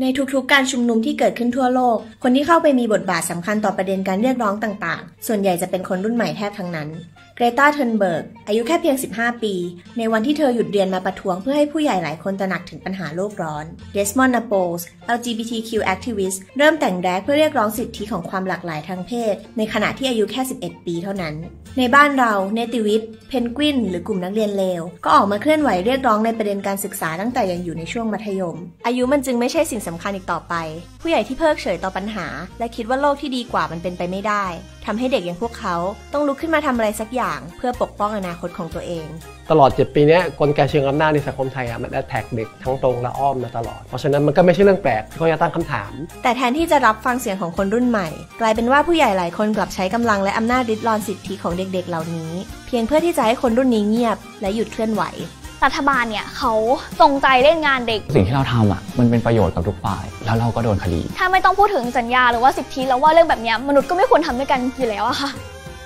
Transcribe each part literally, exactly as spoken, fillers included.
ในทุกๆการชุมนุมที่เกิดขึ้นทั่วโลกคนที่เข้าไปมีบทบาทสำคัญต่อประเด็นการเรียกร้องต่างๆส่วนใหญ่จะเป็นคนรุ่นใหม่แทบทั้งนั้นเกรตา เทิร์นเบิร์กอายุแค่เพียงสิบห้าปีในวันที่เธอหยุดเรียนมาประท้วงเพื่อให้ผู้ใหญ่หลายคนตระหนักถึงปัญหาโลกร้อนเดสมอนด์ นาโปลส์ แอล จี บี ที คิว Activist เริ่มแต่งแดรกเพื่อเรียกร้องสิทธิของความหลากหลายทางเพศในขณะที่อายุแค่สิบเอ็ดปีเท่านั้นในบ้านเราเนติวิทย์เพนกวินหรือกลุ่มนักเรียนเลวก็ออกมาเคลื่อนไหวเรียกร้องในประเด็นการศึกษาตั้งแต่ยังอยู่ในช่วงมัธยมอายุมันจึงไม่ใช่สิ่งสำคัญอีกต่อไปผู้ใหญ่ที่เพิกเฉยต่อปัญหาและคิดว่าโลกที่ดีกว่ามันเป็นไปไม่ได้ทำให้เด็กอย่างพวกเขาต้องลุกขึ้นมาทำอะไรสักอย่างเพื่อปกป้องอนาคตของตัวเองตลอดเจ็ดปีนี้กลไกเชิงอำนาจในสังคมไทยมันแอทแทกเด็กทั้งตรงและอ้อมมาตลอดเพราะฉะนั้นมันก็ไม่ใช่เรื่องแปลกที่เขาจะตั้งคำถามแต่แทนที่จะรับฟังเสียงของคนรุ่นใหม่กลายเป็นว่าผู้ใหญ่หลายคนกลับใช้กำลังและอำนาจริดรอนสิทธิของเด็กๆเหล่านี้เพียงเพื่อที่จะให้คนรุ่นนี้เงียบและหยุดเคลื่อนไหวรัฐบาลเนี่ยเขาจงใจเล่นงานเด็กสิ่งที่เราทำอ่ะมันเป็นประโยชน์กับทุกฝ่ายแล้วเราก็โดนคดีถ้าไม่ต้องพูดถึงสัญญาหรือว่าสิทธิแล้วว่าเรื่องแบบนี้มนุษย์ก็ไม่ควรทำด้วยกันอยู่แล้วอะค่ะ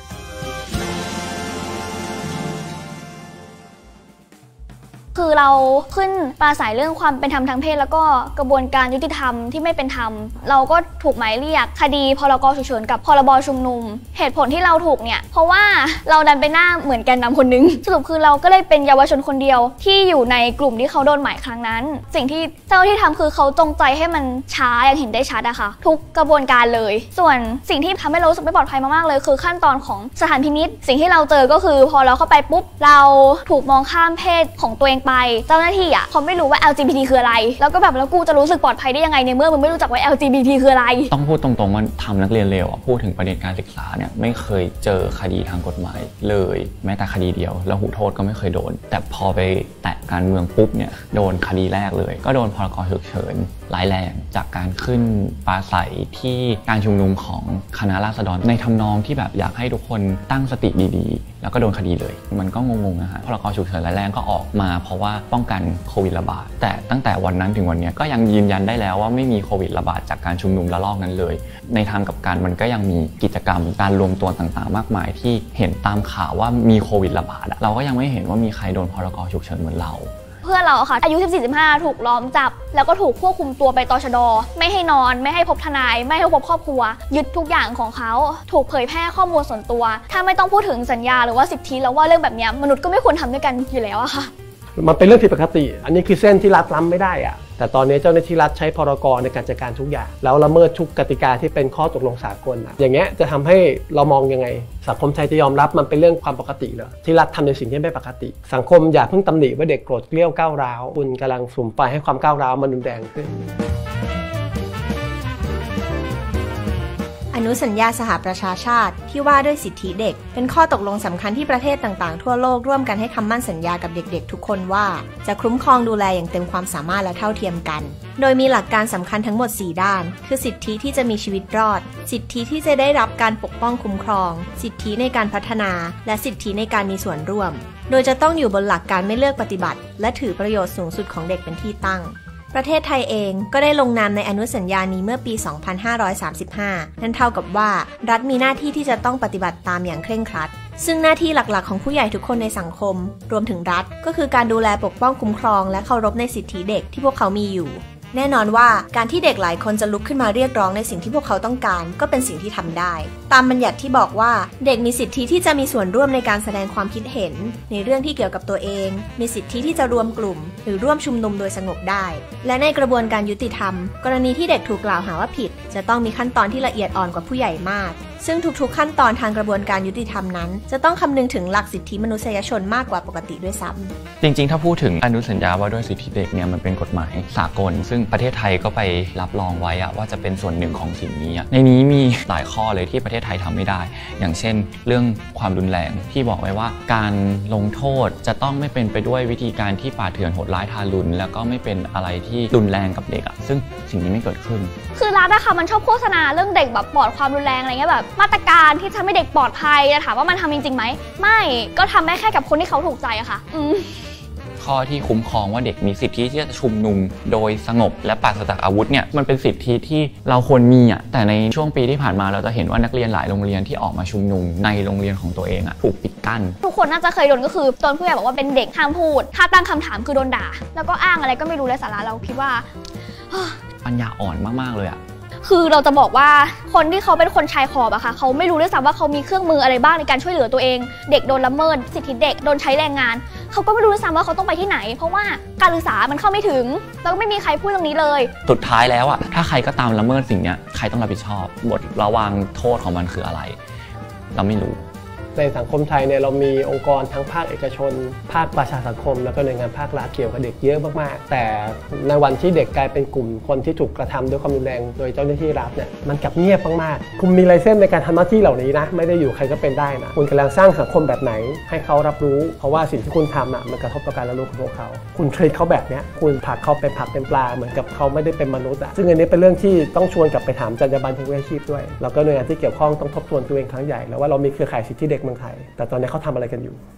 คือเราขึ้นปราศัยเรื่องความเป็นธรรมทางเพศแล้วก็กระบวนการยุติธรรมที่ไม่เป็นธรรมเราก็ถูกหมายเรียกคดีพรกฉุกเฉินกับพรบชุมนุมเหตุผลที่เราถูกเนี่ยเพราะว่าเราดันไปหน้าเหมือนแกนนำคนนึงสรุปคือเราก็เลยเป็นเยาวชนคนเดียวที่อยู่ในกลุ่มที่เขาโดนหมายครั้งนั้นสิ่งที่เจ้าที่ทำคือเขาจงใจให้มันช้าอย่างเห็นได้ชัดอะค่ะทุกกระบวนการเลยส่วนสิ่งที่ทำให้เรารู้สึกไม่ปลอดภัยมากๆเลยคือขั้นตอนของสถานพินิจสิ่งที่เราเจอก็คือพอเราเข้าไปปุ๊บเราถูกมองข้ามเพศของตัวเองไปเจ้าหน้าที่อ่ะเขาไม่รู้ว่า แอล จี บี ที คืออะไรแล้วก็แบบแล้วกูจะรู้สึกปลอดภัยได้ยังไงในเมื่อมึงไม่รู้จักว่า แอล จี บี ที คืออะไรต้องพูดตรงๆว่าทำนักเรียนเลวพูดถึงประเด็นการศึกษาเนี่ยไม่เคยเจอคดีทางกฎหมายเลยแม้แต่คดีเดียวแล้วหูโทษก็ไม่เคยโดนแต่พอไปแตะการเมืองปุ๊บเนี่ยโดนคดีแรกเลยก็โดนพรกฉุกเฉินร้ายแรงจากการขึ้นปราศัยที่การชุมนุมของคณะราษฎรในทำนองที่แบบอยากให้ทุกคนตั้งสติดีๆแล้วก็โดนคดีเลยมันก็งงๆนะฮะพรกฉุกเฉินร้ายแรงก็ออกมาเพราะว่าป้องกันโควิดระบาดแต่ตั้งแต่วันนั้นถึงวันนี้ก็ยังยืนยันได้แล้วว่าไม่มีโควิดระบาดจากการชุมนุมระลอกนั้นเลยในทางกับการมันก็ยังมีกิจกรรมการรวมตัวต่างๆมากมายที่เห็นตามข่าวว่ามีโควิดระบาดเราก็ยังไม่เห็นว่ามีใครโดนพรกฉุกเฉินเหมือนเราเพื่อนเราค่ะอายุ สิบสี่ สิบห้า ถูกล้อมจับแล้วก็ถูกควบคุมตัวไปตชด.ไม่ให้นอนไม่ให้พบทนายไม่ให้พบครอบครัวยึดทุกอย่างของเขาถูกเผยแพร่ข้อมูลส่วนตัวถ้าไม่ต้องพูดถึงสัญญาหรือว่าสิทธิแล้วว่าเรื่องแบบนี้มนุษย์ก็ไม่ควรทำด้วยกันอยู่แล้วอะค่ะมันเป็นเรื่องผิดปกติอันนี้คือเส้นที่รัฐล้ำไม่ได้อะแต่ตอนนี้เจ้าหน้าที่รัฐใช้พรก.ในการจัดการทุกอย่างแล้วละเมิดทุกกติกาที่เป็นข้อตกลงสากลอะอย่างเงี้ยจะทำให้เรามองยังไงสังคมไทยจะยอมรับมันเป็นเรื่องความปกติเหรอที่รัฐทำในสิ่งที่ไม่ปกติสังคมอย่าเพิ่งตำหนิว่าเด็กโกรธเกลี้ยวก้าวร้าวคุณกำลังสุ่มไฟให้ความก้าวร้าวมันรุนแรงขึ้นอนุสัญญาสหประชาชาติที่ว่าด้วยสิทธิเด็กเป็นข้อตกลงสำคัญที่ประเทศต่างๆทั่วโลกร่วมกันให้คำมั่นสัญญากับเด็กๆทุกคนว่าจะคุ้มครองดูแลอย่างเต็มความสามารถและเท่าเทียมกันโดยมีหลักการสำคัญทั้งหมดสี่ด้านคือสิทธิที่จะมีชีวิตรอดสิทธิที่จะได้รับการปกป้องคุ้มครองสิทธิในการพัฒนาและสิทธิในการมีส่วนร่วมโดยจะต้องอยู่บนหลักการไม่เลือกปฏิบัติและถือประโยชน์สูงสุดของเด็กเป็นที่ตั้งประเทศไทยเองก็ได้ลงนามในอนุสัญญานี้เมื่อปี สองพันห้าร้อยสามสิบห้า นั่นเท่ากับว่ารัฐมีหน้าที่ที่จะต้องปฏิบัติตามอย่างเคร่งครัดซึ่งหน้าที่หลักๆของผู้ใหญ่ทุกคนในสังคมรวมถึงรัฐก็คือการดูแลปกป้องคุ้มครองและเคารพในสิทธิเด็กที่พวกเขามีอยู่แน่นอนว่าการที่เด็กหลายคนจะลุกขึ้นมาเรียกร้องในสิ่งที่พวกเขาต้องการก็เป็นสิ่งที่ทำได้ตามบัญญัติที่บอกว่าเด็กมีสิทธิที่จะมีส่วนร่วมในการแสดงความคิดเห็นในเรื่องที่เกี่ยวกับตัวเองมีสิทธิที่จะรวมกลุ่มหรือร่วมชุมนุมโดยสงบได้และในกระบวนการยุติธรรมกรณีที่เด็กถูกกล่าวหาว่าผิดจะต้องมีขั้นตอนที่ละเอียดอ่อนกว่าผู้ใหญ่มากซึ่งทุกๆขั้นตอนทางกระบวนการยุติธรรมนั้นจะต้องคำนึงถึงหลักสิทธิมนุษยชนมากกว่าปกติด้วยซ้ำจริงๆถ้าพูดถึงอนุสัญญาว่าด้วยสิทธิเด็กเนี่ยมันเป็นกฎหมายสากลซึ่งประเทศไทยก็ไปรับรองไว้ว่าจะเป็นส่วนหนึ่งของสิ่งนี้ในนี้มีหลายข้อเลยที่ประเทศไทยทำไม่ได้อย่างเช่นเรื่องความรุนแรงที่บอกไว้ว่าการลงโทษจะต้องไม่เป็นไปด้วยวิธีการที่ป่าเถื่อนโหดร้ายทารุณแล้วก็ไม่เป็นอะไรที่รุนแรงกับเด็กอ่ะซึ่งสิ่งนี้ไม่เกิดขึ้นคือรัฐอะค่ะมันชอบโฆษณาเรื่องเด็กแบบปลอดความรุนแรงอะไรเงี้ยแบบมาตรการที่ทำให้เด็กปลอดภัยจะถามว่ามันทำจริงๆไหมไม่ก็ทำได้แค่กับคนที่เขาถูกใจอะค่ะอืมข้อที่คุ้มครองว่าเด็กมีสิทธิที่จะชุมนุมโดยสงบและปราศจากอาวุธเนี่ยมันเป็นสิทธิที่เราควรมีอ่ะแต่ในช่วงปีที่ผ่านมาเราจะเห็นว่านักเรียนหลายโรงเรียนที่ออกมาชุมนุมในโรงเรียนของตัวเองอ่ะถูกปิดกั้นทุกคนน่าจะเคยโดนก็คือตอนผู้ใหญ่บอกว่าเป็นเด็กห้ามพูดถ้าตั้งคำถามคือโดนด่าแล้วก็อ้างอะไรก็ไม่รู้ไร้สาระเราคิดว่าปัญญาอ่อนมากๆเลยอะคือเราจะบอกว่าคนที่เขาเป็นคนชายขอบอะค่ะเขาไม่รู้ด้วยซ้ำว่าเขามีเครื่องมืออะไรบ้างในการช่วยเหลือตัวเองเด็กโดนละเมิดสิทธิเด็กโดนใช้แรงงานเขาก็ไม่รู้ด้วยซ้ำว่าเขาต้องไปที่ไหนเพราะว่าการศึกษามันเข้าไม่ถึงแล้วก็ไม่มีใครพูดตรงนี้เลยสุดท้ายแล้วอะถ้าใครก็ตามละเมิดสิ่งนี้ใครต้องรับผิดชอบบทระวางโทษของมันคืออะไรเราไม่รู้ในสังคมไทยเนี่ยเรามีองค์กรทั้งภาคเอกชนภาคประชาสังคมแล้วก็หน่วยงานภาครัฐเกี่ยวกับเด็กเยอะมากๆแต่ในวันที่เด็กกลายเป็นกลุ่มคนที่ถูกกระทำด้วยความรุนแรงโดยเจ้าหน้าที่รัฐเนี่ยมันกลับเงียบมากๆคุณมีไลเซนส์ในการทำหน้าที่เหล่านี้นะไม่ได้อยู่ใครก็เป็นได้นะคุณกำลังสร้างสังคมแบบไหนให้เขารับรู้เพราะว่าสิ่งที่คุณทำอ่ะมันกระทบต่อการรับรู้ของพวกเขาคุณทรีตเขาแบบนี้คุณผลักเขาเป็นผักเป็นปลาเหมือนกับเขาไม่ได้เป็นมนุษย์อ่ะซึ่งอันนี้เป็นเรื่องที่ต้องชวนกลับไปถามจรรยาบรรณทางวิชาชีพด้วยแล้วก็หน่วยงานที่เกี่ยวข้องต้องทบทวนตัวเองครั้งใหญ่แล้วว่าเรามีเครือข่ายสิทธิเด็กเมืองไทยแต่ตอนนี้เขาทำอะไรกันอยู่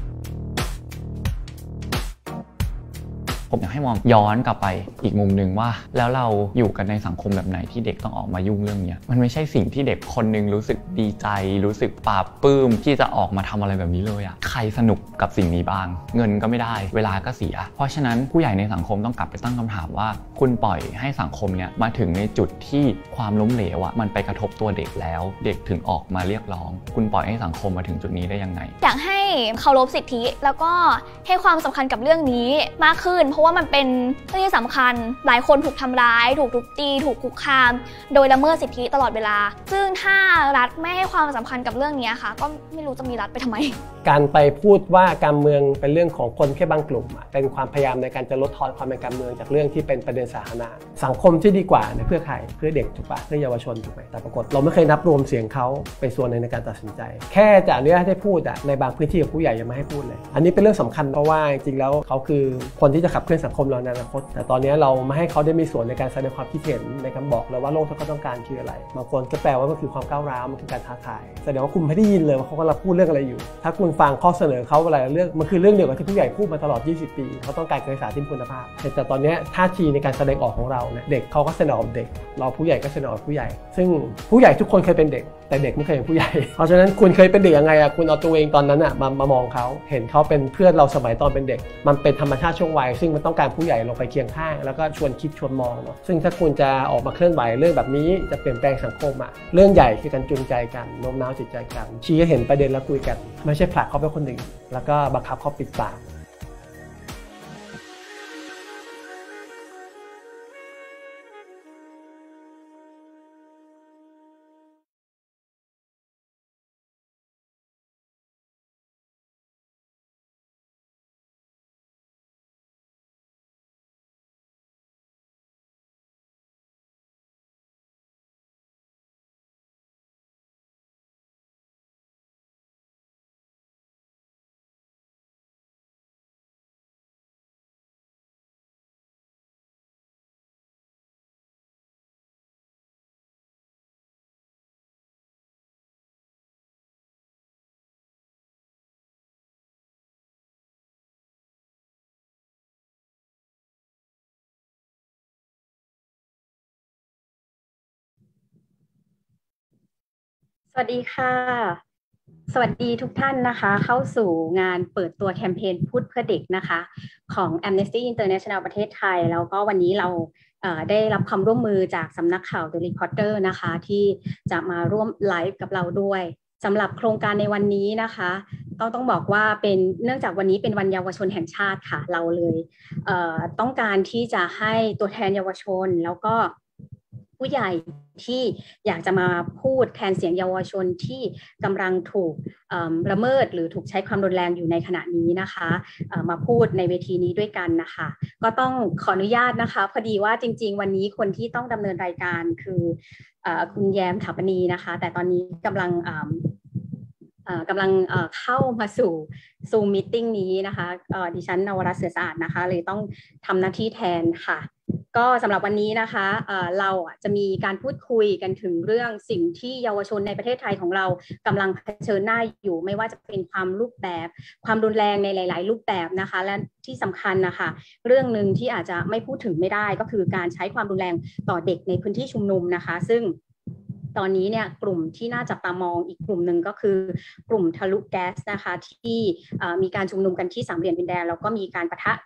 ผมอยากให้มองย้อนกลับไปอีกมุมหนึ่งว่าแล้วเราอยู่กันในสังคมแบบไหนที่เด็กต้องออกมายุ่งเรื่องนี้มันไม่ใช่สิ่งที่เด็กคนนึงรู้สึกดีใจรู้สึกปลาบปลื้มที่จะออกมาทำอะไรแบบนี้เลยอะใครสนุกกับสิ่งนี้บ้างเงินก็ไม่ได้เวลาก็เสียเพราะฉะนั้นผู้ใหญ่ในสังคมต้องกลับไปตั้งคำถามว่าคุณปล่อยให้สังคมเนี่ยมาถึงในจุดที่ความล้มเหลวอะมันไปกระทบตัวเด็กแล้วเด็กถึงออกมาเรียกร้องคุณปล่อยให้สังคมมาถึงจุดนี้ได้ยังไงอยากให้เคารพสิทธิแล้วก็ให้ความสำคัญกับเรื่องนี้มากขึ้นเพราะว่ามันเป็นเรื่องที่สำคัญหลายคนถูกทำร้ายถูกทุบตีถูกคุกคามโดยละเมิดสิทธิตลอดเวลาซึ่งถ้ารัฐไม่ให้ความสำคัญกับเรื่องนี้ค่ะก็ไม่รู้จะมีรัฐไปทำไมการไปพูดว่าการเมืองเป็นเรื่องของคนแค่บางกลุ่มเป็นความพยายามในการจะลดทอนความเป็นการเมืองจากเรื่องที่เป็นประเด็นสาธารณะสังคมที่ดีกว่าเพื่อใครเพื่อเด็กถูกปะเพื่อเยาวชนถูกไหมแต่ปรากฏเราไม่เคยนับรวมเสียงเขาเป็นส่วนหนึ่งในการตัดสินใจแค่จะอนุญาตให้พูดในบางพื้นที่ของผู้ใหญ่ยังไม่ให้พูดเลยอันนี้เป็นเรื่องสำคัญเพราะว่าจริงๆแล้วเขาคือคนที่จะขับเคลื่อนสังคมเราในอนาคตแต่ตอนนี้เราไม่ให้เขาได้มีส่วนในการแสดงความคิดเห็นในการบอกเลยว่าโลกที่เขาต้องการคืออะไรบางคนก็แปลว่ามันคือความก้าวร้าวมันคือการท้าทายแสดงว่าคุณไม่ได้ยินเลยว่าเขากำลังพูดเรื่องอะไรอยู่ถ้าคุณฟังข้อเสนอเขาอะไรเรื่องมันคือเรื่องเดียวกับที่ผู้ใหญ่พูดมาตลอดยี่สิบปีเขาต้องการการศึกษาที่มีคุณภาพแต่ตอนนี้ท่าทีในการแสดงออกของเราเนี่ยเด็กเขาก็แสดงออกเด็กเราผู้ใหญ่ก็แสดงออกผู้ใหญ่ซึ่งผู้ใหญ่ทุกคนเคยเป็นเด็กแต่เด็กไม่เคยเป็นผู้ใหญ่เพราะฉะนั้นคุณเคยเป็นเด็กยังไงอ่ะคุณเอาตัวเองตอนนั้นอ่ะมามามองเขาเห็นเขาเป็นเพื่อนเราสมัยตอนเป็นเด็กมันเป็นธรรมชาติช่วงวัยซึ่งมันต้องการผู้ใหญ่ลงไปเคียงข้างแล้วก็ชวนคิดชวนมองเนาะซึ่งถ้าคุณจะออกมาเคลื่อนไหวเรื่องแบบนี้จะเปลี่ยนแปลงสังคมอ่ะเรื่องใหญ่คือการจูงใจกันโน้มน้าวจิตใจกันชี้ให้เห็นประเด็นแล้วคุยกันไม่ใช่ผลักเขาไปคนหนึ่งแล้วก็บังคับเขาปิดปากสวัสดีค่ะสวัสดีทุกท่านนะคะเข้าสู่งานเปิดตัวแคมเปญพูดเพื่อเด็กนะคะของ Amnesty International ประเทศไทยแล้วก็วันนี้เราได้รับความร่วมมือจากสำนักข่าว The Reporter นะคะที่จะมาร่วมไลฟ์กับเราด้วยสำหรับโครงการในวันนี้นะคะต้องต้องบอกว่าเป็นเนื่องจากวันนี้เป็นวันเยาวชนแห่งชาติค่ะเราเลยเอ่อต้องการที่จะให้ตัวแทนเยาวชนแล้วก็ผู้ใหญ่ที่อยากจะมาพูดแทนเสียงเยาวชนที่กำลังถูกละเมิดหรือถูกใช้ความรุนแรงอยู่ในขณะนี้นะคะมาพูดในเวทีนี้ด้วยกันนะคะก็ต้องขออนุญาตนะคะพอดีว่าจริงๆวันนี้คนที่ต้องดำเนินรายการคือคุณแย้มถาปนีนะคะแต่ตอนนี้กำลังกำลังเข้ามาสู่ซูมมีตติ้งนี้นะคะดิฉันนวรัตน์เสือสะอาดนะคะเลยต้องทำหน้าที่แทนค่ะก็สำหรับวันนี้นะคะเอ่อเราจะมีการพูดคุยกันถึงเรื่องสิ่งที่เยาวชนในประเทศไทยของเรากำลังเผชิญหน้าอยู่ไม่ว่าจะเป็นความรูปแบบความรุนแรงในหลายๆรูปแบบนะคะและที่สำคัญนะคะเรื่องหนึ่งที่อาจจะไม่พูดถึงไม่ได้ก็คือการใช้ความรุนแรงต่อเด็กในพื้นที่ชุมนุมนะคะซึ่งตอนนี้เนี่ยกลุ่มที่น่าจับตามองอีกกลุ่มหนึ่งก็คือกลุ่มทะลุแก๊สนะคะที่มีการชุมนุมกันที่สามเหลี่ยมดินแดงแล้วก็มีการปะทะกับ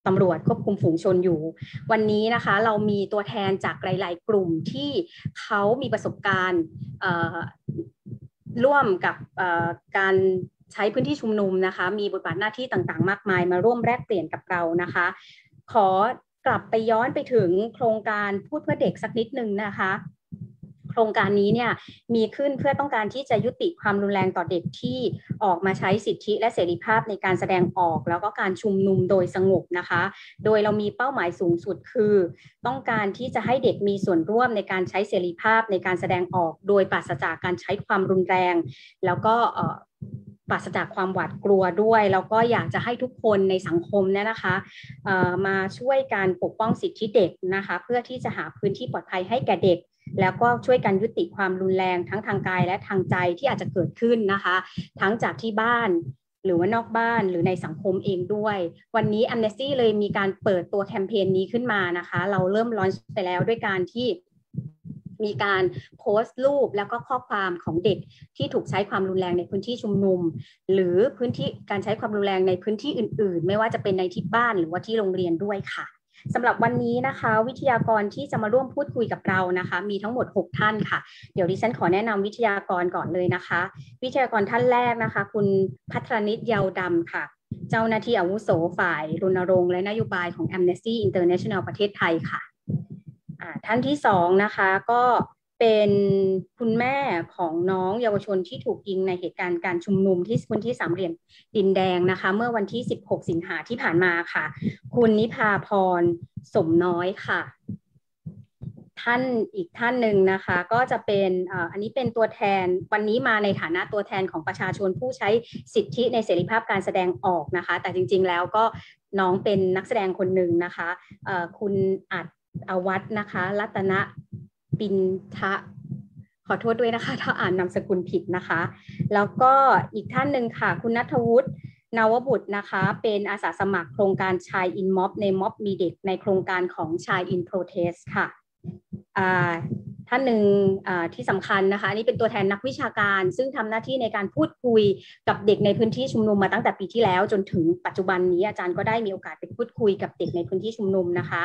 ตำรวจควบคุมฝูงชนอยู่วันนี้นะคะเรามีตัวแทนจากหลายๆกลุ่มที่เขามีประสบการณ์ร่วมกับการใช้พื้นที่ชุมนุมนะคะมีบทบาทหน้าที่ต่างๆมากมายมาร่วมแลกเปลี่ยนกับเรานะคะขอกลับไปย้อนไปถึงโครงการพูดเพื่อเด็กสักนิดนึงนะคะโครงการนี้เนี่ยมีขึ้นเพื่อต้องการที่จะยุติความรุนแรงต่อเด็กที่ออกมาใช้สิทธิและเสรีภาพในการแสดงออกแล้วก็การชุมนุมโดยสงบนะคะโดยเรามีเป้าหมายสูงสุดคือต้องการที่จะให้เด็กมีส่วนร่วมในการใช้เสรีภาพในการแสดงออกโดยปราศจากการใช้ความรุนแรงแล้วก็ปราศจากความหวาดกลัวด้วยแล้วก็อยากจะให้ทุกคนในสังคมเนี่ยนะคะมาช่วยการปกป้องสิทธิเด็กนะคะเพื่อที่จะหาพื้นที่ปลอดภัยให้แก่เด็กแล้วก็ช่วยกันยุติความรุนแรงทั้งทางกายและทางใจที่อาจจะเกิดขึ้นนะคะทั้งจากที่บ้านหรือว่านอกบ้านหรือในสังคมเองด้วยวันนี้ Amnesty เลยมีการเปิดตัวแคมเปญนี้ขึ้นมานะคะเราเริ่มลอนช์ไปแล้วด้วยการที่มีการโพสต์รูปแล้วก็ข้อความของเด็กที่ถูกใช้ความรุนแรงในพื้นที่ชุมนุมหรือพื้นที่การใช้ความรุนแรงในพื้นที่อื่นๆไม่ว่าจะเป็นในที่บ้านหรือว่าที่โรงเรียนด้วยค่ะสำหรับวันนี้นะคะวิทยากรที่จะมาร่วมพูดคุยกับเรานะคะมีทั้งหมดหกท่านค่ะเดี๋ยวดิฉันขอแนะนำวิทยากรก่อนเลยนะคะวิทยากรท่านแรกนะคะคุณภัทรนิตเยาวดำค่ะเจ้าหน้าที่อาวุโสฝ่ายรณรงค์และนโยบายของ Amnesty International ประเทศไทยค่ะท่านที่สองนะคะก็เป็นคุณแม่ของน้องเยาวชนที่ถูกยิงในเหตุการณ์การชุมนุมที่พื้นที่สามเหลี่ยมดินแดงนะคะเมื่อวันที่สิบหกสิงหาที่ผ่านมาค่ะคุณนิพาพรสมน้อยค่ะท่านอีกท่านหนึ่งนะคะก็จะเป็นอันนี้เป็นตัวแทนวันนี้มาในฐานะตัวแทนของประชาชนผู้ใช้สิทธิในเสรีภาพการแสดงออกนะคะแต่จริงๆแล้วก็น้องเป็นนักแสดงคนหนึ่งนะคะคุณอัดอวัฒนะคะรัตนปินทะขอโทษด้วยนะคะถ้าอ่านนามสกุลผิดนะคะแล้วก็อีกท่านหนึ่งค่ะคุณณัฐวุฒินวบุตรนะคะเป็นอาสาสมัครโครงการชายอินม็อบในม็อบมีเด็กในโครงการของชายอินโปรเทสค่ะท่านหนึ่งที่สำคัญนะคะนี่เป็นตัวแทนนักวิชาการซึ่งทำหน้าที่ในการพูดคุยกับเด็กในพื้นที่ชุมนุมมาตั้งแต่ปีที่แล้วจนถึงปัจจุบันนี้อาจารย์ก็ได้มีโอกาสไปพูดคุยกับเด็กในพื้นที่ชุมนุมนะคะ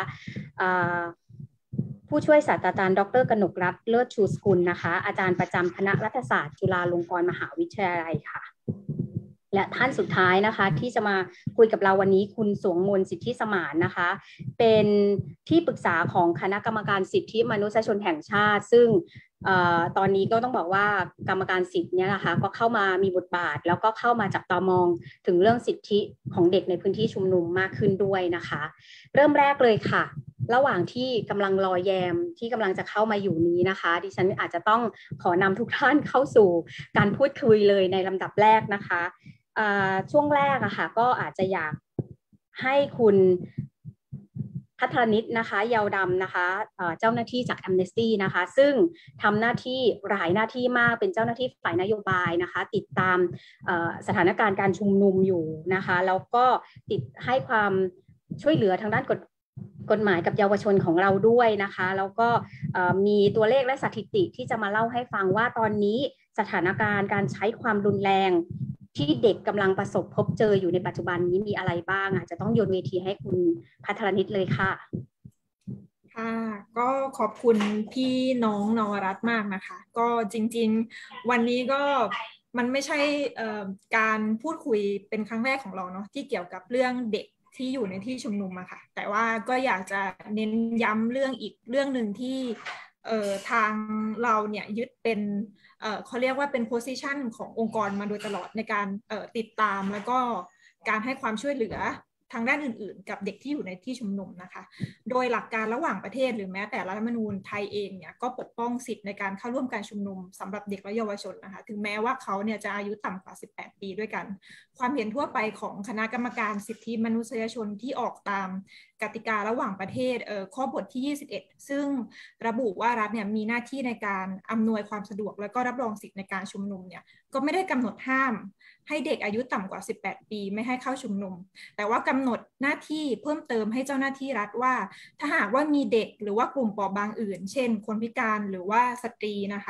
ผู้ช่วยศาสตราจารย์ดร.กนกรัตน์เลิศชูสกุลนะคะอาจารย์ประจำคณะรัฐศาสตร์จุฬาลงกรณ์มหาวิทยาลัยค่ะและท่านสุดท้ายนะคะที่จะมาคุยกับเราวันนี้คุณสวงมนต์สิทธิสมานนะคะเป็นที่ปรึกษาของคณะกรรมการสิทธิมนุษยชนแห่งชาติซึ่งตอนนี้ก็ต้องบอกว่ากรรมการสิทธิเนี่ยนะคะก็เข้ามามีบทบาทแล้วก็เข้ามาจับตามองถึงเรื่องสิทธิของเด็กในพื้นที่ชุมนุมมากขึ้นด้วยนะคะเริ่มแรกเลยค่ะระหว่างที่กำลังรอแยมที่กำลังจะเข้ามาอยู่นี้นะคะดิฉันอาจจะต้องขอนำทุกท่านเข้าสู่การพูดคุยเลยในลำดับแรกนะคะช่วงแรกอะค่ะก็อาจจะอยากให้คุณภัทรนิตนะคะเยาวดำนะคะเจ้าหน้าที่จาก Amnesty นะคะซึ่งทำหน้าที่หลายหน้าที่มากเป็นเจ้าหน้าที่ฝ่ายนโยบายนะคะติดตามสถานการณ์การชุมนุมอยู่นะคะแล้วก็ติดให้ความช่วยเหลือทางด้านกฎกฎหมายกับเยาวชนของเราด้วยนะคะแล้วก็มีตัวเลขและสถิติที่จะมาเล่าให้ฟังว่าตอนนี้สถานการณ์การใช้ความรุนแรงที่เด็กกำลังประสบพบเจออยู่ในปัจจุบันนี้มีอะไรบ้างอาจจะต้องโยนเวทีให้คุณภัทรนิตเลยค่ะค่ะก็ขอบคุณพี่น้องนวรัตน์มากนะคะก็จริงๆวันนี้ก็มันไม่ใช่การพูดคุยเป็นครั้งแรกของเราเนาะที่เกี่ยวกับเรื่องเด็กที่อยู่ในที่ชุมนุมอะค่ะแต่ว่าก็อยากจะเน้นย้ำเรื่องอีกเรื่องหนึ่งที่เอ่อทางเราเนี่ยยึดเป็นเอ่อเขาเรียกว่าเป็น position ขององค์กรมาโดยตลอดในการเอ่อติดตามแล้วก็การให้ความช่วยเหลือทางด้านอื่นๆกับเด็กที่อยู่ในที่ชุมนุมนะคะโดยหลักการระหว่างประเทศหรือแม้แต่รัฐธรรมนูญไทยเองเนี่ยก็ปกป้องสิทธิ์ในการเข้าร่วมการชุมนุมสำหรับเด็กและเยาวชนนะคะถึงแม้ว่าเขาเนี่ยจะอายุต่ำกว่าสิบแปดปีด้วยกันความเห็นทั่วไปของคณะกรรมการสิทธิมนุษยชนที่ออกตามกติการะหว่างประเทศเอ่อข้อบทที่ยี่สิบเอ็ดซึ่งระบุว่ารัฐเนี่ยมีหน้าที่ในการอำนวยความสะดวกและก็รับรองสิทธิในการชุมนุมเนี่ยก็ไม่ได้กำหนดห้ามให้เด็กอายุต่ำกว่าสิบแปดปีไม่ให้เข้าชุมนุมแต่ว่ากำหนดหน้าที่เพิ่มเติมให้เจ้าหน้าที่รัฐว่าถ้าหากว่ามีเด็กหรือว่ากลุ่มเปราะบางอื่นเช่นคนพิการหรือว่าสตรีนะคะ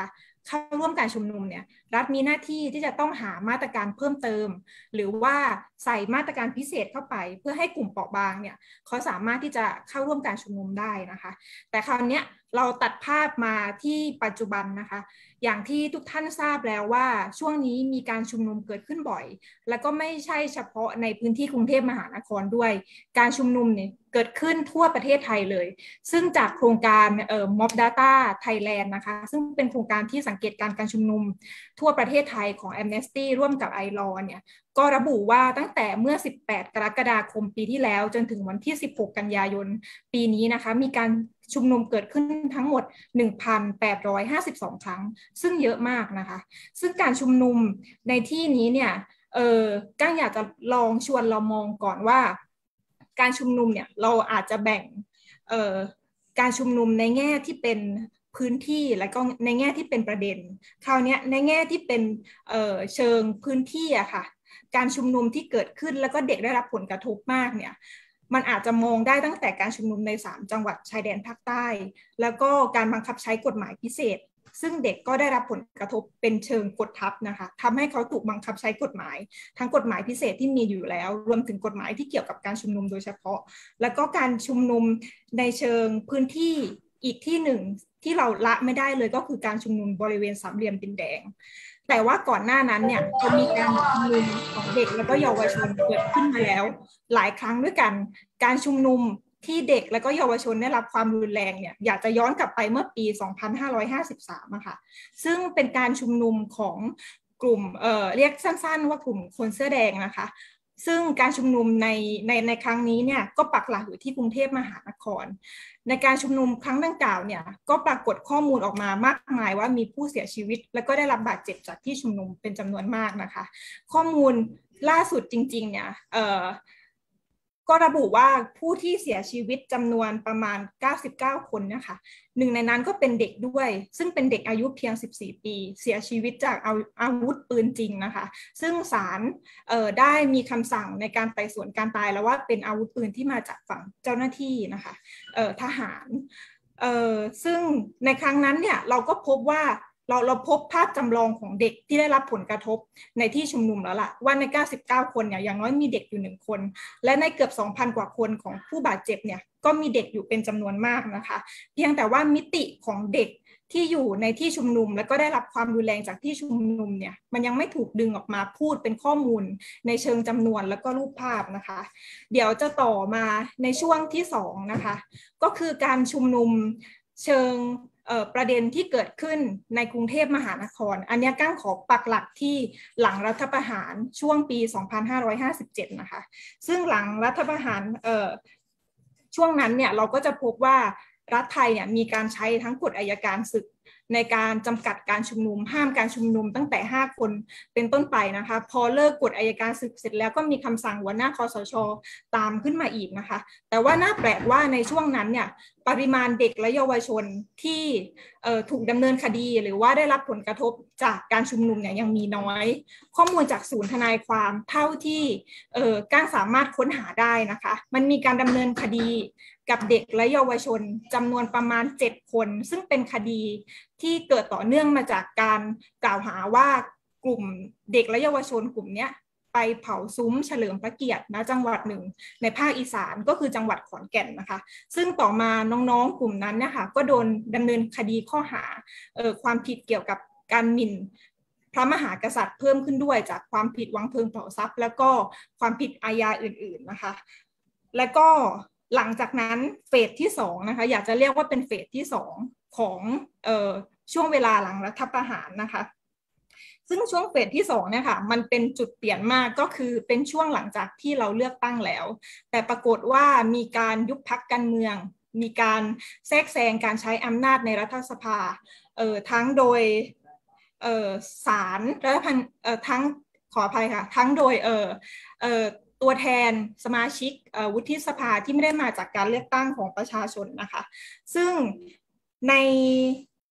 เข้าร่วมการชุมนุมเนี่ยรัฐมีหน้าที่ที่จะต้องหามาตรการเพิ่มเติมหรือว่าใส่มาตรการพิเศษเข้าไปเพื่อให้กลุ่มเปราะบางเนี่ยเขาสามารถที่จะเข้าร่วมการชุมนุมได้นะคะแต่คราวนี้เราตัดภาพมาที่ปัจจุบันนะคะอย่างที่ทุกท่านทราบแล้วว่าช่วงนี้มีการชุมนุมเกิดขึ้นบ่อยแล้วก็ไม่ใช่เฉพาะในพื้นที่กรุงเทพมหานครด้วยการชุมนุมเนี่ยเกิดขึ้นทั่วประเทศไทยเลยซึ่งจากโครงการเอ่อ Mob Data Thailand นะคะซึ่งเป็นโครงการที่สังเกตการการชุมนุมทั่วประเทศไทยของ Amnesty ร่วมกับ ไอ แอล โอ เนี่ยก็ระบุว่าตั้งแต่เมื่อสิบแปดกรกฎาคมปีที่แล้วจนถึงวันที่สิบหกกันยายนปีนี้นะคะมีการชุมนุมเกิดขึ้นทั้งหมด หนึ่งพันแปดร้อยห้าสิบสอง ครั้งซึ่งเยอะมากนะคะซึ่งการชุมนุมในที่นี้เนี่ยเออก้างอยากจะลองชวนเรามองก่อนว่าการชุมนุมเนี่ยเราอาจจะแบ่งเอ่อการชุมนุมในแง่ที่เป็นพื้นที่และก็ในแง่ที่เป็นประเด็นคราวนี้ในแง่ที่เป็นเอ่อเชิงพื้นที่อะค่ะการชุมนุมที่เกิดขึ้นแล้วก็เด็กได้รับผลกระทบมากเนี่ยมันอาจจะมองได้ตั้งแต่การชุมนุมในสามจังหวัดชายแดนภาคใต้แล้วก็การบังคับใช้กฎหมายพิเศษซึ่งเด็กก็ได้รับผลกระทบเป็นเชิงกดทับนะคะทำให้เขาถูกบังคับใช้กฎหมายทั้งกฎหมายพิเศษที่มีอยู่แล้วรวมถึงกฎหมายที่เกี่ยวกับการชุมนุมโดยเฉพาะแล้วก็การชุมนุมในเชิงพื้นที่อีกที่หนึ่งที่เราละไม่ได้เลยก็คือการชุมนุมบริเวณสามเหลี่ยมดินแดงแต่ว่าก่อนหน้านั้นเนี่ยจะมีการชุมนุมของเด็กแล้วก็เยาวชนเกิดขึ้นมาแล้วหลายครั้งด้วยกันการชุมนุมที่เด็กและก็เยาวชนได้รับความรุนแรงเนี่ยอยากจะย้อนกลับไปเมื่อปีสองพันห้าร้อยห้าสิบสามอะค่ะซึ่งเป็นการชุมนุมของกลุ่มเอ่อเรียกสั้นๆว่ากลุ่มคนเสื้อแดงนะคะซึ่งการชุมนุมในในในครั้งนี้เนี่ยก็ปักหลักอยู่ที่กรุงเทพมหานครในการชุมนุมครั้งดังกล่าวเนี่ยก็ปรากฏข้อมูลออกมามากมายว่ามีผู้เสียชีวิตและก็ได้รับบาดเจ็บจากที่ชุมนุมเป็นจำนวนมากนะคะข้อมูลล่าสุดจริงๆเนี่ยเอ่อก็ระบุว่าผู้ที่เสียชีวิตจำนวนประมาณเก้าสิบเก้าคนนะคะหนึ่งในนั้นก็เป็นเด็กด้วยซึ่งเป็นเด็กอายุเพียงสิบสี่ปีเสียชีวิตจากเอาอาวุธปืนจริงนะคะซึ่งศาลเอ่อได้มีคำสั่งในการไต่สวนการตายแล้วว่าเป็นอาวุธปืนที่มาจากฝั่งเจ้าหน้าที่นะคะเอ่อทหารเอ่อซึ่งในครั้งนั้นเนี่ยเราก็พบว่าเราเราพบภาพจำลองของเด็กที่ได้รับผลกระทบในที่ชุมนุมแล้วล่ะว่าในเก้าสิบเก้าคนเนี่ยอย่างน้อยมีเด็กอยู่หนึ่งคนและในเกือบ สองพัน กว่าคนของผู้บาดเจ็บเนี่ยก็มีเด็กอยู่เป็นจำนวนมากนะคะเพียงแต่ว่ามิติของเด็กที่อยู่ในที่ชุมนุมแล้วก็ได้รับความรุนแรงจากที่ชุมนุมเนี่ยมันยังไม่ถูกดึงออกมาพูดเป็นข้อมูลในเชิงจำนวนแล้วก็รูปภาพนะคะเดี๋ยวจะต่อมาในช่วงที่สองนะคะก็คือการชุมนุมเชิงประเด็นที่เกิดขึ้นในกรุงเทพมหานครอันนี้ก้างขอปักหลักที่หลังรัฐประหารช่วงปีสองพันห้าร้อยห้าสิบเจ็ดนะคะซึ่งหลังรัฐประหารเอ่อช่วงนั้นเนี่ยเราก็จะพบว่ารัฐไทยเนี่ยมีการใช้ทั้งกฎอัยการศึกในการจำกัดการชุมนุมห้ามการชุมนุมตั้งแต่ห้าคนเป็นต้นไปนะคะพอเลิกกฎอัยการศึกเสร็จแล้วก็มีคำสั่งหัวหน้าคสช.ตามขึ้นมาอีกนะคะแต่ว่าน่าแปลกว่าในช่วงนั้นเนี่ยปริมาณเด็กและเยาวชนที่ถูกดำเนินคดีหรือว่าได้รับผลกระทบจากการชุมนุมเนี่ยยังมีน้อยข้อมูลจากศูนย์ทนายความเท่าที่ก้างสามารถค้นหาได้นะคะมันมีการดำเนินคดีกับเด็กและเยาวชนจำนวนประมาณเจ็ดคนซึ่งเป็นคดีที่เกิดต่อเนื่องมาจากการกล่าวหาว่ากลุ่มเด็กและเยาวชนกลุ่มนี้ไปเผาซุ้มเฉลิมพระเกียรติณจังหวัดหนึ่งในภาคอีสานก็คือจังหวัดขอนแก่นนะคะซึ่งต่อมาน้องๆกลุ่มนั้นเนี่ยค่ะก็โดนดำเนินคดีข้อหาเอ่อความผิดเกี่ยวกับการหมิ่นพระมหากษัตริย์เพิ่มขึ้นด้วยจากความผิดวางเพลิงเผาทรัพย์แล้วก็ความผิดอาญาอื่นๆนะคะแล้วก็หลังจากนั้นเฟสที่สองนะคะอยากจะเรียกว่าเป็นเฟสที่สองของเอ่อช่วงเวลาหลังรัฐประหารนะคะซึ่งช่วงเฟสที่สองเนี่ยค่ะมันเป็นจุดเปลี่ยนมากก็คือเป็นช่วงหลังจากที่เราเลือกตั้งแล้วแต่ปรากฏว่ามีการยุบพรรคการเมืองมีการแทรกแซงการใช้อำนาจในรัฐสภาเอ่อทั้งโดยเอ่อศาลรัฐพันเอ่อทั้งขออภัยค่ะทั้งโดยเอ่อเอ่อตัวแทนสมาชิกวุฒิสภาที่ไม่ได้มาจากการเลือกตั้งของประชาชนนะคะซึ่งใน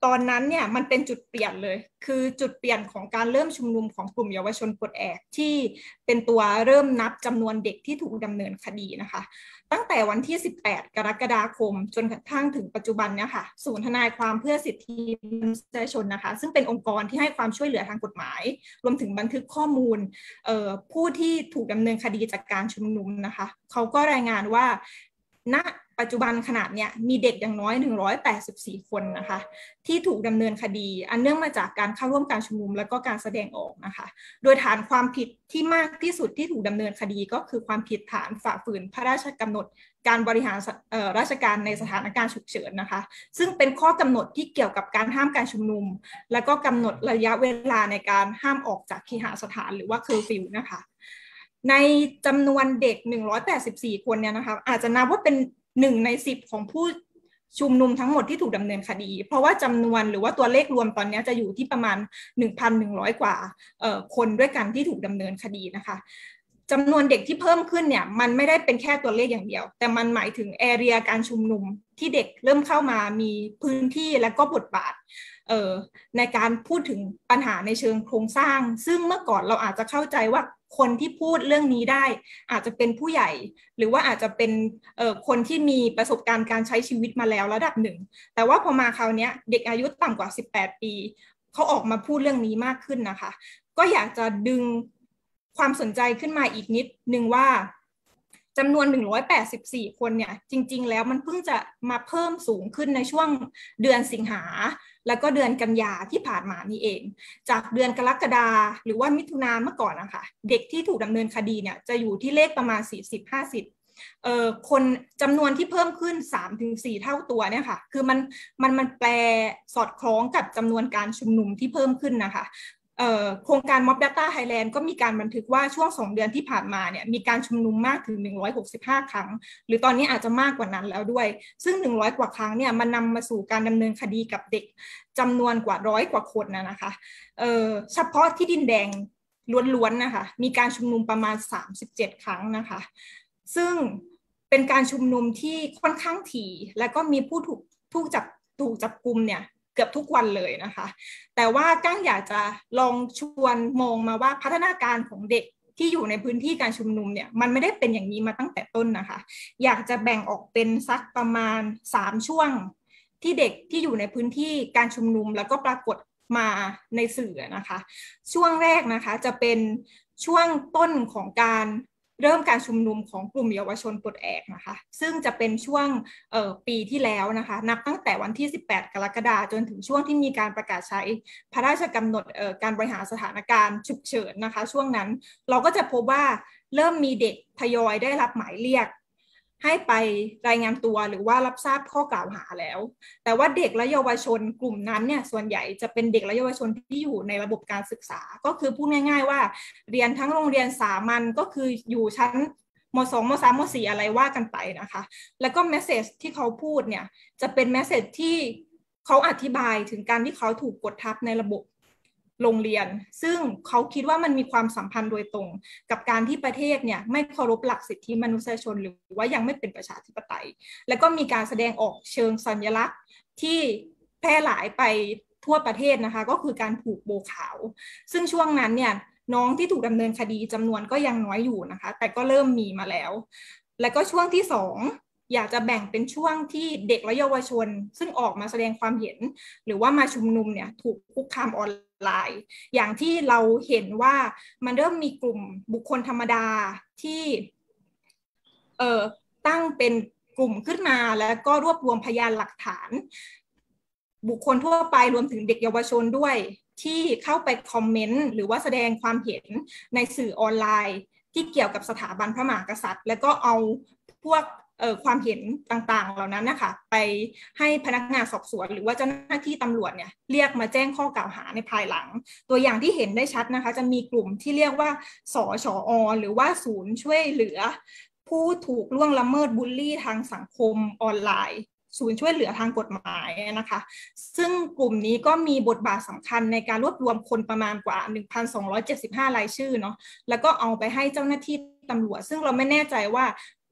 ตอนนั้นเนี่ยมันเป็นจุดเปลี่ยนเลยคือจุดเปลี่ยนของการเริ่มชุมนุมของกลุ่มเยาวชนปลดแอกที่เป็นตัวเริ่มนับจำนวนเด็กที่ถูกดำเนินคดีนะคะตั้งแต่วันที่สิบแปดกรกฎาคมจนกระทั่งถึงปัจจุบันเนี่ยค่ะศูนย์ทนายความเพื่อสิทธิมนุษยชนนะคะซึ่งเป็นองค์กรที่ให้ความช่วยเหลือทางกฎหมายรวมถึงบันทึกข้อมูลผู้ที่ถูกดำเนินคดีจากการชุมนุมนะคะเขาก็รายงานว่าณปัจจุบันขนาดเนี้ยมีเด็กอย่างน้อยหนึ่งร้อยแปดสิบสี่คนนะคะที่ถูกดำเนินคดีอันเนื่องมาจากการเข้าร่วมการชุมนุมและก็การแสดงออกนะคะโดยฐานความผิดที่มากที่สุดที่ถูกดำเนินคดีก็คือความผิดฐานฝ่าฝืนพระราชกำหนดการบริหารราชการในสถานการณ์ฉุกเฉินนะคะซึ่งเป็นข้อกำหนดที่เกี่ยวกับการห้ามการชุมนุมและก็กำหนดระยะเวลาในการห้ามออกจากเคหสถานหรือว่าเคอร์ฟิวนะคะในจำนวนเด็กหนึ่งร้อยแปดสิบสี่คนเนี่ยนะคะอาจจะนับว่าเป็นหนึ่งในสิบของผู้ชุมนุมทั้งหมดที่ถูกดำเนินคดีเพราะว่าจำนวนหรือว่าตัวเลขรวมตอนนี้จะอยู่ที่ประมาณ หนึ่งพันหนึ่งร้อย กว่าคนด้วยกันที่ถูกดำเนินคดีนะคะจำนวนเด็กที่เพิ่มขึ้นเนี่ยมันไม่ได้เป็นแค่ตัวเลขอย่างเดียวแต่มันหมายถึงแอเรียการชุมนุมที่เด็กเริ่มเข้ามามีพื้นที่และก็บทบาทในการพูดถึงปัญหาในเชิงโครงสร้างซึ่งเมื่อก่อนเราอาจจะเข้าใจว่าคนที่พูดเรื่องนี้ได้อาจจะเป็นผู้ใหญ่หรือว่าอาจจะเป็นคนที่มีประสบการณ์การใช้ชีวิตมาแล้วระดับหนึ่งแต่ว่าพอมาคราวนี้เด็กอายุต่ำกว่าสิบแปดปีเขาออกมาพูดเรื่องนี้มากขึ้นนะคะก็อยากจะดึงความสนใจขึ้นมาอีกนิดนึงว่าจำนวนหนึ่งร้อยแปดสิบสี่คนเนี่ยจริงๆแล้วมันเพิ่งจะมาเพิ่มสูงขึ้นในช่วงเดือนสิงหาแล้วก็เดือนกันยาที่ผ่านมานี่เองจากเดือนกรกฎาหรือว่ามิถุนาเมื่อก่อนนะคะเด็กที่ถูกดำเนินคดีเนี่ยจะอยู่ที่เลขประมาณ สี่สิบ ห้าสิบ เอ่อคนจำนวนที่เพิ่มขึ้น สามถึงสี่ เท่าตัวเนี่ยค่ะคือมันมันมันแปลสอดคล้องกับจำนวนการชุมนุมที่เพิ่มขึ้นนะคะโครงการ Mob Data Thailand ก็มีการบันทึกว่าช่วงสองเดือนที่ผ่านมาเนี่ยมีการชุมนุมมากถึงหนึ่งร้อยหกสิบห้าครั้งหรือตอนนี้อาจจะมากกว่านั้นแล้วด้วยซึ่งหนึ่งร้อยกว่าครั้งเนี่ยมันนำมาสู่การดำเนินคดีกับเด็กจำนวนกว่าร้อยกว่าคนนะนะคะเอ่อเฉพาะที่ดินแดงล้วนๆนะคะมีการชุมนุมประมาณสามสิบเจ็ดครั้งนะคะซึ่งเป็นการชุมนุมที่ค่อนข้างถี่และก็มีผู้ถูกถูกจับถูกจับกุมเนี่ยเกือบทุกวันเลยนะคะแต่ว่าก้างอยากจะลองชวนมองมาว่าพัฒนาการของเด็กที่อยู่ในพื้นที่การชุมนุมเนี่ยมันไม่ได้เป็นอย่างนี้มาตั้งแต่ต้นนะคะอยากจะแบ่งออกเป็นสักประมาณสามช่วงที่เด็กที่อยู่ในพื้นที่การชุมนุมแล้วก็ปรากฏมาในสื่อนะคะช่วงแรกนะคะจะเป็นช่วงต้นของการเริ่มการชุมนุมของกลุ่มเยาวชนปลดแอกนะคะซึ่งจะเป็นช่วงปีที่แล้วนะคะนับตั้งแต่วันที่สิบแปดกรกฎาคมจนถึงช่วงที่มีการประกาศใช้พระราชกำหนดการบริหารสถานการณ์ฉุกเฉินนะคะช่วงนั้นเราก็จะพบว่าเริ่มมีเด็กทยอยได้รับหมายเรียกให้ไปรายงานตัวหรือว่ารับทราบข้อกล่าวหาแล้วแต่ว่าเด็กและเยาวชนกลุ่มนั้นเนี่ยส่วนใหญ่จะเป็นเด็กและเยาวชนที่อยู่ในระบบการศึกษาก็คือพูดง่ายๆว่าเรียนทั้งโรงเรียนสามัญก็คืออยู่ชั้นม.สอง ม.สาม ม.สี่ อะไรว่ากันไปนะคะแล้วก็เมสเสจที่เขาพูดเนี่ยจะเป็นเมสเสจที่เขาอธิบายถึงการที่เขาถูกกดทับในระบบโรงเรียนซึ่งเขาคิดว่ามันมีความสัมพันธ์โดยตรงกับการที่ประเทศเนี่ยไม่เคารพหลักสิทธิมนุษยชนหรือว่ายังไม่เป็นประชาธิปไตยแล้วก็มีการแสดงออกเชิงสัญลักษณ์ที่แพร่หลายไปทั่วประเทศนะคะก็คือการผูกโบขาวซึ่งช่วงนั้นเนี่ยน้องที่ถูกดำเนินคดีจำนวนก็ยังน้อยอยู่นะคะแต่ก็เริ่มมีมาแล้วแล้วก็ช่วงที่สองอยากจะแบ่งเป็นช่วงที่เด็กและเยาวชนซึ่งออกมาแสดงความเห็นหรือว่ามาชุมนุมเนี่ยถูกคุกคามออนไลน์อย่างที่เราเห็นว่ามันเริ่มมีกลุ่มบุคคลธรรมดาที่เอ่อตั้งเป็นกลุ่มขึ้นมาแล้วก็รวบรวมพยานหลักฐานบุคคลทั่วไปรวมถึงเด็กเยาวชนด้วยที่เข้าไปคอมเมนต์หรือว่าแสดงความเห็นในสื่อออนไลน์ที่เกี่ยวกับสถาบันพระมหากษัตริย์แล้วก็เอาพวกเอ่อความเห็นต่างๆเหล่านั้นนะคะไปให้พนักงานสอบสวนหรือว่าเจ้าหน้าที่ตำรวจเนี่ยเรียกมาแจ้งข้อกล่าวหาในภายหลังตัวอย่างที่เห็นได้ชัดนะคะจะมีกลุ่มที่เรียกว่าสชอ.หรือว่าศูนย์ช่วยเหลือผู้ถูกล่วงละเมิดบูลลี่ทางสังคมออนไลน์ศูนย์ช่วยเหลือทางกฎหมายนะคะซึ่งกลุ่มนี้ก็มีบทบาทสำคัญในการรวบรวมคนประมาณกว่า หนึ่งพันสองร้อยเจ็ดสิบห้า รายชื่อเนาะแล้วก็เอาไปให้เจ้าหน้าที่ตำรวจซึ่งเราไม่แน่ใจว่า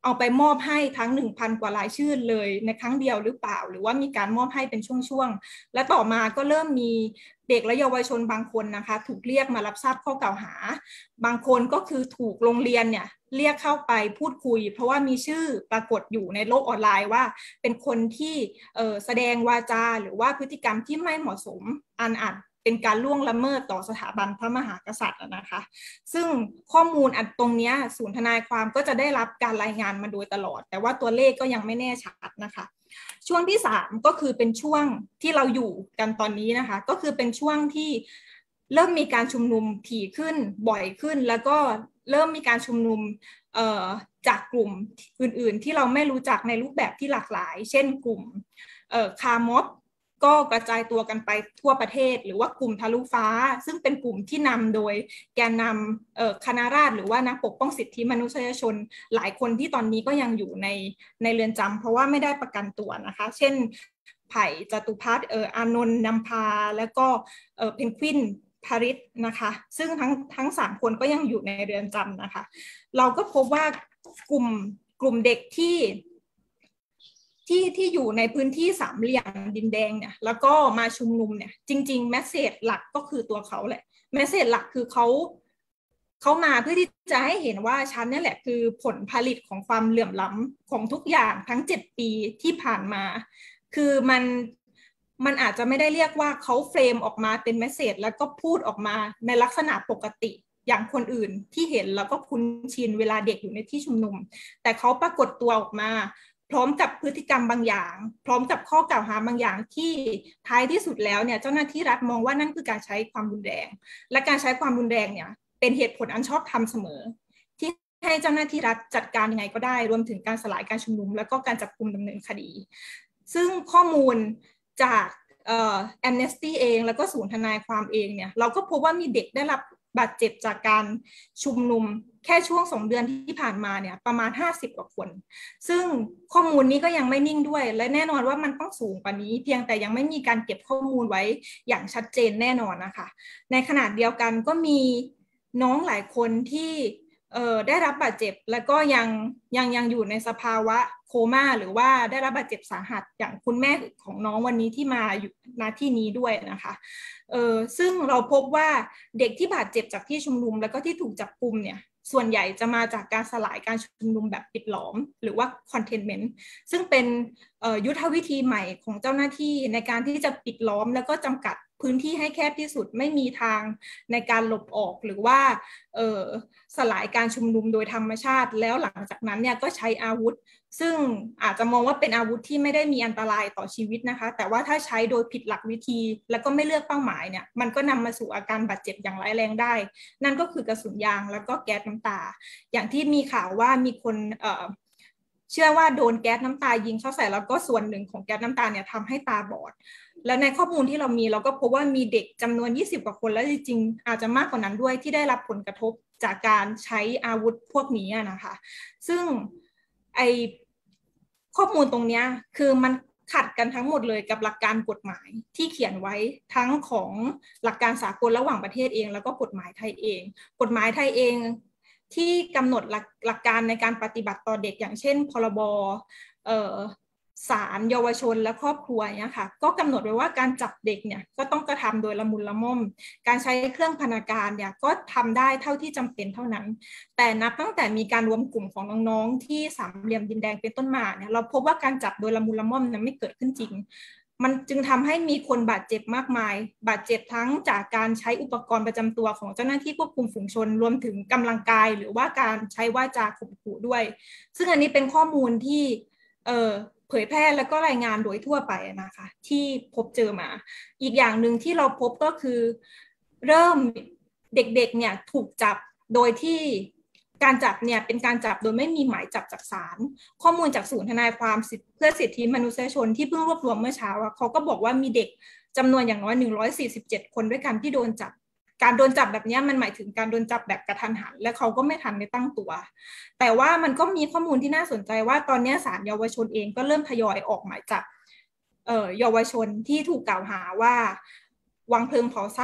เอาไปมอบให้ทั้ง หนึ่งพัน กว่ารายชื่อเลยในครั้งเดียวหรือเปล่าหรือว่ามีการมอบให้เป็นช่วงๆและต่อมาก็เริ่มมีเด็กและเยาวชนบางคนนะคะถูกเรียกมารับทราบข้อกล่าวหาบางคนก็คือถูกโรงเรียนเนี่ยเรียกเข้าไปพูดคุยเพราะว่ามีชื่อปรากฏอยู่ในโลกออนไลน์ว่าเป็นคนที่เอ่อแสดงวาจาหรือว่าพฤติกรรมที่ไม่เหมาะสมอันอาจเป็นการล่วงละเมิดต่อสถาบันพระมหากษัตริย์นะคะซึ่งข้อมูลอันตรงนี้ศูนย์ทนายความก็จะได้รับการรายงานมาโดยตลอดแต่ว่าตัวเลขก็ยังไม่แน่ชัดนะคะช่วงที่สามก็คือเป็นช่วงที่เราอยู่กันตอนนี้นะคะก็คือเป็นช่วงที่เริ่มมีการชุมนุมถี่ขึ้นบ่อยขึ้นแล้วก็เริ่มมีการชุมนุมเอ่อจากกลุ่มอื่นๆที่เราไม่รู้จักในรูปแบบที่หลากหลายเช่นกลุ่มเอ่อคาร์ม็อบก็กระจายตัวกันไปทั่วประเทศหรือว่ากลุ่มทะลุฟ้าซึ่งเป็นกลุ่มที่นำโดยแกนนำเอ่อคณะราษฎรหรือว่านักปกป้องสิทธิมนุษยชนหลายคนที่ตอนนี้ก็ยังอยู่ในในเรือนจำเพราะว่าไม่ได้ประกันตัวนะคะเช่นไผ่จตุพัฒน์เอ่ออานนท์นำพาแล้วก็เอ่อเพนกวินพาริสนะคะซึ่งทั้งทั้งสามคนก็ยังอยู่ในเรือนจำนะคะเราก็พบว่ากลุ่มกลุ่มเด็กที่ที่ที่อยู่ในพื้นที่สามเหลี่ยมดินแดงเนี่ยแล้วก็มาชุมนุมเนี่ยจริงๆแมสเสจหลักก็คือตัวเขาแหละแมสเสจหลักคือเขาเขามาเพื่อที่จะให้เห็นว่าฉันนี่แหละคือผลผลิตของความเหลื่อมล้ำของทุกอย่างทั้งเจ็ดปีที่ผ่านมาคือมันมันอาจจะไม่ได้เรียกว่าเขาเฟรมออกมาเป็นแมสเสจแล้วก็พูดออกมาในลักษณะปกติอย่างคนอื่นที่เห็นแล้วก็คุ้นชินเวลาเด็กอยู่ในที่ชุมนุมแต่เขาปรากฏตัวออกมาพร้อมกับพฤติกรรมบางอย่างพร้อมกับข้อกล่าวหาบางอย่างที่ท้ายที่สุดแล้วเนี่ยเจ้าหน้าที่รัฐมองว่านั่นคือการใช้ความรุนแรงและการใช้ความรุนแรงเนี่ยเป็นเหตุผลอันชอบธรรมเสมอที่ให้เจ้าหน้าที่รัฐจัดการยังไงก็ได้รวมถึงการสลายการชุมนุมแล้วก็การจับกุมดำเนินคดีซึ่งข้อมูลจากเอ่อ Amnesty เองแล้วก็ศูนย์ทนายความเองเนี่ยเราก็พบว่ามีเด็กได้รับบาดเจ็บจากการชุมนุมแค่ช่วงสองเดือนที่ผ่านมาเนี่ยประมาณห้าสิบกว่าคนซึ่งข้อมูลนี้ก็ยังไม่นิ่งด้วยและแน่นอนว่ามันต้องสูงกว่านี้เพียงแต่ยังไม่มีการเก็บข้อมูลไว้อย่างชัดเจนแน่นอนนะคะในขณะเดียวกันก็มีน้องหลายคนที่เอ่อได้รับบาดเจ็บแล้วก็ยังยังยังอยู่ในสภาวะโคม่าหรือว่าได้รับบาดเจ็บสาหัสอย่างคุณแม่ของน้องวันนี้ที่มาอยู่ณที่นี้ด้วยนะคะเออซึ่งเราพบว่าเด็กที่บาดเจ็บจากที่ชุมนุมแล้วก็ที่ถูกจับกุมเนี่ยส่วนใหญ่จะมาจากการสลายการชุมนุมแบบปิดล้อมหรือว่า containment ซึ่งเป็นยุทธวิธีใหม่ของเจ้าหน้าที่ในการที่จะปิดล้อมแล้วก็จำกัดพื้นที่ให้แคบที่สุดไม่มีทางในการหลบออกหรือว่าสลายการชุมนุมโดยธรรมชาติแล้วหลังจากนั้นเนี่ยก็ใช้อาวุธซึ่งอาจจะมองว่าเป็นอาวุธที่ไม่ได้มีอันตรายต่อชีวิตนะคะแต่ว่าถ้าใช้โดยผิดหลักวิธีแล้วก็ไม่เลือกเป้าหมายเนี่ยมันก็นำมาสู่อาการบาดเจ็บอย่างร้ายแรงได้นั่นก็คือกระสุนยางแล้วก็แก๊สน้ำตาอย่างที่มีข่าวว่ามีคนเอ่อเชื่อว่าโดนแก๊สน้ำตายิงเข้าใส่แล้วก็ส่วนหนึ่งของแก๊สน้ำตาเนี่ยทำให้ตาบอดและในข้อมูลที่เรามีเราก็พบว่ามีเด็กจำนวนยี่สิบกว่าคนและจริงๆอาจจะมากกว่านั้นด้วยที่ได้รับผลกระทบจากการใช้อาวุธพวกนี้นะคะซึ่งไอข้อมูลตรงนี้คือมันขัดกันทั้งหมดเลยกับหลักการกฎหมายที่เขียนไว้ทั้งของหลักการสากลระหว่างประเทศเองแล้วก็กฎหมายไทยเองกฎหมายไทยเองที่กำหนดหลักหลักการในการปฏิบัติต่อเด็กอย่างเช่นพรบเอ่อศาลเยาวชนและครอบครัวเนี่ยค่ะก็กำหนดไว้ว่าการจับเด็กเนี่ยก็ต้องกระทำโดยละมุนละม่อมการใช้เครื่องพรรณการเนี่ยก็ทำได้เท่าที่จำเป็นเท่านั้นแต่นับตั้งแต่มีการรวมกลุ่มของน้องๆที่สามเหลี่ยมดินแดงเป็นต้นมาเนี่ยเราพบว่าการจับโดยละมุนละม่อมนั้นไม่เกิดขึ้นจริงมันจึงทำให้มีคนบาดเจ็บมากมายบาดเจ็บทั้งจากการใช้อุปกรณ์ประจำตัวของเจ้าหน้าที่ควบคุมฝูงชนรวมถึงกำลังกายหรือว่าการใช้วาจาข่มขู่ด้วยซึ่งอันนี้เป็นข้อมูลที่เอ่อเผยแพร่แล้วก็รายงานโดยทั่วไปนะคะที่พบเจอมาอีกอย่างหนึ่งที่เราพบก็คือเริ่มเด็กๆเนี่ยถูกจับโดยที่การจับเนี่ยเป็นการจับโดยไม่มีหมายจับจากศาลข้อมูลจากศูนย์ทนายความเพื่อสิทธิมนุษยชนที่เพิ่งรวบรวมเมื่อเช้าเขาก็บอกว่ามีเด็กจำนวนอย่างน้อยหนึ่งร้อยสี่สิบเจ็ดคนด้วยกันที่โดนจับการโดนจับแบบนี้มันหมายถึงการโดนจับแบบกระทันหันและเขาก็ไม่ทันได้ตั้งตัวแต่ว่ามันก็มีข้อมูลที่น่าสนใจว่าตอนนี้ศาลเยาวชนเองก็เริ่มทยอยออกหมายจับเอ่อเยาวชนที่ถูกกล่าวหาว่าวางเพลิงเผาทรัพย์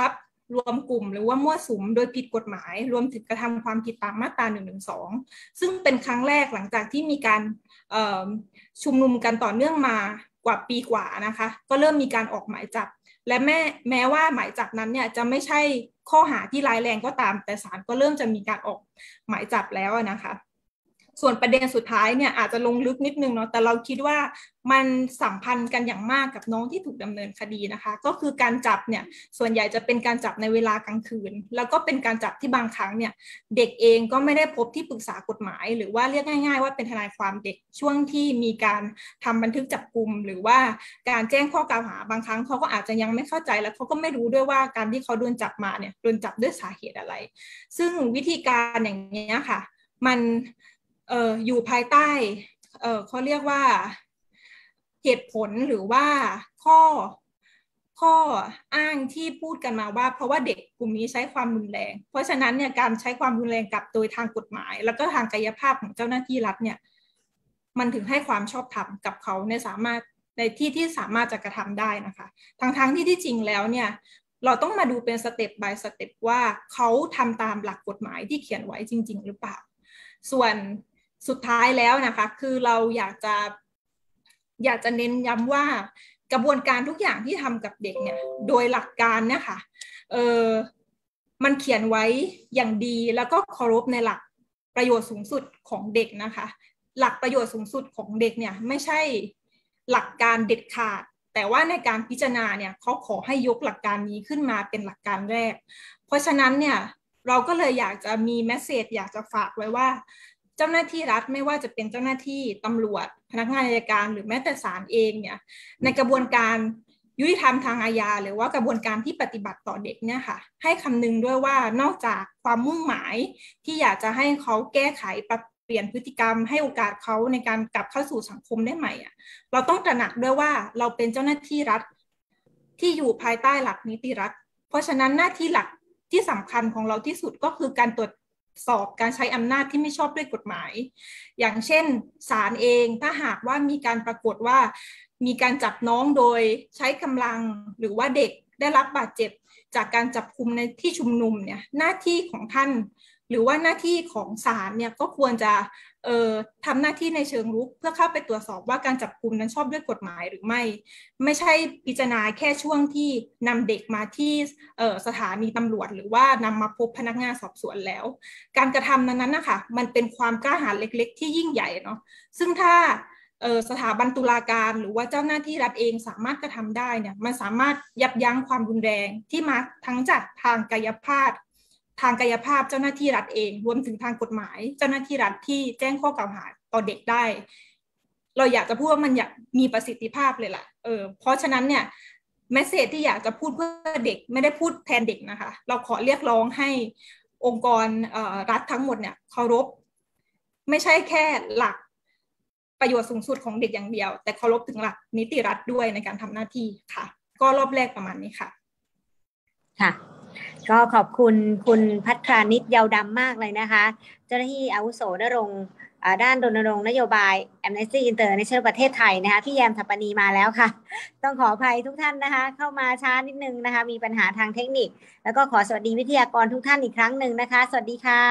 รวมกลุ่มหรือว่ามั่วสุมโดยผิดกฎหมายรวมถึงกระทำความผิดตามมาตราหนึ่งหนึ่งสองซึ่งเป็นครั้งแรกหลังจากที่มีการชุมนุมกันต่อเนื่องมากว่าปีกว่านะคะก็เริ่มมีการออกหมายจับและแม้แม้ว่าหมายจับนั้นเนี่ยจะไม่ใช่ข้อหาที่ร้ายแรงก็ตามแต่ศาลก็เริ่มจะมีการออกหมายจับแล้วนะคะส่วนประเด็นสุดท้ายเนี่ยอาจจะลงลึกนิดนึงเนาะแต่เราคิดว่ามันสัมพันธ์กันอย่างมากกับน้องที่ถูกดำเนินคดีนะคะก็คือการจับเนี่ยส่วนใหญ่จะเป็นการจับในเวลากลางคืนแล้วก็เป็นการจับที่บางครั้งเนี่ยเด็กเองก็ไม่ได้พบที่ปรึกษากฎหมายหรือว่าเรียกง่ายๆว่าเป็นทนายความเด็กช่วงที่มีการทำบันทึกจับกุมหรือว่าการแจ้งข้อกล่าวหาบางครั้งเขาก็อาจจะยังไม่เข้าใจและเขาก็ไม่รู้ด้วยว่าการที่เขาโดนจับมาเนี่ยโดนจับด้วยสาเหตุอะไรซึ่งวิธีการอย่างนี้ค่ะมันเอ่ออยู่ภายใต้เอ่อเขาเรียกว่าเหตุผลหรือว่าข้อข้ออ้างที่พูดกันมาว่าเพราะว่าเด็กกลุ่มนี้ใช้ความรุนแรงเพราะฉะนั้นเนี่ยการใช้ความรุนแรงกับโดยทางกฎหมายแล้วก็ทางกายภาพของเจ้าหน้าที่รัฐเนี่ยมันถึงให้ความชอบธรรมกับเขาในสามารถในที่ที่สามารถจะกระทำได้นะคะทั้งทั้งที่ที่จริงแล้วเนี่ยเราต้องมาดูเป็นสเต็ป by สเต็ปว่าเขาทำตามหลักกฎหมายที่เขียนไว้จริงๆหรือเปล่าส่วนสุดท้ายแล้วนะคะคือเราอยากจะอยากจะเน้นย้ำว่ากระบวนการทุกอย่างที่ทำกับเด็กเนี่ยโดยหลักการเนี่ยค่ะเออมันเขียนไว้อย่างดีแล้วก็เคารพในหลักประโยชน์สูงสุดของเด็กนะคะหลักประโยชน์สูงสุดของเด็กเนี่ยไม่ใช่หลักการเด็ดขาดแต่ว่าในการพิจารณาเนี่ยเขาขอให้ยกหลักการนี้ขึ้นมาเป็นหลักการแรกเพราะฉะนั้นเนี่ยเราก็เลยอยากจะมีเมสเสจอยากจะฝากไว้ว่าเจ้าหน้าที่รัฐไม่ว่าจะเป็นเจ้าหน้าที่ตำรวจพนักงานอัยการหรือแม้แต่ศาลเองเนี่ยในกระบวนการยุติธรรมทางอาญาหรือว่ากระบวนการที่ปฏิบัติต่อเด็กเนี่ยค่ะให้คำนึงด้วยว่านอกจากความมุ่งหมายที่อยากจะให้เขาแก้ไขปรับเปลี่ยนพฤติกรรมให้โอกาสเขาในการกลับเข้าสู่สังคมได้ใหม่อ่ะเราต้องตระหนักด้วยว่าเราเป็นเจ้าหน้าที่รัฐที่อยู่ภายใต้หลักนิติรัฐเพราะฉะนั้นหน้าที่หลักที่สำคัญของเราที่สุดก็คือการตรวจสอบการใช้อำนาจที่ไม่ชอบด้วยกฎหมายอย่างเช่นศาลเองถ้าหากว่ามีการปรากฏว่ามีการจับน้องโดยใช้กำลังหรือว่าเด็กได้รับบาดเจ็บจากการจับกุมในที่ชุมนุมเนี่ยหน้าที่ของท่านหรือว่าหน้าที่ของศาลเนี่ยก็ควรจะเอ่อทำหน้าที่ในเชิงรุกเพื่อเข้าไปตรวจสอบว่าการจับกุมนั้นชอบด้วยกฎหมายหรือไม่ไม่ใช่พิจารณาแค่ช่วงที่นำเด็กมาที่เอ่อสถานีตำรวจหรือว่านำมาพบพนักงานสอบสวนแล้วการกระทำนั้นนะคะมันเป็นความกล้าหาญเล็กๆที่ยิ่งใหญ่เนาะซึ่งถ้าเอ่อสถาบันตุลาการหรือว่าเจ้าหน้าที่รัฐเองสามารถกระทำได้เนี่ยมันสามารถยับยั้งความรุนแรงที่มาทั้งจากทางกายภาพทางกายภาพเจ้าหน้าที่รัฐเองรวมถึงทางกฎหมายเจ้าหน้าที่รัฐที่แจ้งข้อกล่าวหาต่อเด็กได้เราอยากจะพูดว่ามันอยากมีประสิทธิภาพเลยล่ะเออเพราะฉะนั้นเนี่ยเมสเสจที่อยากจะพูดเพื่อเด็กไม่ได้พูดแทนเด็กนะคะเราขอเรียกร้องให้องค์กรรัฐทั้งหมดเนี่ยเคารพไม่ใช่แค่หลักประโยชน์สูงสุดของเด็กอย่างเดียวแต่เคารพถึงหลักนิติรัฐด้วยในการทำหน้าที่ค่ะก็รอบแรกประมาณนี้ค่ะค่ะก็ขอบคุณคุณภัทรานิชเยาวดำมากเลยนะคะเจ้าหน้าที่อาวุโสณรงค์ด้านรณรงค์นโยบาย Amnesty International ประเทศไทยนะคะพี่แยมถัปปณีมาแล้วค่ะต้องขออภัยทุกท่านนะคะเข้ามาช้านิดนึงนะคะมีปัญหาทางเทคนิคแล้วก็ขอสวัสดีวิทยากรทุกท่านอีกครั้งหนึ่งนะคะสวัสดีค่ะ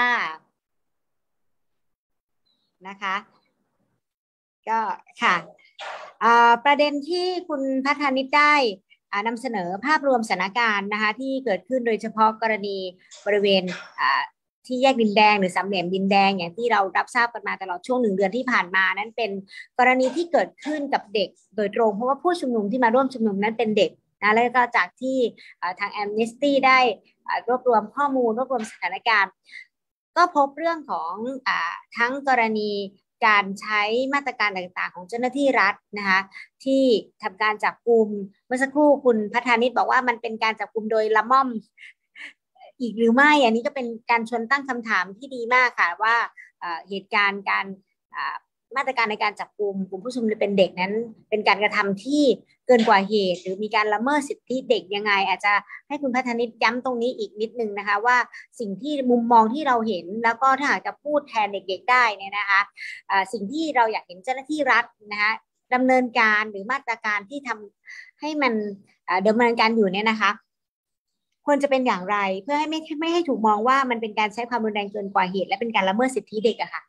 นะคะก็ค่ะประเด็นที่คุณภัทรานิชได้นำเสนอภาพรวมสถานการณ์นะคะที่เกิดขึ้นโดยเฉพาะกรณีบริเวณที่แยกดินแดงหรือสามเหลี่ยมดินแดงอย่างที่เรารับทราบกันมาตลอดช่วงหนึ่งเดือนที่ผ่านมานั้นเป็นกรณีที่เกิดขึ้นกับเด็กโดยตรงเพราะว่าผู้ชุมนุมที่มาร่วมชุมนุมนั้นเป็นเด็กนะแล้วก็จากที่ทาง Amnesty ได้รวบรวมข้อมูลรวบรวมสถานการณ์ก็พบเรื่องของทั้งกรณีการใช้มาตรการต่างๆของเจ้าหน้าที่รัฐนะคะที่ทำการจับกุมเมื่อสักครู่คุณภัทรานิชบอกว่ามันเป็นการจับกุมโดยละม่อมอีกหรือไม่อันนี้ก็เป็นการชวนตั้งคำถามที่ดีมากค่ะว่าเหตุการณ์การมาตรการในการจับกุมกลุ่มผู้ชุมนุมเป็นเด็กนั้นเป็นการกระทำที่เกินกว่าเหตุหรือมีการละเมิดสิทธิเด็กยังไงอาจจะให้คุณภัทรานิชย้ำตรงนี้อีกนิดนึงนะคะว่าสิ่งที่มุมมองที่เราเห็นแล้วก็ถ้าหากจะพูดแทนเด็กๆได้เนี่ยนะคะสิ่งที่เราอยากเห็นเจ้าหน้าที่รัฐนะคะดำเนินการหรือมาตรการที่ทำให้มันดำเนินการอยู่เนี่ยนะคะคควรจะเป็นอย่างไรเพื่อให้ไม่ไม่ให้ถูกมองว่ามันเป็นการใช้ความรุนแรงเกินกว่าเหตุและเป็นการละเมิดสิทธิเด็กอะค่ะ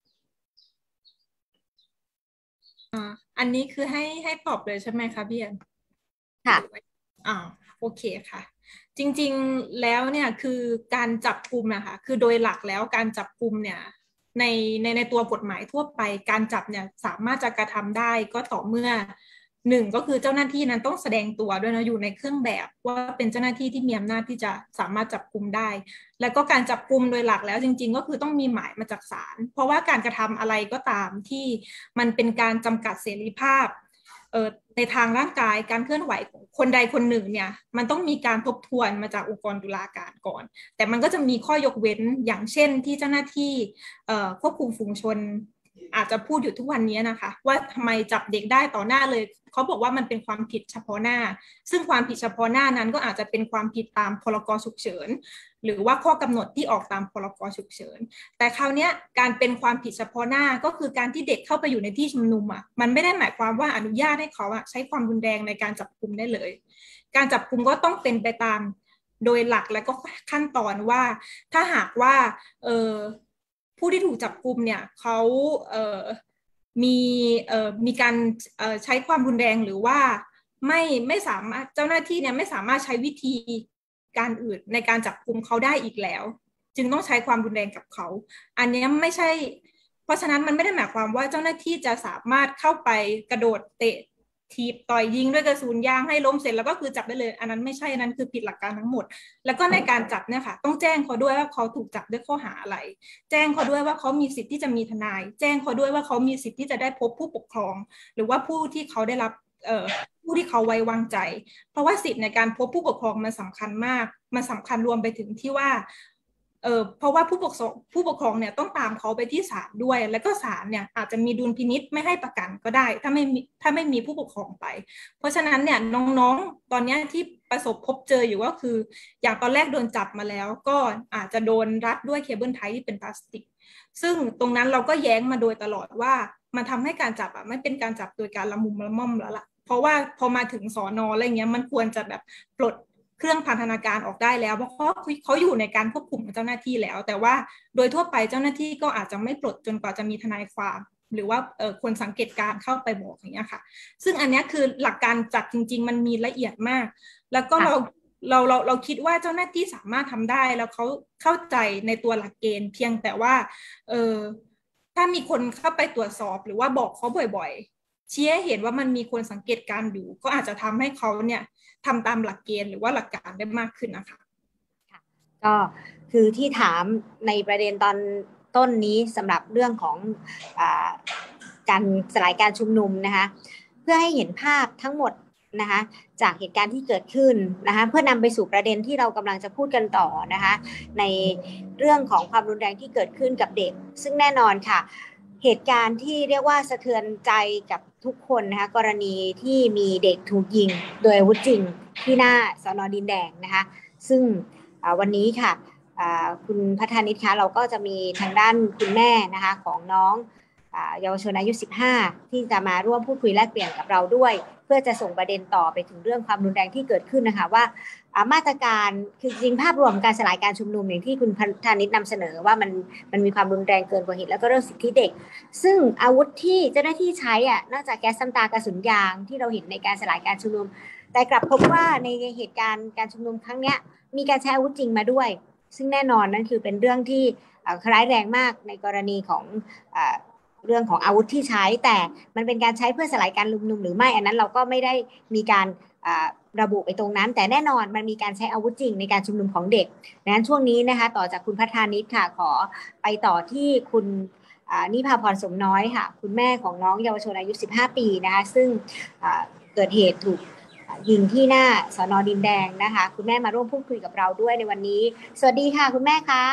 อันนี้คือให้ให้ตอบเลยใช่ไหมคะพี่แอนค่ะอ่าโอเคค่ะจริงๆแล้วเนี่ยคือการจับกุมนะคะคือโดยหลักแล้วการจับกุมเนี่ยในในในตัวกฎหมายทั่วไปการจับเนี่ยสามารถจะกระทำได้ก็ต่อเมื่อหนึ่งก็คือเจ้าหน้าที่นั้นต้องแสดงตัวด้วยนะอยู่ในเครื่องแบบว่าเป็นเจ้าหน้าที่ที่มีอำนาจที่จะสามารถจับกุมได้แล้วก็การจับกุมโดยหลักแล้วจริงๆก็คือต้องมีหมายมาจากศาลเพราะว่าการกระทำอะไรก็ตามที่มันเป็นการจำกัดเสรีภาพเอ่อในทางร่างกายการเคลื่อนไหวของคนใดคนหนึ่งเนี่ยมันต้องมีการทบทวนมาจากองค์กรตุลาการก่อนแต่มันก็จะมีข้อยกเว้นอย่างเช่นที่เจ้าหน้าที่ควบคุมฝูงชนอาจจะพูดอยู่ทุกวันนี้นะคะว่าทำไมจับเด็กได้ต่อหน้าเลยเขาบอกว่ามันเป็นความผิดเฉพาะหน้าซึ่งความผิดเฉพาะหน้านั้นก็อาจจะเป็นความผิดตามพรกฉุกเฉินหรือว่าข้อกำหนดที่ออกตามพรกฉุกเฉินแต่คราวนี้การเป็นความผิดเฉพาะหน้าก็คือการที่เด็กเข้าไปอยู่ในที่ชุมนุมอ่ะมันไม่ได้หมายความว่าอนุญาตให้เขาใช้ความรุนแรงในการจับกุมได้เลยการจับกุมก็ต้องเป็นไปตามโดยหลักและก็ขั้นตอนว่าถ้าหากว่าเออผู้ที่ถูกจับกุมเนี่ยเขาเออมีเอ่อมีการเอ่อใช้ความรุนแรงหรือว่าไม่ไม่สามารถเจ้าหน้าที่เนี่ยไม่สามารถใช้วิธีการอื่นในการจับกุมเขาได้อีกแล้วจึงต้องใช้ความรุนแรงกับเขาอันนี้ไม่ใช่เพราะฉะนั้นมันไม่ได้หมายความว่าเจ้าหน้าที่จะสามารถเข้าไปกระโดดเตะทีบต่อยยิงด้วยกระสุนยางให้ล้มเสร็จแล้วก็คือจับได้เลยอันนั้นไม่ใช่นั้นคือผิดหลักการทั้งหมดแล้วก็ในการจับเนี่ยค่ะต้องแจ้งเขาด้วยว่าเขาถูกจับด้วยข้อหาอะไรแจ้งเขาด้วยว่าเขามีสิทธิ์ที่จะมีทนายแจ้งเขาด้วยว่าเขามีสิทธิ์ที่จะได้พบผู้ปกครองหรือว่าผู้ที่เขาได้รับเอ่อผู้ที่เขาไว้วางใจเพราะว่าสิทธิ์ในการพบผู้ปกครองมันสำคัญมากมันสำคัญรวมไปถึงที่ว่าเออเพราะว่าผู้ปกครองผู้ปกครองเนี่ยต้องตามเขาไปที่ศาลด้วยแล้วก็ศาลเนี่ยอาจจะมีดุลพินิจไม่ให้ประกันก็ได้ถ้าไม่ถ้าไม่มีผู้ปกครองไปเพราะฉะนั้นเนี่ยน้องๆตอนนี้ที่ประสบพบเจออยู่ก็คืออย่างตอนแรกโดนจับมาแล้วก็อาจจะโดนรัดด้วยเคเบิลไทท์ที่เป็นพลาสติกซึ่งตรงนั้นเราก็แย้งมาโดยตลอดว่ามันทำให้การจับอ่ะไม่เป็นการจับโดยการละมุมละม่อมแล้วล่ะเพราะว่าพอมาถึงสอนออะไรเงี้ยมันควรจะแบบปลดเครื่องพันธนาการออกได้แล้วเพราะเขาเขาอยู่ในการควบคุมของเจ้าหน้าที่แล้วแต่ว่าโดยทั่วไปเจ้าหน้าที่ก็อาจจะไม่ปลดจนกว่าจะมีทนายความหรือว่าเอ่อคนสังเกตการเข้าไปบอกอย่างเงี้ยค่ะซึ่งอันนี้คือหลักการจับจริงๆมันมีละเอียดมากแล้วก็เราเราเราเราคิดว่าเจ้าหน้าที่สามารถทำได้แล้วเขาเข้าใจในตัวหลักเกณฑ์เพียงแต่ว่าเออถ้ามีคนเข้าไปตรวจสอบหรือว่าบอกเขาบ่อยๆชี้ให้เห็นว่ามันมีคนสังเกตการอยู่ก็อาจจะทำให้เขาเนี่ยทำตามหลักเกณฑ์หรือว่าหลักการได้มากขึ้นนะคะก็คือที่ถามในประเด็นตอนต้นนี้สำหรับเรื่องของอ่าการสลายการชุมนุมนะคะเพื่อให้เห็นภาพทั้งหมดนะคะจากเหตุการณ์ที่เกิดขึ้นนะคะเพื่อนำไปสู่ประเด็นที่เรากำลังจะพูดกันต่อนะคะในเรื่องของความรุนแรงที่เกิดขึ้นกับเด็กซึ่งแน่นอนค่ะเหตุการณ์ที่เรียกว่าสะเทือนใจกับทุกคนนะคะกรณีที่มีเด็กถูกยิงโดยอาวุธจริงที่หน้าสน.ดินแดงนะคะซึ่งวันนี้ค่ะคุณพัฒนิตคะเราก็จะมีทางด้านคุณแม่นะคะของน้องเยาวชนอายุสิบห้าที่จะมาร่วมพูดคุยแลกเปลี่ยนกับเราด้วยเพื่อจะส่งประเด็นต่อไปถึงเรื่องความรุนแรงที่เกิดขึ้นนะคะว่ามาตรการคือจริงภาพรวมการสลายการชุมนุมอย่างที่คุณพัฒนิตนำเสนอว่ามันมันมีความรุนแรงเกินกว่าเหตุแล้วก็เรื่องสิทธิเด็กซึ่งอาวุธที่เจ้าหน้าที่ใช้อ่ะนอกจากแก๊สน้ำตากระสุนยางที่เราเห็นในการสลายการชุมนุมแต่กลับพบว่าในเหตุการณ์การชุมนุมครั้งนี้มีการใช้อาวุธจริงมาด้วยซึ่งแน่นอนนั่นคือเป็นเรื่องที่ร้ายแรงมากในกรณีของเรื่องของอาวุธที่ใช้แต่มันเป็นการใช้เพื่อสลายการชุมนุมหรือไม่อันนั้นเราก็ไม่ได้มีการระบุไปตรงนั้นแต่แน่นอนมันมีการใช้อาวุธจริงในการชุมนุมของเด็กดังนั้นช่วงนี้นะคะต่อจากคุณพัฒนิตค่ะขอไปต่อที่คุณนิพาพรสมน้อยค่ะคุณแม่ของน้องเยาวชนอายุสิบห้าปีนะคะซึ่งเกิดเหตุถูกยิงที่หน้าสน.ดินแดงนะคะคุณแม่มาร่วมพูดคุยกับเราด้วยในวันนี้สวัสดีค่ะคุณแม่คะ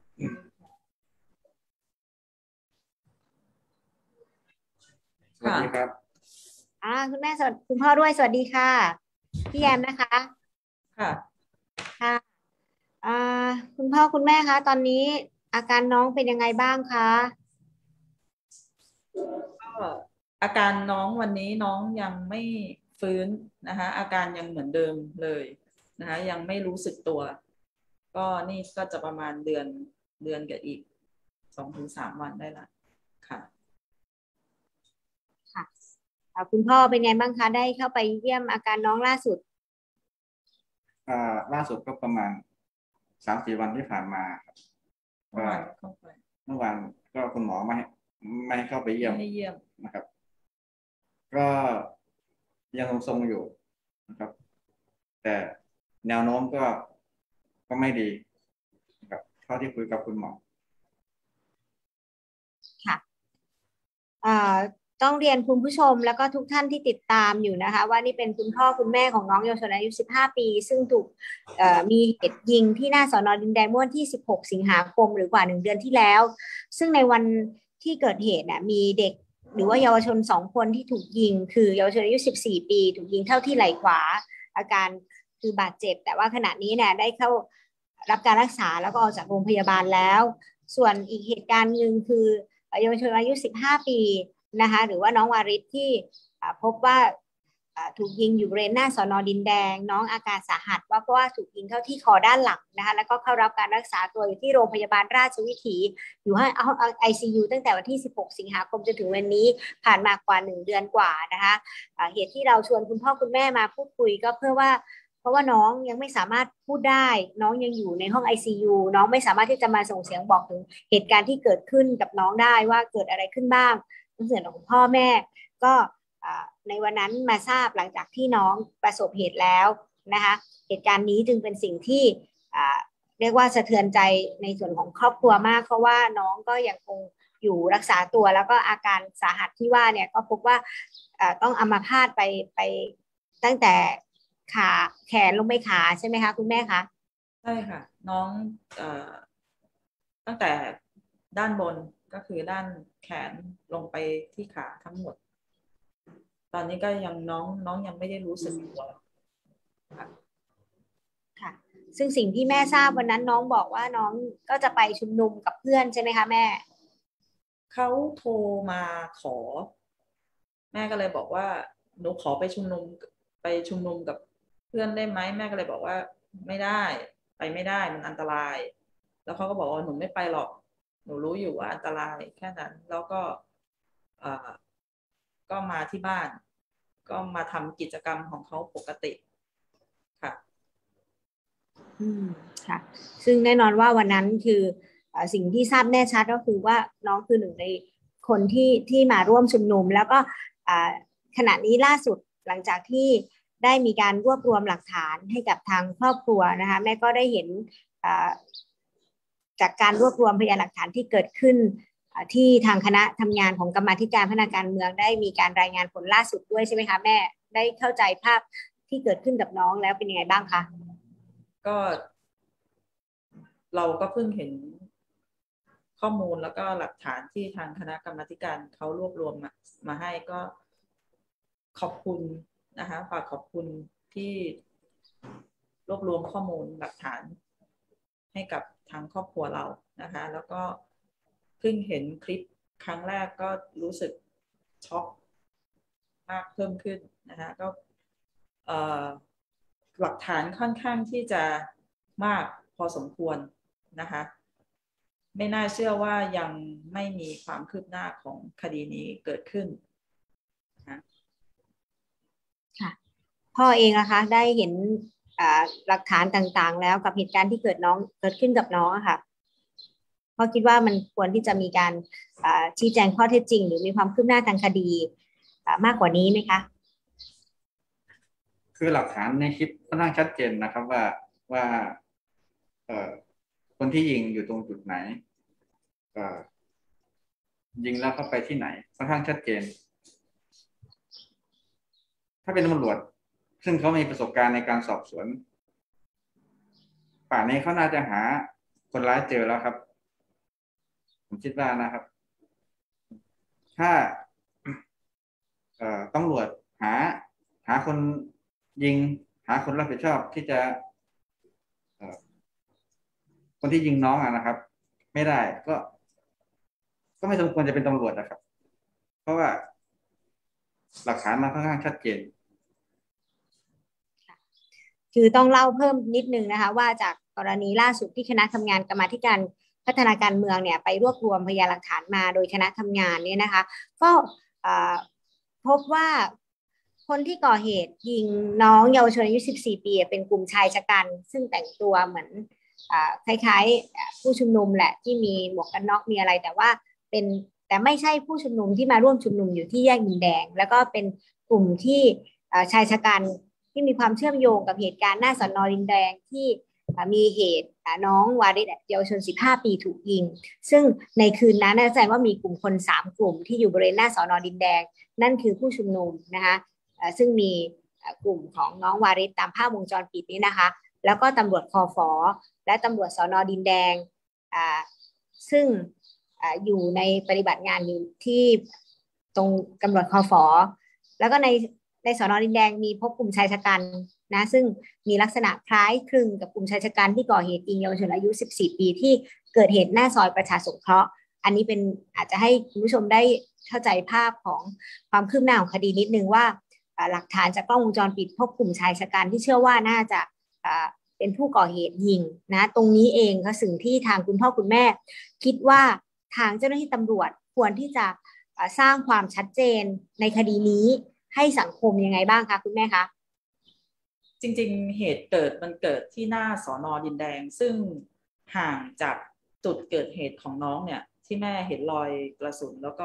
สวัสดีครับอ่าคุณแม่สวัสดีคุณพ่อด้วยสวัสดีค่ะพี่แอมนะคะค่ะค่ะอ่าคุณพ่อคุณแม่คะตอนนี้อาการน้องเป็นยังไงบ้างคะก็อาการน้องวันนี้น้องยังไม่ฟื้นนะคะอาการยังเหมือนเดิมเลยนะคะยังไม่รู้สึกตัวก็นี่ก็จะประมาณเดือนเดือนกับอีกสองถึงสามวันได้ละค่ะค่ะคุณพ่อเป็นไงบ้างคะได้เข้าไปเยี่ยมอาการน้องล่าสุดอ่าล่าสุดก็ประมาณสามสี่วันที่ผ่านมาครับเมื่อวานเมื่อวานก็คุณหมอไม่ไม่ให้เข้าไปเยี่ยมไม่เยี่ยมนะครับก็ยังทรงๆอยู่นะครับแต่แนวโน้มก็ก็ไม่ดีนะครับเท่าที่คุยกับคุณหมอค่ะต้องเรียนคุณผู้ชมแล้วก็ทุกท่านที่ติดตามอยู่นะคะว่านี่เป็นคุณพ่อคุณแม่ของน้องเยาวชนอายุสิบห้าปีซึ่งถูกมีเหตุยิงที่หน้าสน.ดินแดงเมื่อวันที่สิบหกสิงหาคมหรือกว่าหนึ่งเดือนที่แล้วซึ่งในวันที่เกิดเหตุน่ะมีเด็กหรือว่าเยาวชนสองคนที่ถูกยิงคือเยาวชนอายุสิบสี่ปีถูกยิงเข้าที่ไหล่ขวาอาการคือบาดเจ็บแต่ว่าขณะนี้เนี่ยได้เข้ารับการรักษาแล้วก็ออกจากโรงพยาบาลแล้วส่วนอีกเหตุการณ์หนึ่งคือเยาวชนอายุสิบห้าปีนะคะหรือว่าน้องวาริศที่พบว่าถูกยิงอยู่บริเวณหน้าสน.ดินแดงน้องอาการสาหัสว่าเพราะว่าถูกยิงเข้าที่คอด้านหลังนะคะแล้วก็เข้ารับการรักษาตัวอยู่ที่โรงพยาบาลราชวิถีอยู่ให้ห้อง ไอ ซี ยู ตั้งแต่วันที่สิบหกสิงหาคมจนถึงวันนี้ผ่านมากว่าหนึ่งเดือนกว่านะคะเหตุที่เราชวนคุณพ่อคุณแม่มาพูดคุยก็เพื่อว่าเพราะว่าน้องยังไม่สามารถพูดได้น้องยังอยู่ในห้อง ไอ ซี ยู น้องไม่สามารถที่จะมาส่งเสียงบอกถึงเหตุการณ์ที่เกิดขึ้นกับน้องได้ว่าเกิดอะไรขึ้นบ้างในส่วนของพ่อแม่ก็ในวันนั้นมาทราบหลังจากที่น้องประสบเหตุแล้วนะคะเหตุการณ์นี้จึงเป็นสิ่งที่เรียกว่าสะเทือนใจในส่วนของครอบครัวมากเพราะว่าน้องก็ยังคงอยู่รักษาตัวแล้วก็อาการสาหัสที่ว่าเนี่ยก็พบว่าต้องอัมพาตไปไปตั้งแต่ขาแขนลงไปขาใช่ไหมคะคุณแม่คะใช่ค่ะน้องเอ่อตั้งแต่ด้านบนก็คือด้านแขนลงไปที่ขาทั้งหมดตอนนี้ก็ยังน้องน้องยังไม่ได้รู้สึกตัวค่ะค่ะซึ่งสิ่งที่แม่ทราบวันนั้นน้องบอกว่าน้องก็จะไปชุมนุมกับเพื่อนใช่ไหมคะแม่เขาโทรมาขอแม่ก็เลยบอกว่าหนูขอไปชุมนุมไปชุมนุมกับเพื่อนได้ไหมแม่ก็เลยบอกว่าไม่ได้ไปไม่ได้มันอันตรายแล้วเขาก็บอกว่าหนูไม่ไปหรอกหนูรู้อยู่ว่าอันตรายแค่นั้นแล้วก็เอ่อก็มาที่บ้านก็มาทำกิจกรรมของเขาปกติค่ะอืมค่ะซึ่งแน่นอนว่าวันนั้นคือสิ่งที่ทราบแน่ชัดก็คือว่าน้องคือหนึ่งในคนที่ที่มาร่วมชุมนุมแล้วก็ขณะนี้ล่าสุดหลังจากที่ได้มีการรวบรวมหลักฐานให้กับทางครอบครัวนะคะแม่ก็ได้เห็นจากการรวบรวมพยานหลักฐานที่เกิดขึ้นที่ทางคณะทำงานของกรรมาธิการพัฒนาการเมืองได้มีการรายงานผลล่าสุดด้วยใช่ไหมคะแม่ได้เข้าใจภาพที่เกิดขึ้นกับน้องแล้วเป็นยังไงบ้างคะก็เราก็เพิ่งเห็นข้อมูลแล้วก็หลักฐานที่ทางคณะกรรมาธิการเขารวบรวมมามาให้ก็ขอบคุณนะคะฝากขอบคุณที่รวบรวมข้อมูลหลักฐานให้กับทางครอบครัวเรานะคะแล้วก็เพิ่งเห็นคลิปครั้งแรกก็รู้สึกช็อกมากเพิ่มขึ้นนะคะก็หลักฐานค่อนข้างที่จะมากพอสมควรนะคะไม่น่าเชื่อว่ายังไม่มีความคืบหน้าของคดีนี้เกิดขึ้นนะค่ะพ่อเองนะคะได้เห็นหลักฐานต่างๆแล้วกับเหตุการณ์ที่เกิดน้องเกิดขึ้นกับน้องค่ะพ่อคิดว่ามันควรที่จะมีการชี้แจงข้อเท็จจริงหรือมีความคืบหน้าทางคดีมากกว่านี้ไหมคะคือหลักฐานในคลิปค่อนข้างชัดเจนนะครับว่าว่าเอ่อคนที่ยิงอยู่ตรงจุดไหนเอ่อยิงแล้วเข้าไปที่ไหนค่อนข้างชัดเจนถ้าเป็นตำรวจซึ่งเขามีประสบการณ์ในการสอบสวนป่านนี้เขาน่าจะหาคนร้ายเจอแล้วครับผมคิดว่านะครับถ้าเอ่อตำรวจหาหาคนยิงหาคนรับผิดชอบที่จะเอ่อคนที่ยิงน้องอะนะครับไม่ได้ก็ก็ไม่สมควรจะเป็นตำรวจนะครับเพราะว่าหลักฐานมันค่อนข้างชัดเจนคือต้องเล่าเพิ่มนิดนึงนะคะว่าจากกรณีล่าสุดที่คณะทำงานกรรมาธิการพัฒนาการเมืองเนี่ยไปรวบรวมพยานหลักฐานมาโดยคณะทำงานเนี่ยนะคะก็พบว่าคนที่ก่อเหตุยิงน้องเยาวชนอายุสิบสี่ปีเป็นกลุ่มชายชะกันซึ่งแต่งตัวเหมือนคล้ายๆผู้ชุมนุมแหละที่มีหมวกกันน็อกมีอะไรแต่ว่าเป็นแต่ไม่ใช่ผู้ชุมนุมที่มาร่วมชุมนุมอยู่ที่แยกดินแดงแล้วก็เป็นกลุ่มที่ชายชะกันที่มีความเชื่อมโยงกับเหตุการณ์หน้าสน.ดินแดงที่มีเหตุน้องวาริศเยาวชนสิบห้าปีถูกยิงซึ่งในคืนนั้นแสดงว่ามีกลุ่มคนสามกลุ่มที่อยู่บริเวณหน้าสน.ดินแดงนั่นคือผู้ชุมนุมนะคะซึ่งมีกลุ่มของน้องวาริศตามภาพวงจรปิดนี้นะคะแล้วก็ตำรวจคฟ.และตำรวจสน.ดินแดงซึ่งอยู่ในปฏิบัติงานอยู่ที่ตรงตำรวจคฟ.แล้วก็ในในสน.ดินแดงมีพบกลุ่มชายชะกันนะซึ่งมีลักษณะคล้ายคลึงกับกลุ่มชายชะกันที่ก่อเหตุยิงเยาวชนอายุสิบสี่ปีที่เกิดเหตุหน้าซอยประชาสงเคราะห์อันนี้เป็นอาจจะให้คุณผู้ชมได้เข้าใจภาพของความคืบหน้าของคดีนิดนึงว่าหลักฐานจากกล้องวงจรปิดพบกลุ่มชายชะกันที่เชื่อว่าน่าจะเป็นผู้ก่อเหตุยิงนะตรงนี้เองก็สิ่งที่ทางคุณพ่อคุณแม่คิดว่าทางเจ้าหน้าที่ตำรวจควรที่จะสร้างความชัดเจนในคดีนี้ให้สังคมยังไงบ้างคะคุณแม่คะจริงๆเหตุเกิดมันเกิดที่หน้าสน.ดินแดงซึ่งห่างจากจุดเกิดเหตุของน้องเนี่ยที่แม่เห็นรอยกระสุนแล้วก็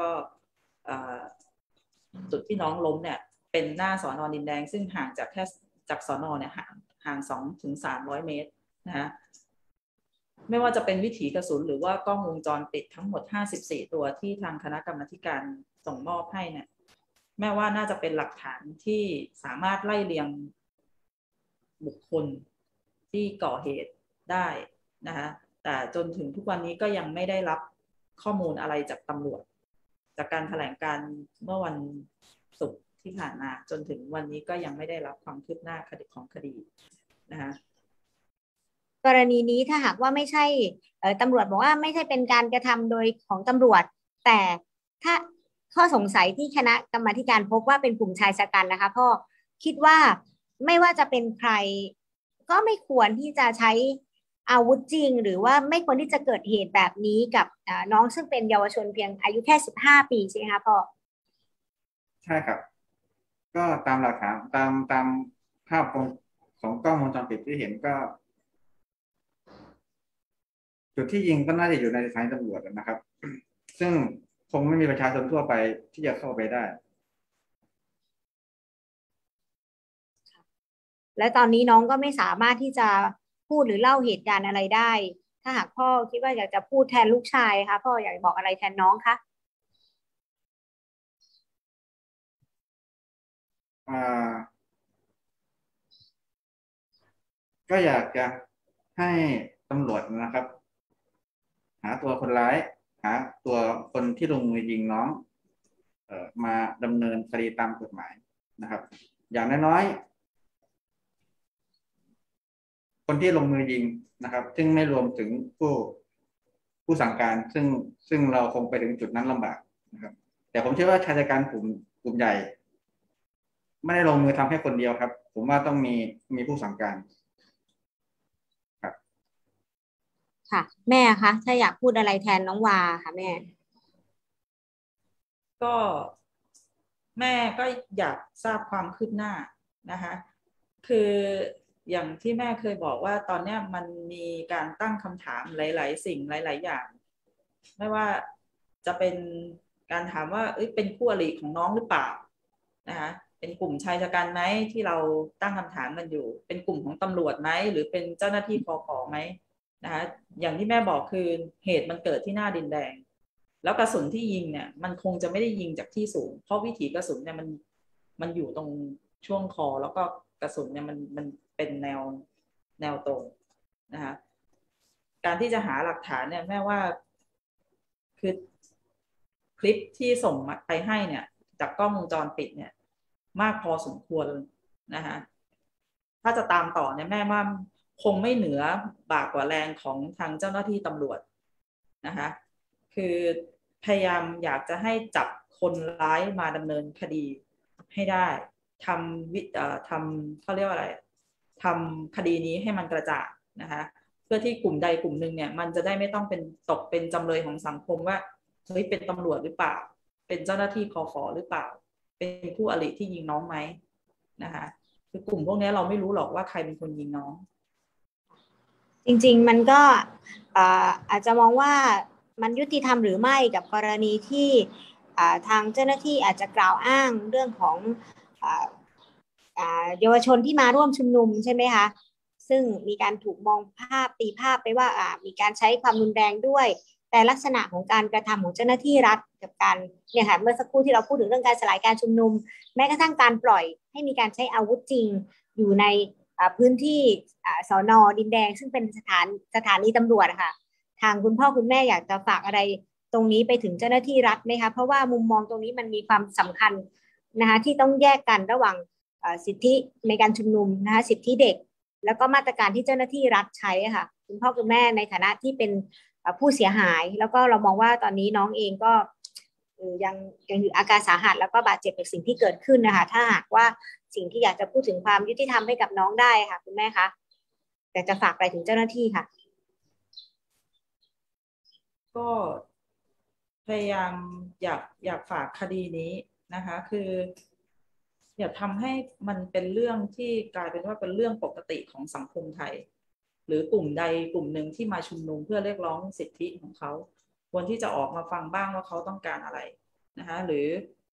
จุดที่น้องล้มเนี่ยเป็นหน้าสน.ดินแดงซึ่งห่างจากแค่จากสน.เนี่ยห่างห่างสองถึงสามร้อยเมตรนะฮะไม่ว่าจะเป็นวิถีกระสุนหรือว่ากล้องวงจรปิดทั้งหมดห้าสิบสี่ตัวที่ทางคณะกรรมาธิการส่งมอบให้เนี่ยแม่ว่าน่าจะเป็นหลักฐานที่สามารถไล่เรียงบุคคลที่ก่อเหตุได้นะคะแต่จนถึงทุกวันนี้ก็ยังไม่ได้รับข้อมูลอะไรจากตำรวจจากการแถลงการเมื่อวันศุกร์ที่ผ่านมาจนถึงวันนี้ก็ยังไม่ได้รับความคืบหน้าคดีของคดีนะคะกรณีนี้ถ้าหากว่าไม่ใช่ตำรวจบอกว่าไม่ใช่เป็นการกระทำโดยของตำรวจแต่ถ้าข้อสงสัยที่คณะกรรมาธิการพบว่าเป็นกลุ่มชายชะกันนะคะพ่อคิดว่าไม่ว่าจะเป็นใครก็ไม่ควรที่จะใช้อาวุธจริงหรือว่าไม่ควรที่จะเกิดเหตุแบบนี้กับน้องซึ่งเป็นเยาวชนเพียงอายุแค่สิบห้าปีใช่ไหมคะพ่อใช่ครับก็ตามหลักฐานตามตามภาพของของกล้องวงจรปิดที่เห็นก็จุดที่ยิงก็น่าจะอยู่ในสถานีตำรวจนะครับ ซึ่งคงไม่มีประชาชนทั่วไปที่จะเข้าไปได้และตอนนี้น้องก็ไม่สามารถที่จะพูดหรือเล่าเหตุการณ์อะไรได้ถ้าหากพ่อคิดว่าอยากจะพูดแทนลูกชายคะพ่ออยากบอกอะไรแทนน้องคะอ่าก็อยากจะให้ตำรวจนะครับหาตัวคนร้ายหาตัวคนที่ลงมือยิงน้องเอ่อมาดำเนินคดีตามกฎหมายนะครับอย่างน้อยๆคนที่ลงมือยิงนะครับซึ่งไม่รวมถึงผู้ผู้สั่งการซึ่งซึ่งเราคงไปถึงจุดนั้นลำบากนะครับแต่ผมเชื่อว่าชายชะกันกลุ่มกลุ่มใหญ่ไม่ได้ลงมือทำแค่คนเดียวครับผมว่าต้องมีมีผู้สั่งการครับค่ะแม่คะถ้าอยากพูดอะไรแทนน้องวาค่ะแม่ก็แม่ก็อยากทราบความคืบหน้านะคะคืออย่างที่แม่เคยบอกว่าตอนนี้มันมีการตั้งคำถามหลายๆสิ่งหลายๆอย่างไม่ว่าจะเป็นการถามว่าเอ้ยเป็นคู่อริของน้องหรือเปล่านะคะเป็นกลุ่มชายชะกันไหมที่เราตั้งคำถามกันอยู่เป็นกลุ่มของตำรวจไหมหรือเป็นเจ้าหน้าที่ปภ.ไหมนะคะอย่างที่แม่บอกคือเหตุมันเกิดที่หน้าดินแดงแล้วกระสุนที่ยิงเนี่ยมันคงจะไม่ได้ยิงจากที่สูงเพราะวิถีกระสุนเนี่ยมันมันอยู่ตรงช่วงคอแล้วก็กระสุนเนี่ยมันมันเป็นแนวแนวตรงนะคะการที่จะหาหลักฐานเนี่ยแม่ว่าคือคลิปที่ส่งไปให้เนี่ยจากกล้องวงจรปิดเนี่ยมากพอสมควรนะคะถ้าจะตามต่อเนี่ยแม่ว่าคงไม่เหนือบากกว่าแรงของทางเจ้าหน้าที่ตำรวจนะคะคือพยายามอยากจะให้จับคนร้ายมาดำเนินคดีให้ได้ทำวิทย์ทำเขาเรียกว่าอะไรทำคดีนี้ให้มันกระจ่างนะคะเพื่อที่กลุ่มใดกลุ่มหนึ่งเนี่ยมันจะได้ไม่ต้องเป็นตกเป็นจำเลยของสังคมว่าเฮ้ยเป็นตำรวจหรือเปล่าเป็นเจ้าหน้าที่คฟ.หรือเปล่าเป็นคู่อริที่ยิงน้องไหมนะคะคือกลุ่มพวกนี้เราไม่รู้หรอกว่าใครเป็นคนยิงน้องจริงๆมันก็อาจจะมองว่ามันยุติธรรมหรือไม่กับกรณีที่ทางเจ้าหน้าที่อาจจะกล่าวอ้างเรื่องของเยาวชนที่มาร่วมชุมนุมใช่ไหมคะซึ่งมีการถูกมองภาพตีภาพไปว่ามีการใช้ความรุนแรงด้วยแต่ลักษณะของการกระทำของเจ้าหน้าที่รัฐกับการเนี่ยค่ะเมื่อสักครู่ที่เราพูดถึงเรื่องการสลายการชุมนุมแม้กระทั่งการปล่อยให้มีการใช้อาวุธจริงอยู่ในพื้นที่สน.ดินแดงซึ่งเป็นสถานสถานีตำรวจค่ะทางคุณพ่อคุณแม่อยากจะฝากอะไรตรงนี้ไปถึงเจ้าหน้าที่รัฐไหมคะเพราะว่ามุมมองตรงนี้มันมีความสำคัญนะคะที่ต้องแยกกันระหว่างสิทธิในการชุมนุมนะคะสิทธิเด็กแล้วก็มาตรการที่เจ้าหน้าที่รัฐใช้ค่ะคุณพ่อคุณแม่ในฐานะที่เป็นผู้เสียหายแล้วก็เรามองว่าตอนนี้น้องเองก็ยังยังอยู่อาการสาหัสแล้วก็บาดเจ็บจากสิ่งที่เกิดขึ้นนะคะถ้าหากว่าสิ่งที่อยากจะพูดถึงความยุติธรรมให้กับน้องได้ค่ะคุณแม่คะแต่จะฝากอะไรถึงเจ้าหน้าที่ค่ะก็พยายามอยากอยากฝากคดีนี้นะคะคืออย่าทำให้มันเป็นเรื่องที่กลายเป็นว่าเป็นเรื่องปกติของสังคมไทยหรือกลุ่มใดกลุ่มหนึ่งที่มาชุมนุมเพื่อเรียกร้องสิทธิของเขาควรที่จะออกมาฟังบ้างว่าเขาต้องการอะไรนะคะหรือ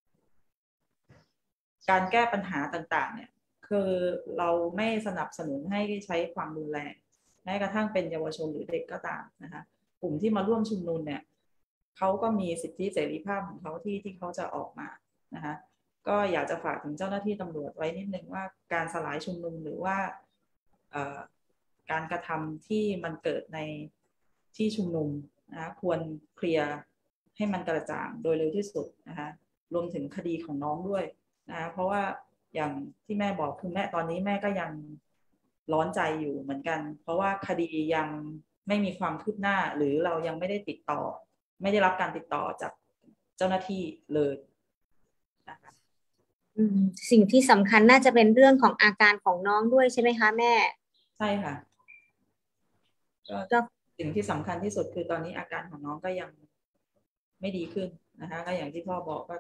การแก้ปัญหาต่างๆเนี่ยคือเราไม่สนับสนุนให้ใช้ความรุนแรงแม้กระทั่งเป็นเยาวชนหรือเด็กก็ตามนะคะกลุ่มที่มาร่วมชุมนุมเนี่ยเขาก็มีสิทธิเสรีภาพของเขาที่ที่เขาจะออกมานะคะก็อยากจะฝากถึงเจ้าหน้าที่ตำรวจไว้นิดนึงว่าการสลายชุมนุมหรือว่าการกระทำที่มันเกิดในที่ชุมนุมนะควรเคลียร์ให้มันกระจ่างโดยเร็วที่สุดนะคะรวมถึงคดีของน้องด้วยนะเพราะว่าอย่างที่แม่บอกคือแม่ตอนนี้แม่ก็ยังร้อนใจอยู่เหมือนกันเพราะว่าคดียังไม่มีความคืบหน้าหรือเรายังไม่ได้ติดต่อไม่ได้รับการติดต่อจากเจ้าหน้าที่เลยนะคะสิ่งที่สำคัญน่าจะเป็นเรื่องของอาการของน้องด้วยใช่ไหมคะแม่ใช่ค่ะก็สิ่งที่สำคัญที่สุดคือตอนนี้อาการของน้องก็ยังไม่ดีขึ้นนะคะก็อย่างที่พ่อบอกว่า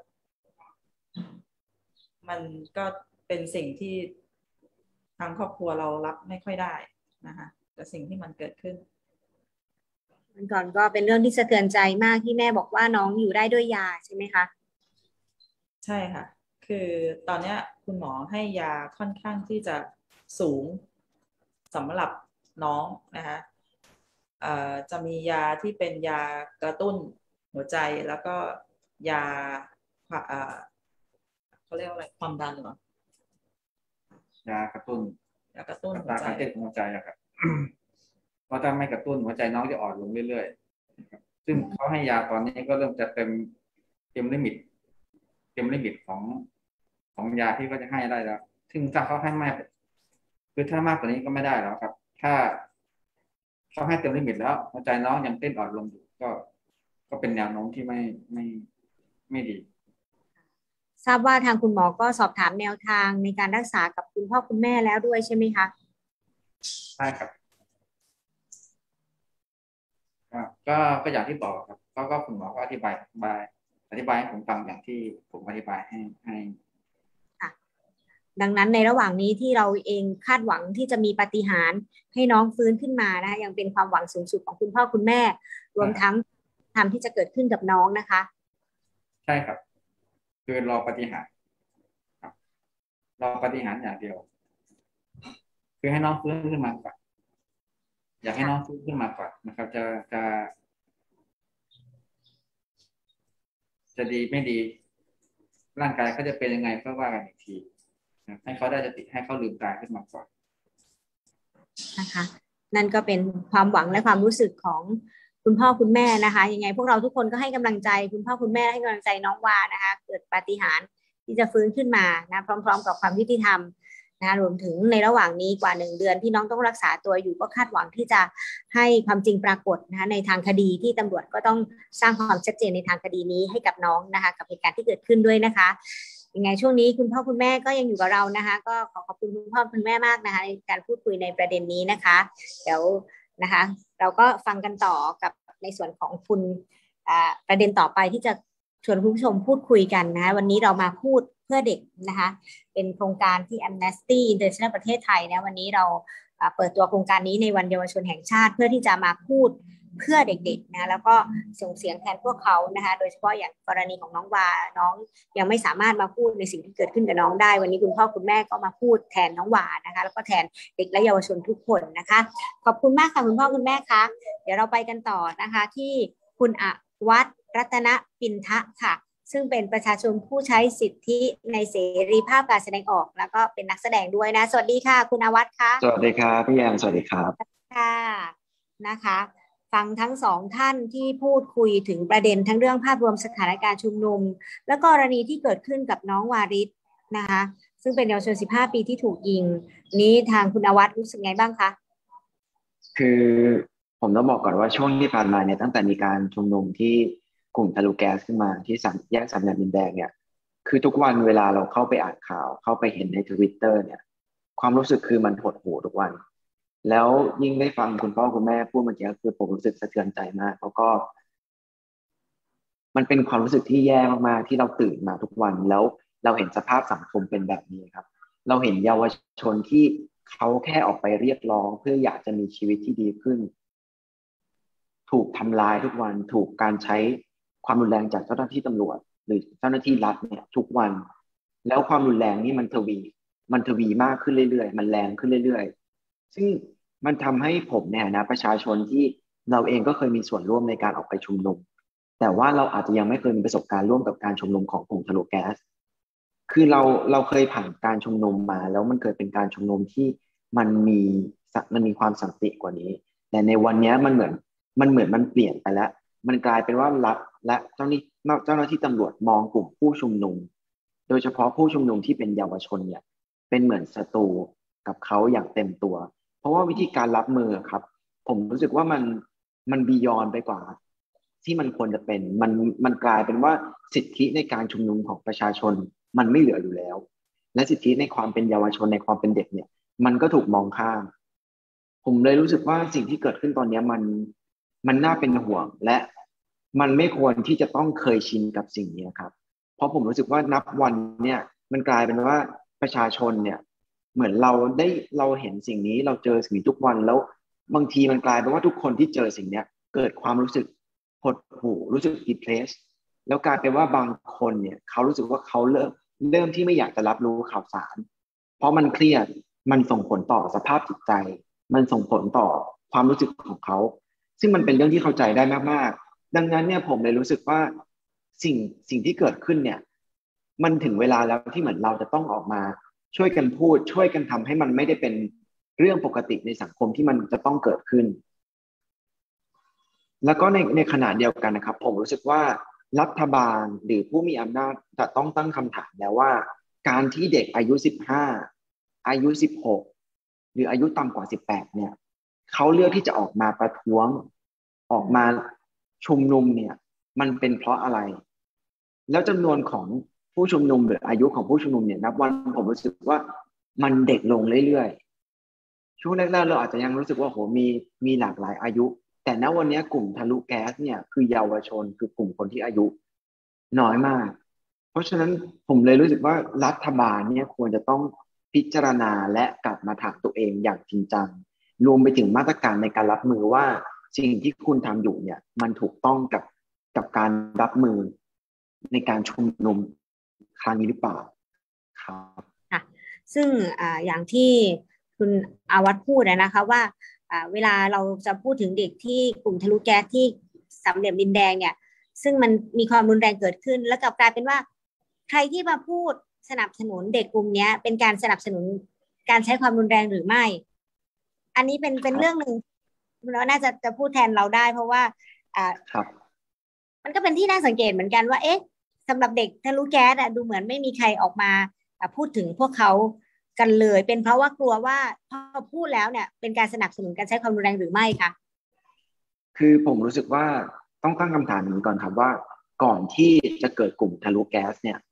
มันก็เป็นสิ่งที่ทางครอบครัวเรารับไม่ค่อยได้นะคะกับสิ่งที่มันเกิดขึ้นมันก่อนก็เป็นเรื่องที่สะเทือนใจมากที่แม่บอกว่าน้องอยู่ได้ด้วยยาใช่ไหมคะใช่ค่ะคือตอนนี้คุณหมอให้ยาค่อนข้างที่จะสูงสำหรับน้องนะคะจะมียาที่เป็นยากระตุ้นหัวใจแล้วก็ยาเขาเรียกว่าอะไรความดันเหรอยากระตุ้นยากระตุ้นหัวใจการเต้นของหัวใจอะครับเพราะถ้าไม่กระตุ้นหัวใจน้องจะอ่อนลงเรื่อยๆซึ่งเขาให้ยาตอนนี้ก็เริ่มจะเต็มเต็มลิมิตเต็มลิมิตของของยาที่เขาจะให้ได้แล้วซึ่งถ้าเขาให้มากคือถ้ามากกว่านี้ก็ไม่ได้แล้วครับถ้าเขาให้เต็มลิมิตแล้วหัวใจน้องยังเต้นอ่อนลงอยู่ก็ก็เป็นแนวโน้มที่ไม่ไม่ไม่ดีทราบว่าทางคุณหมอก็สอบถามแนวทางในการรักษากับคุณพ่อคุณแม่แล้วด้วยใช่ไหมคะใช่ครับก็ก็อย่างที่บอกครับก็ก็คุณหมอก็อธิบายอธิบายอธิบายให้ผมฟังอย่างที่ผมอธิบายให้ให้ค่ะดังนั้นในระหว่างนี้ที่เราเองคาดหวังที่จะมีปาฏิหาริย์ให้น้องฟื้นขึ้นมานะคะยังเป็นความหวังสูงสุดของคุณพ่อคุณแม่รวมทั้งทำที่จะเกิดขึ้นกับน้องนะคะใช่ครับคือรอปาฏิหาริย์ครับรอปาฏิหาริย์อย่างเดียวคือให้น้องฟื้นขึ้นมาก่อนอยากให้น้องฟื้นขึ้นมาก่อนนะครับจะจะจะดีไม่ดีร่างกายเขาจะเป็นยังไงก็ว่ากันอีกทีให้เขาได้สติให้เขาลืมตาขึ้นมาก่อนนะคะนั่นก็เป็นความหวังและความรู้สึกของคุณพ่อคุณแม่นะคะยังไงพวกเราทุกคนก็ให้กำลังใจคุณพ่อคุณแม่ให้กำลังใจน้องวานะคะเกิดปาฏิหาริย์ที่จะฟื้นขึ้นมานะพร้อมๆกับความยุติธรรมนะรวมถึงในระหว่างนี้กว่าหนึ่งเดือนที่น้องต้องรักษาตัวอยู่ก็คาดหวังที่จะให้ความจริงปรากฏนะคะในทางคดีที่ตำรวจก็ต้องสร้างความชัดเจนในทางคดีนี้ให้กับน้องนะคะกับเหตุการณ์ที่เกิดขึ้นด้วยนะคะยังไงช่วงนี้คุณพ่อคุณแม่ก็ยังอยู่กับเรานะคะก็ขอขอบคุณคุณพ่อคุณแม่มากนะคะในการพูดคุยในประเด็นนี้นะคะเดี๋ยวนะคะเราก็ฟังกันต่อกับในส่วนของคุณประเด็นต่อไปที่จะชวนคุณผู้ชมพูดคุยกันนะคะวันนี้เรามาพูดเพื่อเด็กนะคะเป็นโครงการที่ Amnesty International ประเทศไทยนะวันนี้เราเปิดตัวโครงการนี้ในวันเยาวชนแห่งชาติเพื่อที่จะมาพูดเพื่อเด็กๆนะแล้วก็ส่งเสียงแทนพวกเขานะคะโดยเฉพาะอย่างกรณีของน้องวาน้องยังไม่สามารถมาพูดในสิ่งที่เกิดขึ้นกับน้องได้วันนี้คุณพ่อคุณแม่ก็มาพูดแทนน้องวานะคะแล้วก็แทนเด็กและเยาวชนทุกคนนะคะขอบคุณมากค่ะคุณพ่อคุณแม่คะเดี๋ยวเราไปกันต่อนะคะที่คุณอวัฒน์รัตนปินทะค่ะซึ่งเป็นประชาชนผู้ใช้สิทธิในเสรีภาพการแสดงออกแล้วก็เป็นนักแสดงด้วยนะสวัสดีค่ะคุณอวัฒน์ค่ะสวัสดีครับพี่แอมสวัสดีครับค่ะนะคะฟังทั้งสองท่านที่พูดคุยถึงประเด็นทั้งเรื่องภาพรวมสถานการณ์ชุมนุมและกรณีที่เกิดขึ้นกับน้องวาริศนะคะซึ่งเป็นเยาวชนสิบห้าปีที่ถูกยิงนี้ทางคุณอวัฒน์รู้สึกไงบ้างคะคือผมต้องบอกก่อนว่าช่วงที่ผ่านมาเนี่ยตั้งแต่มีการชุมนุมที่กลุ่มทะลุแก๊สขึ้นมาที่สามแยกสามเหลี่ยมดินแดงเนี่ยคือทุกวันเวลาเราเข้าไปอ่านข่าวเข้าไปเห็นใน Twitter เนี่ยความรู้สึกคือมันหดหู่ทุกวันแล้วยิ่งได้ฟังคุณพ่อคุณแม่พูดเมื่อกี้คือผมรู้สึกสะเทือนใจมากแล้วก็มันเป็นความรู้สึกที่แย่มากๆที่เราตื่นมาทุกวันแล้วเราเห็นสภาพสังคมเป็นแบบนี้ครับเราเห็นเยาวชนที่เขาแค่ออกไปเรียกร้องเพื่ออยากจะมีชีวิตที่ดีขึ้นถูกทำลายทุกวันถูกการใช้ความรุนแรงจากเจ้าหน้าที่ตำรวจหรือเจ้าหน้าที่รัฐเนี่ยทุกวันแล้วความรุนแรงนี่มันทวีมันทวีมากขึ้นเรื่อยๆมันแรงขึ้นเรื่อยๆซึ่งมันทำให้ผมในฐานะประชาชนที่เราเองก็เคยมีส่วนร่วมในการออกไปชุมนุมแต่ว่าเราอาจจะยังไม่เคยมีประสบการณ์ร่วมกับการชุมนุมของกลุ่มทะลุแก๊สคือเราเราเคยผ่านการชุมนุมมาแล้วมันเคยเป็นการชุมนุมที่มันมีมันมีความสันติกว่านี้แต่ในวันนี้มันเหมือนมันเหมือนมันเปลี่ยนไปแล้วมันกลายเป็นว่ารัฐและเจ้าหน้าที่เจ้าหน้าที่ตำรวจมองกลุ่มผู้ชุมนุมโดยเฉพาะผู้ชุมนุมที่เป็นเยาวชนเนี่ยเป็นเหมือนศัตรูกับเขาอย่างเต็มตัวเพราะว่าวิธีการรับมือครับผมรู้สึกว่ามันมันบียอนไปกว่าที่มันควรจะเป็นมันมันกลายเป็นว่าสิทธิในการชุมนุมของประชาชนมันไม่เหลืออยู่แล้วและสิทธิในความเป็นเยาวชนในความเป็นเด็กเนี่ยมันก็ถูกมองข้ามผมเลยรู้สึกว่าสิ่งที่เกิดขึ้นตอนนี้มันมันน่าเป็นห่วงและมันไม่ควรที่จะต้องเคยชินกับสิ่งนี้ครับเพราะผมรู้สึกว่านับวันเนี่ยมันกลายเป็นว่าประชาชนเนี่ยเหมือนเราได้เราเห็นสิ่งนี้เราเจอสิ่งนี้ทุกวันแล้วบางทีมันกลายเป็นว่าทุกคนที่เจอสิ่งนี้เกิดความรู้สึกหดหู่รู้สึก depress แล้วกลายเป็นว่าบางคนเนี่ยเขารู้สึกว่าเขาเริ่มเริ่มที่ไม่อยากจะรับรู้ข่าวสารเพราะมันเครียดมันส่งผลต่อสภาพจิตใจมันส่งผลต่อความรู้สึกของเขาซึ่งมันเป็นเรื่องที่เข้าใจได้มากๆดังนั้นเนี่ยผมเลยรู้สึกว่าสิ่งสิ่งที่เกิดขึ้นเนี่ยมันถึงเวลาแล้วที่เหมือนเราจะต้องออกมาช่วยกันพูดช่วยกันทำให้มันไม่ได้เป็นเรื่องปกติในสังคมที่มันจะต้องเกิดขึ้นแล้วก็ในในขณะเดียวกันนะครับผมรู้สึกว่ารัฐบาลหรือผู้มีอำนาจจะต้องตั้งคำถามแล้วว่าการที่เด็กอายุสิบห้าอายุสิบหกหรืออายุต่ำกว่าสิบแปดเนี่ยเขาเลือกที่จะออกมาประท้วงออกมาชุมนุมเนี่ยมันเป็นเพราะอะไรแล้วจำนวนของผู้ชุมนุมหรืออายุของผู้ชุมนุมเนี่ยนับวันผมรู้สึกว่ามันเด็กลงเรื่อยๆช่วงแรกๆเราอาจจะยังรู้สึกว่าโหมีมีหลากหลายอายุแต่ณวันนี้กลุ่มทะลุแก๊สเนี่ยคือเยาวชนคือกลุ่มคนที่อายุน้อยมากเพราะฉะนั้นผมเลยรู้สึกว่ารัฐบาลเนี่ยควรจะต้องพิจารณาและกลับมาถามตัวเองอย่างจริงจังรวมไปถึงมาตรการในการรับมือว่าสิ่งที่คุณทำอยู่เนี่ยมันถูกต้องกับกับการรับมือในการชุมนุมครั้งนี้หรือเปล่าครับค่ะซึ่งอ่าอย่างที่คุณอาวัฒน์พูดนะคะว่าอ่าเวลาเราจะพูดถึงเด็กที่กลุ่มทะลุแก๊สที่สามเหลี่ยมดินแดงเนี่ยซึ่งมันมีความรุนแรงเกิดขึ้นแล้วกลับกลายเป็นว่าใครที่มาพูดสนับสนุนเด็กกลุ่มนี้เป็นการสนับสนุนการใช้ความรุนแรงหรือไม่อันนี้เป็นเป็นเรื่องหนึ่งเราน่าจะจะพูดแทนเราได้เพราะว่าอ่าครับมันก็เป็นที่น่าสังเกตเหมือนกันว่าเอ๊ะสำหรับเด็กทะลุแก๊สอ่ะดูเหมือนไม่มีใครออกมาพูดถึงพวกเขากันเลยเป็นเพราะว่ากลัวว่าพอพูดแล้วเนี่ยเป็นการสนับสนุนการใช้ความรุนแรงหรือไม่คะคือผมรู้สึกว่าต้องตั้งคำถามนี้ก่อนครับว่าก่อนที่จะเกิดกลุ่มทะลุแก๊สเนี่ย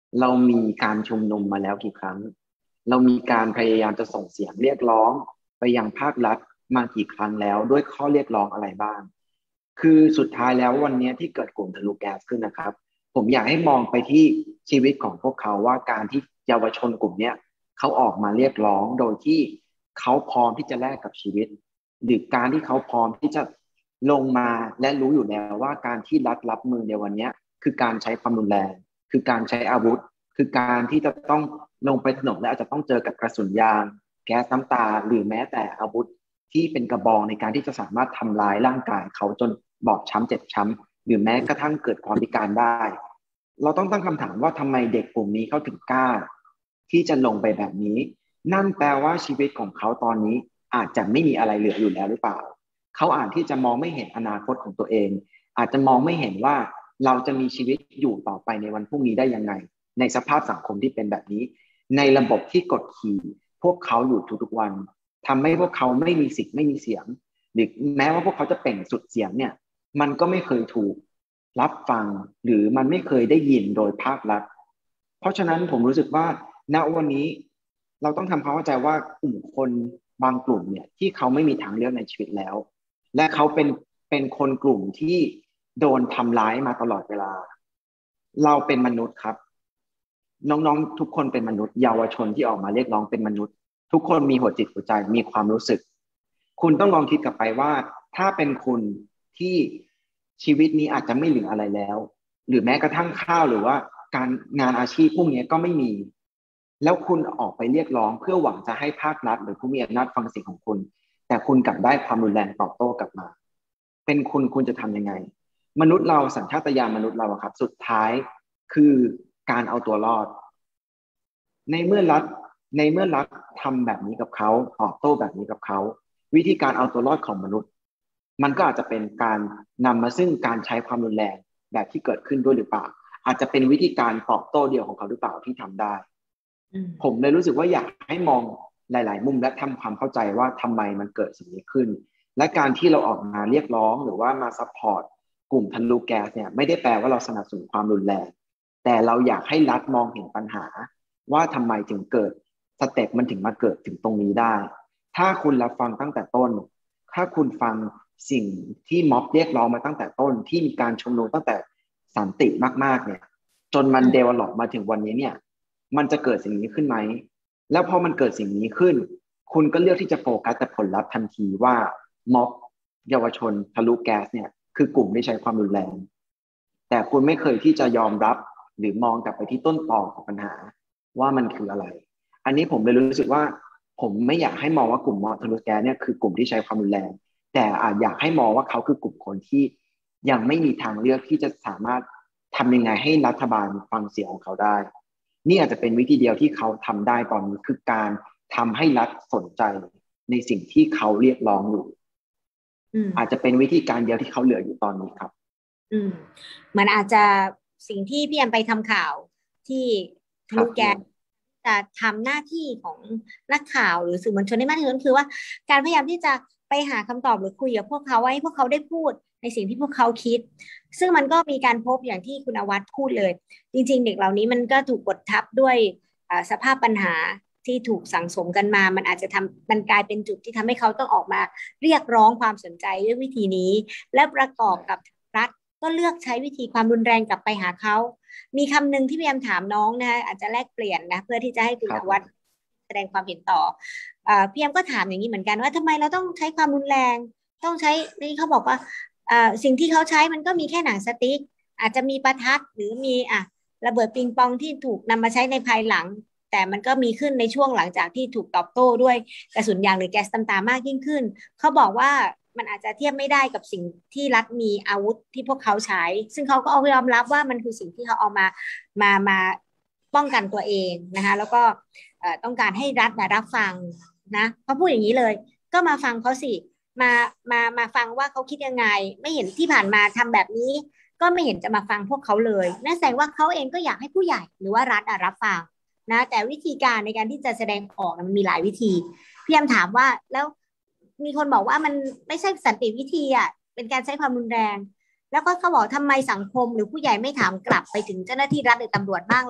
เรามีการชุมนุมมาแล้วกี่ครั้งเรามีการพยายามจะส่งเสียงเรียกร้องไปยังภาครัฐมากี่ครั้งแล้วด้วยข้อเรียกร้องอะไรบ้างคือสุดท้ายแล้ววันนี้ที่เกิดกลุ่มทะลุแก๊สขึ้นนะครับผมอยากให้มองไปที่ชีวิตของพวกเขาว่าการที่เยาวชนกลุ่มนี้เขาออกมาเรียกร้องโดยที่เขาพร้อมที่จะแลกกับชีวิตหรือการที่เขาพร้อมที่จะลงมาและรู้อยู่แล้วว่าการที่รัฐรับมือในวันนี้คือการใช้ความรุนแรงคือการใช้อาวุธคือการที่จะต้องลงไปถนนและอาจจะต้องเจอกับกระสุนยางแก๊สน้ำตาหรือแม้แต่อาวุธที่เป็นกระบองในการที่จะสามารถทำลายร่างกายเขาจนบอบช้ำเจ็บช้ำหรือแม้กระทั่งเกิดความพิการได้เราต้องตั้งคำถามว่าทำไมเด็กกลุ่มนี้เขาถึงกล้าที่จะลงไปแบบนี้นั่นแปลว่าชีวิตของเขาตอนนี้อาจจะไม่มีอะไรเหลืออยู่แล้วหรือเปล่าเขาอาจที่จะมองไม่เห็นอนาคตของตัวเองอาจจะมองไม่เห็นว่าเราจะมีชีวิตอยู่ต่อไปในวันพรุ่งนี้ได้ยังไงในสภาพสังคมที่เป็นแบบนี้ในระบบที่กดขี่พวกเขาอยู่ทุกๆวันทำให้พวกเขาไม่มีสิทธิ์ไม่มีเสียงหรือแม้ว่าพวกเขาจะเปล่งสุดเสียงเนี่ยมันก็ไม่เคยถูกรับฟังหรือมันไม่เคยได้ยินโดยภาครัฐเพราะฉะนั้นผมรู้สึกว่าณวันนี้เราต้องทำความเข้าใจว่ากลุ่มคนบางกลุ่มเนี่ยที่เขาไม่มีทางเลือกในชีวิตแล้วและเขาเป็นเป็นคนกลุ่มที่โดนทำร้ายมาตลอดเวลาเราเป็นมนุษย์ครับน้องๆทุกคนเป็นมนุษย์เยาวชนที่ออกมาเรียกร้องเป็นมนุษย์ทุกคนมีหัวจิตหัวใจมีความรู้สึกคุณต้องลองคิดกลับไปว่าถ้าเป็นคุณที่ชีวิตนี้อาจจะไม่เหลืออะไรแล้วหรือแม้กระทั่งข้าวหรือว่าการงานอาชีพพวกนี้ก็ไม่มีแล้วคุณออกไปเรียกร้องเพื่อหวังจะให้ภาครัฐหรือผู้มีอำนาจฟังเสียงของคุณแต่คุณกลับได้ความรุนแรงตอบโต้กลับมาเป็นคุณคุณจะทำยังไงมนุษย์เราสัญชาตญาณมนุษย์เราครับสุดท้ายคือการเอาตัวรอดในเมื่อรัฐในเมื่อรัฐทำแบบนี้กับเขาตอบโต้แบบนี้กับเขาวิธีการเอาตัวรอดของมนุษย์มันก็อาจจะเป็นการนำมาซึ่งการใช้ความรุนแรงแบบที่เกิดขึ้นด้วยหรือเปล่าอาจจะเป็นวิธีการตอบโต้เดียวของเขาหรือเปล่าที่ทำได้ผมเลยรู้สึกว่าอยากให้มองหลายๆมุมและทำความเข้าใจว่าทำไมมันเกิดสิ่งนี้ขึ้นและการที่เราออกมาเรียกร้องหรือว่ามาซัพพอร์ตกลุ่มทะลุแก๊สเนี่ยไม่ได้แปลว่าเราสนับสนุนความรุนแรงแต่เราอยากให้รัฐมองเห็นปัญหาว่าทำไมถึงเกิดสเต็ปมันถึงมาเกิดถึงตรงนี้ได้ถ้าคุณรับฟังตั้งแต่ต้นถ้าคุณฟังสิ่งที่ม็อบเรียกร้องมาตั้งแต่ต้นที่มีการชุมนุมตั้งแต่สันติมากๆเนี่ยจนมันเดเวลลอปมาถึงวันนี้เนี่ยมันจะเกิดสิ่งนี้ขึ้นไหมแล้วพอมันเกิดสิ่งนี้ขึ้นคุณก็เลือกที่จะโฟกัสแต่ผลลัพธ์ทันทีว่าม็อบเยาวชนทะลุแก๊สเนี่ยคือกลุ่มที่ใช้ความรุนแรงแต่คุณไม่เคยที่จะยอมรับหรือมองกลับไปที่ต้นตอของปัญหาว่ามันคืออะไรอันนี้ผมเลยรู้สึกว่าผมไม่อยากให้มองว่ากลุ่มม็อบทะลุแก๊สเนี่ยคือกลุ่มที่ใช้ความรุนแรงแต่อาจอยากให้มองว่าเขาคือกลุ่มคนที่ยังไม่มีทางเลือกที่จะสามารถทำยังไงให้รัฐบาลฟังเสียงของเขาได้นี่อาจจะเป็นวิธีเดียวที่เขาทำได้ตอนนี้คือการทำให้รัฐสนใจในสิ่งที่เขาเรียกร้องอยู่อาจจะเป็นวิธีการเดียวที่เขาเหลืออยู่ตอนนี้ครับอืมมันอาจจะสิ่งที่พี่แอมไปทำข่าวที่ทะลุแก๊สจะทำหน้าที่ของนักข่าวหรือสื่อมวลชนได้มากที่สุดคือว่าการพยายามที่จะไปหาคำตอบหรือคุยกับพวกเขาให้พวกเขาได้พูดในสิ่งที่พวกเขาคิดซึ่งมันก็มีการพบอย่างที่คุณอวัฒน์พูดเลยจริงๆเด็กเหล่านี้มันก็ถูกกดทับด้วยสภาพปัญหาที่ถูกสั่งสมกันมามันอาจจะทำมันกลายเป็นจุดที่ทำให้เขาต้องออกมาเรียกร้องความสนใจด้วยวิธีนี้และประกอบกับรัฐก็เลือกใช้วิธีความรุนแรงกลับไปหาเขามีคำหนึ่งที่พยายามถามน้องนะอาจจะแลกเปลี่ยนนะเพื่อที่จะให้คุณอวัฒน์แสดงความเห็นต่อพี่แอมก็ถามอย่างนี้เหมือนกันว่าทำไมเราต้องใช้ความรุนแรงต้องใช้นี่เขาบอกว่าสิ่งที่เขาใช้มันก็มีแค่หนังสติ๊กอาจจะมีประทัดหรือมีอ่ะระเบิดปิงปองที่ถูกนำมาใช้ในภายหลังแต่มันก็มีขึ้นในช่วงหลังจากที่ถูกตอบโต้ด้วยกระสุนยางหรือแก๊สน้ำตามากยิ่งขึ้นเขาบอกว่ามันอาจจะเทียบไม่ได้กับสิ่งที่รัฐมีอาวุธที่พวกเขาใช้ซึ่งเขาก็ยอมรับว่ามันคือสิ่งที่เขาเอามามามาป้องกันตัวเองนะคะแล้วก็ต้องการให้รัฐมารับฟังนะเขาพูดอย่างนี้เลยก็มาฟังเขาสิมามามาฟังว่าเขาคิดยังไงไม่เห็นที่ผ่านมาทำแบบนี้ก็ไม่เห็นจะมาฟังพวกเขาเลยนั่นแสดงว่าเขาเองก็อยากให้ผู้ใหญ่หรือว่ารัฐรับฟังนะแต่วิธีการในการที่จะแสดงออกมันมีหลายวิธีพี่แอมถามว่าแล้วมีคนบอกว่ามันไม่ใช่สันติวิธีอ่ะเป็นการใช้ความรุนแรงแล้วก็เขาบอกทำไมสังคมหรือผู้ใหญ่ไม่ถามกลับไปถึงเจ้าหน้าที่รัฐหรือตำรวจบ้างล่ะ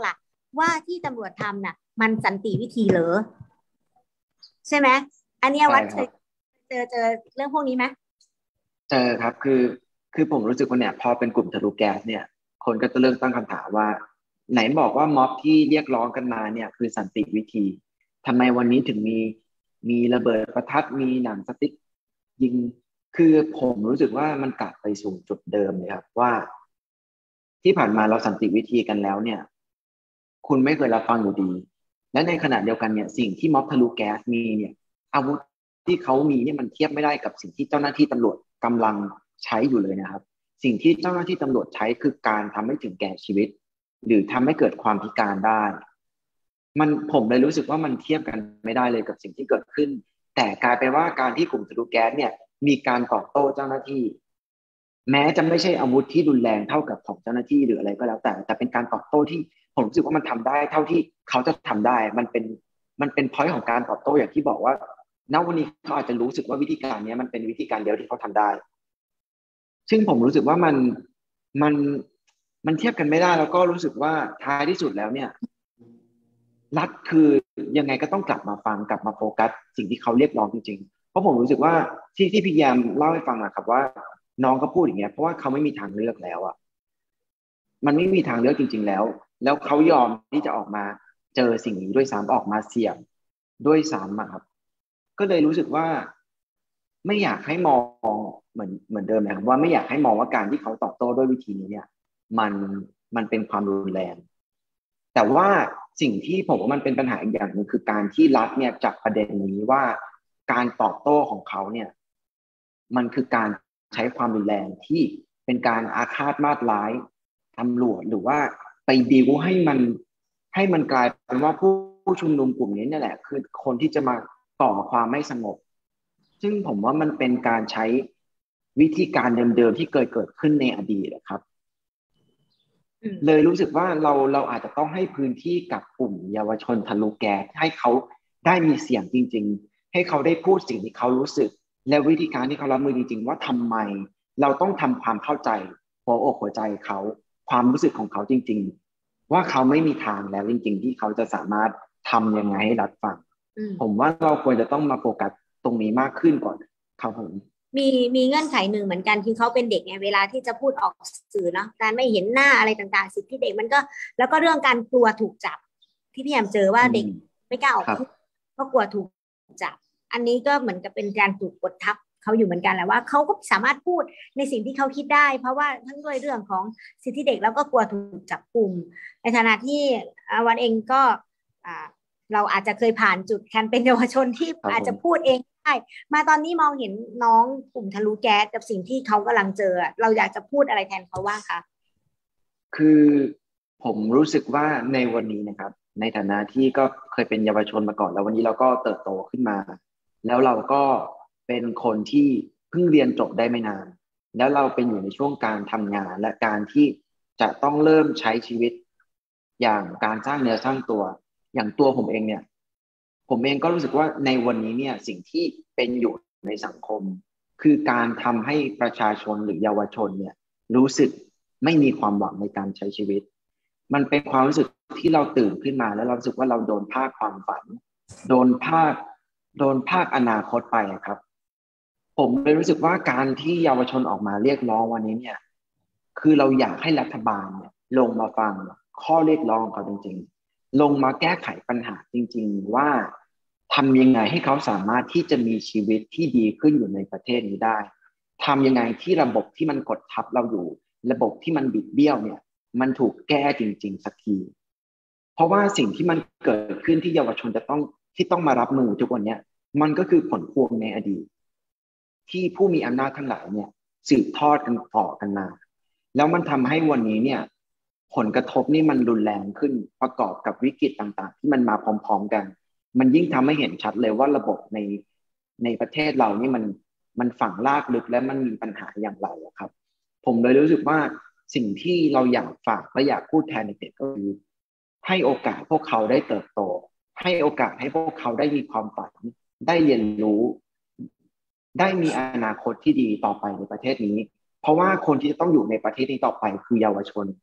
ว่าที่ตำรวจทำน่ะมันสันติวิธีเหรอใช่ไหมอันนี้วัดเคยเจอเจอเรื่องพวกนี้ไหมเจอครับคือคือผมรู้สึกว่าเนี่ยพอเป็นกลุ่มทะลุแก๊สเนี่ยคนก็จะเริ่มตั้งคำถามว่าไหนบอกว่าม็อบที่เรียกร้องกันมาเนี่ยคือสันติวิธีทำไมวันนี้ถึงมีมีระเบิดประทัดมีหนังสติ๊กยิงคือผมรู้สึกว่ามันกลับไปสู่จุดเดิมเลยครับว่าที่ผ่านมาเราสันติวิธีกันแล้วเนี่ยคุณไม่เคยรับฟังอยู่ดีและในขณะเดียวกันเนี่ยสิ่งที่ม็อบทะลุแก๊สมีเนี่ยอาวุธที่เขามีเนี่ยมันเทียบไม่ได้กับสิ่งที่เจ้าหน้าที่ตำรวจกำลังใช้อยู่เลยนะครับสิ่งที่เจ้าหน้าที่ตำรวจใช้คือการทำให้ถึงแก่ชีวิตหรือทำให้เกิดความพิการได้มันผมเลยรู้สึกว่ามันเทียบกันไม่ได้เลยกับสิ่งที่เกิดขึ้นแต่กลายเป็นว่าการที่กลุ่มทะลุแก๊สเนี่ยมีการตอบโต้เจ้าหน้าที่แม้จะไม่ใช่อาวุธที่รุนแรงเท่ากับของเจ้าหน้าที่หรืออะไรก็แล้วแต่แต่เป็นการตอบโต้ที่ผมรู้สึกว่ามันทำได้เท่าที่เขาจะทำได้มันเป็นมันเป็น point ของการตอบโต้อย่างที่บอกว่าณวันนี้เขาอาจจะรู้สึกว่าวิธีการนี้มันเป็นวิธีการเดียวที่เขาทำได้ซึ่งผมรู้สึกว่ามันมันมันเทียบกันไม่ได้แล้วก็รู้สึกว่าท้ายที่สุดแล้วเนี่ยรัฐคือยังไงก็ต้องกลับมาฟังกลับมาโฟกัสสิ่งที่เขาเรียกร้องจริงๆเพราะผมรู้สึกว่าที่ที่พี่แยมเล่าให้ฟังนะครับว่าน้องก็พูดอย่างเงี้ยเพราะว่าเขาไม่มีทางเลือกแล้วอ่ะมันไม่มีทางเลือกจริงๆแล้วแล้วเขายอมที่จะออกมาเจอสิ่งนี้ด้วยซ้ำออกมาเสี่ยงด้วยซ้ำครับก็เลยรู้สึกว่าไม่อยากให้มองเหมือนเหมือนเดิมนะครับว่าไม่อยากให้มองว่าการที่เขาตอบโต้ด้วยวิธีนี้เนี่ยมันมันเป็นความรุนแรงแต่ว่าสิ่งที่ผมว่ามันเป็นปัญหาอีกอย่างนึงคือการที่รัฐเนี่ยจับประเด็นนี้ว่าการตอบโต้ของเขาเนี่ยมันคือการใช้ความรุนแรงที่เป็นการอาฆาตมาตร้ายตำรวจหรือว่าไปดิวให้มันให้มันกลายเป็นว่าผู้ผู้ชุมนุมกลุ่มนี้นี่แหละคือคนที่จะมาก่อความไม่สงบซึ่งผมว่ามันเป็นการใช้วิธีการเดิมๆที่เคยเกิดขึ้นในอดีตนะครับเลยรู้สึกว่าเราเราอาจจะต้องให้พื้นที่กับกลุ่มเยาวชนทะลุแก๊สให้เขาได้มีเสียงจริงๆให้เขาได้พูดสิ่งที่เขารู้สึกและวิธีการที่เขารับมือจริงๆว่าทำไมเราต้องทำความเข้าใจหัวอกหัวใจเขาความรู้สึกของเขาจริงๆว่าเขาไม่มีทางแล้วจริงๆที่เขาจะสามารถทำยังไงให้รัฐฟังผมว่าเราควรจะต้องมาโฟกัสตรงนี้มากขึ้นก่อนครับผมมีมีเงื่อนไขหนึ่งเหมือนกันคือเขาเป็นเด็กไงเวลาที่จะพูดออกสื่อเนาะการไม่เห็นหน้าอะไรต่างๆสิทธิเด็กมันก็แล้วก็เรื่องการกลัวถูกจับที่พี่แอมเจอว่าเด็กไม่กล้าออกพูดเพราะกลัวถูกจับอันนี้ก็เหมือนกับเป็นการถูกกดทับเขาอยู่เหมือนกันแหละว่าเขาก็สามารถพูดในสิ่งที่เขาคิดได้เพราะว่าทั้งด้วยเรื่องของสิทธิเด็กแล้วก็กลัวถูกจับกุมในฐานะที่วันเองก็เราอาจจะเคยผ่านจุดการเป็นเยาวชนที่อาจจะพูดเองได้มาตอนนี้มองเห็นน้องกลุ่มทะลุแก๊สกับสิ่งที่เขากำลังเจอเราอยากจะพูดอะไรแทนเขาว่าคะคือผมรู้สึกว่าในวันนี้นะครับในฐานะที่ก็เคยเป็นเยาวชนมาก่อนแล้ววันนี้เราก็เติบโตขึ้นมาแล้วเราก็เป็นคนที่เพิ่งเรียนจบได้ไม่นานแล้วเราเป็นอยู่ในช่วงการทำงานและการที่จะต้องเริ่มใช้ชีวิตอย่างการสร้างเนื้อสร้างตัวอย่างตัวผมเองเนี่ยผมเองก็รู้สึกว่าในวันนี้เนี่ยสิ่งที่เป็นอยู่ในสังคมคือการทำให้ประชาชนหรือเยาวชนเนี่ยรู้สึกไม่มีความหวังในการใช้ชีวิตมันเป็นความรู้สึกที่เราตื่นขึ้นมาแล้วเรารู้สึกว่าเราโดนภาคความฝันโดนภาคโดนภาคอนาคตไปครับผมเลยรู้สึกว่าการที่เยาวชนออกมาเรียกร้องวันนี้เนี่ยคือเราอยากให้รัฐบาลเนี่ยลงมาฟังข้อเรียกร้องของเขาจริงๆลงมาแก้ไขปัญหาจริงๆว่าทำยังไงให้เขาสามารถที่จะมีชีวิตที่ดีขึ้นอยู่ในประเทศนี้ได้ทำยังไงที่ระบบที่มันกดทับเราอยู่ระบบที่มันบิดเบี้ยวเนี่ยมันถูกแก้จริงๆสักทีเพราะว่าสิ่งที่มันเกิดขึ้นที่เยาวชนจะต้องที่ต้องมารับมือทุกวันนี้มันก็คือผลพวงในอดีตที่ผู้มีอำนาจทั้งหลายเนี่ยสืบทอดกันต่อกันมาแล้วมันทำให้วันนี้เนี่ยผลกระทบนี่มันรุนแรงขึ้นประกอบกับวิกฤตต่างๆที่มันมาพร้อมๆกันมันยิ่งทำให้เห็นชัดเลยว่าระบบในในประเทศเรานี่มันมันฝังรากลึกและมันมีปัญหาอย่างไรครับผมเลยรู้สึกว่าสิ่งที่เราอยากฝากและอยากพูดแทนเด็กๆก็คือให้โอกาสพวกเขาได้เติบโตให้โอกาสให้พวกเขาได้มีความฝันได้เรียนรู้ได้มีอนาคตที่ดีต่อไปในประเทศนี้เพราะว่าคนที่จะต้องอยู่ในประเทศนี้ต่อไปคือเยาวชน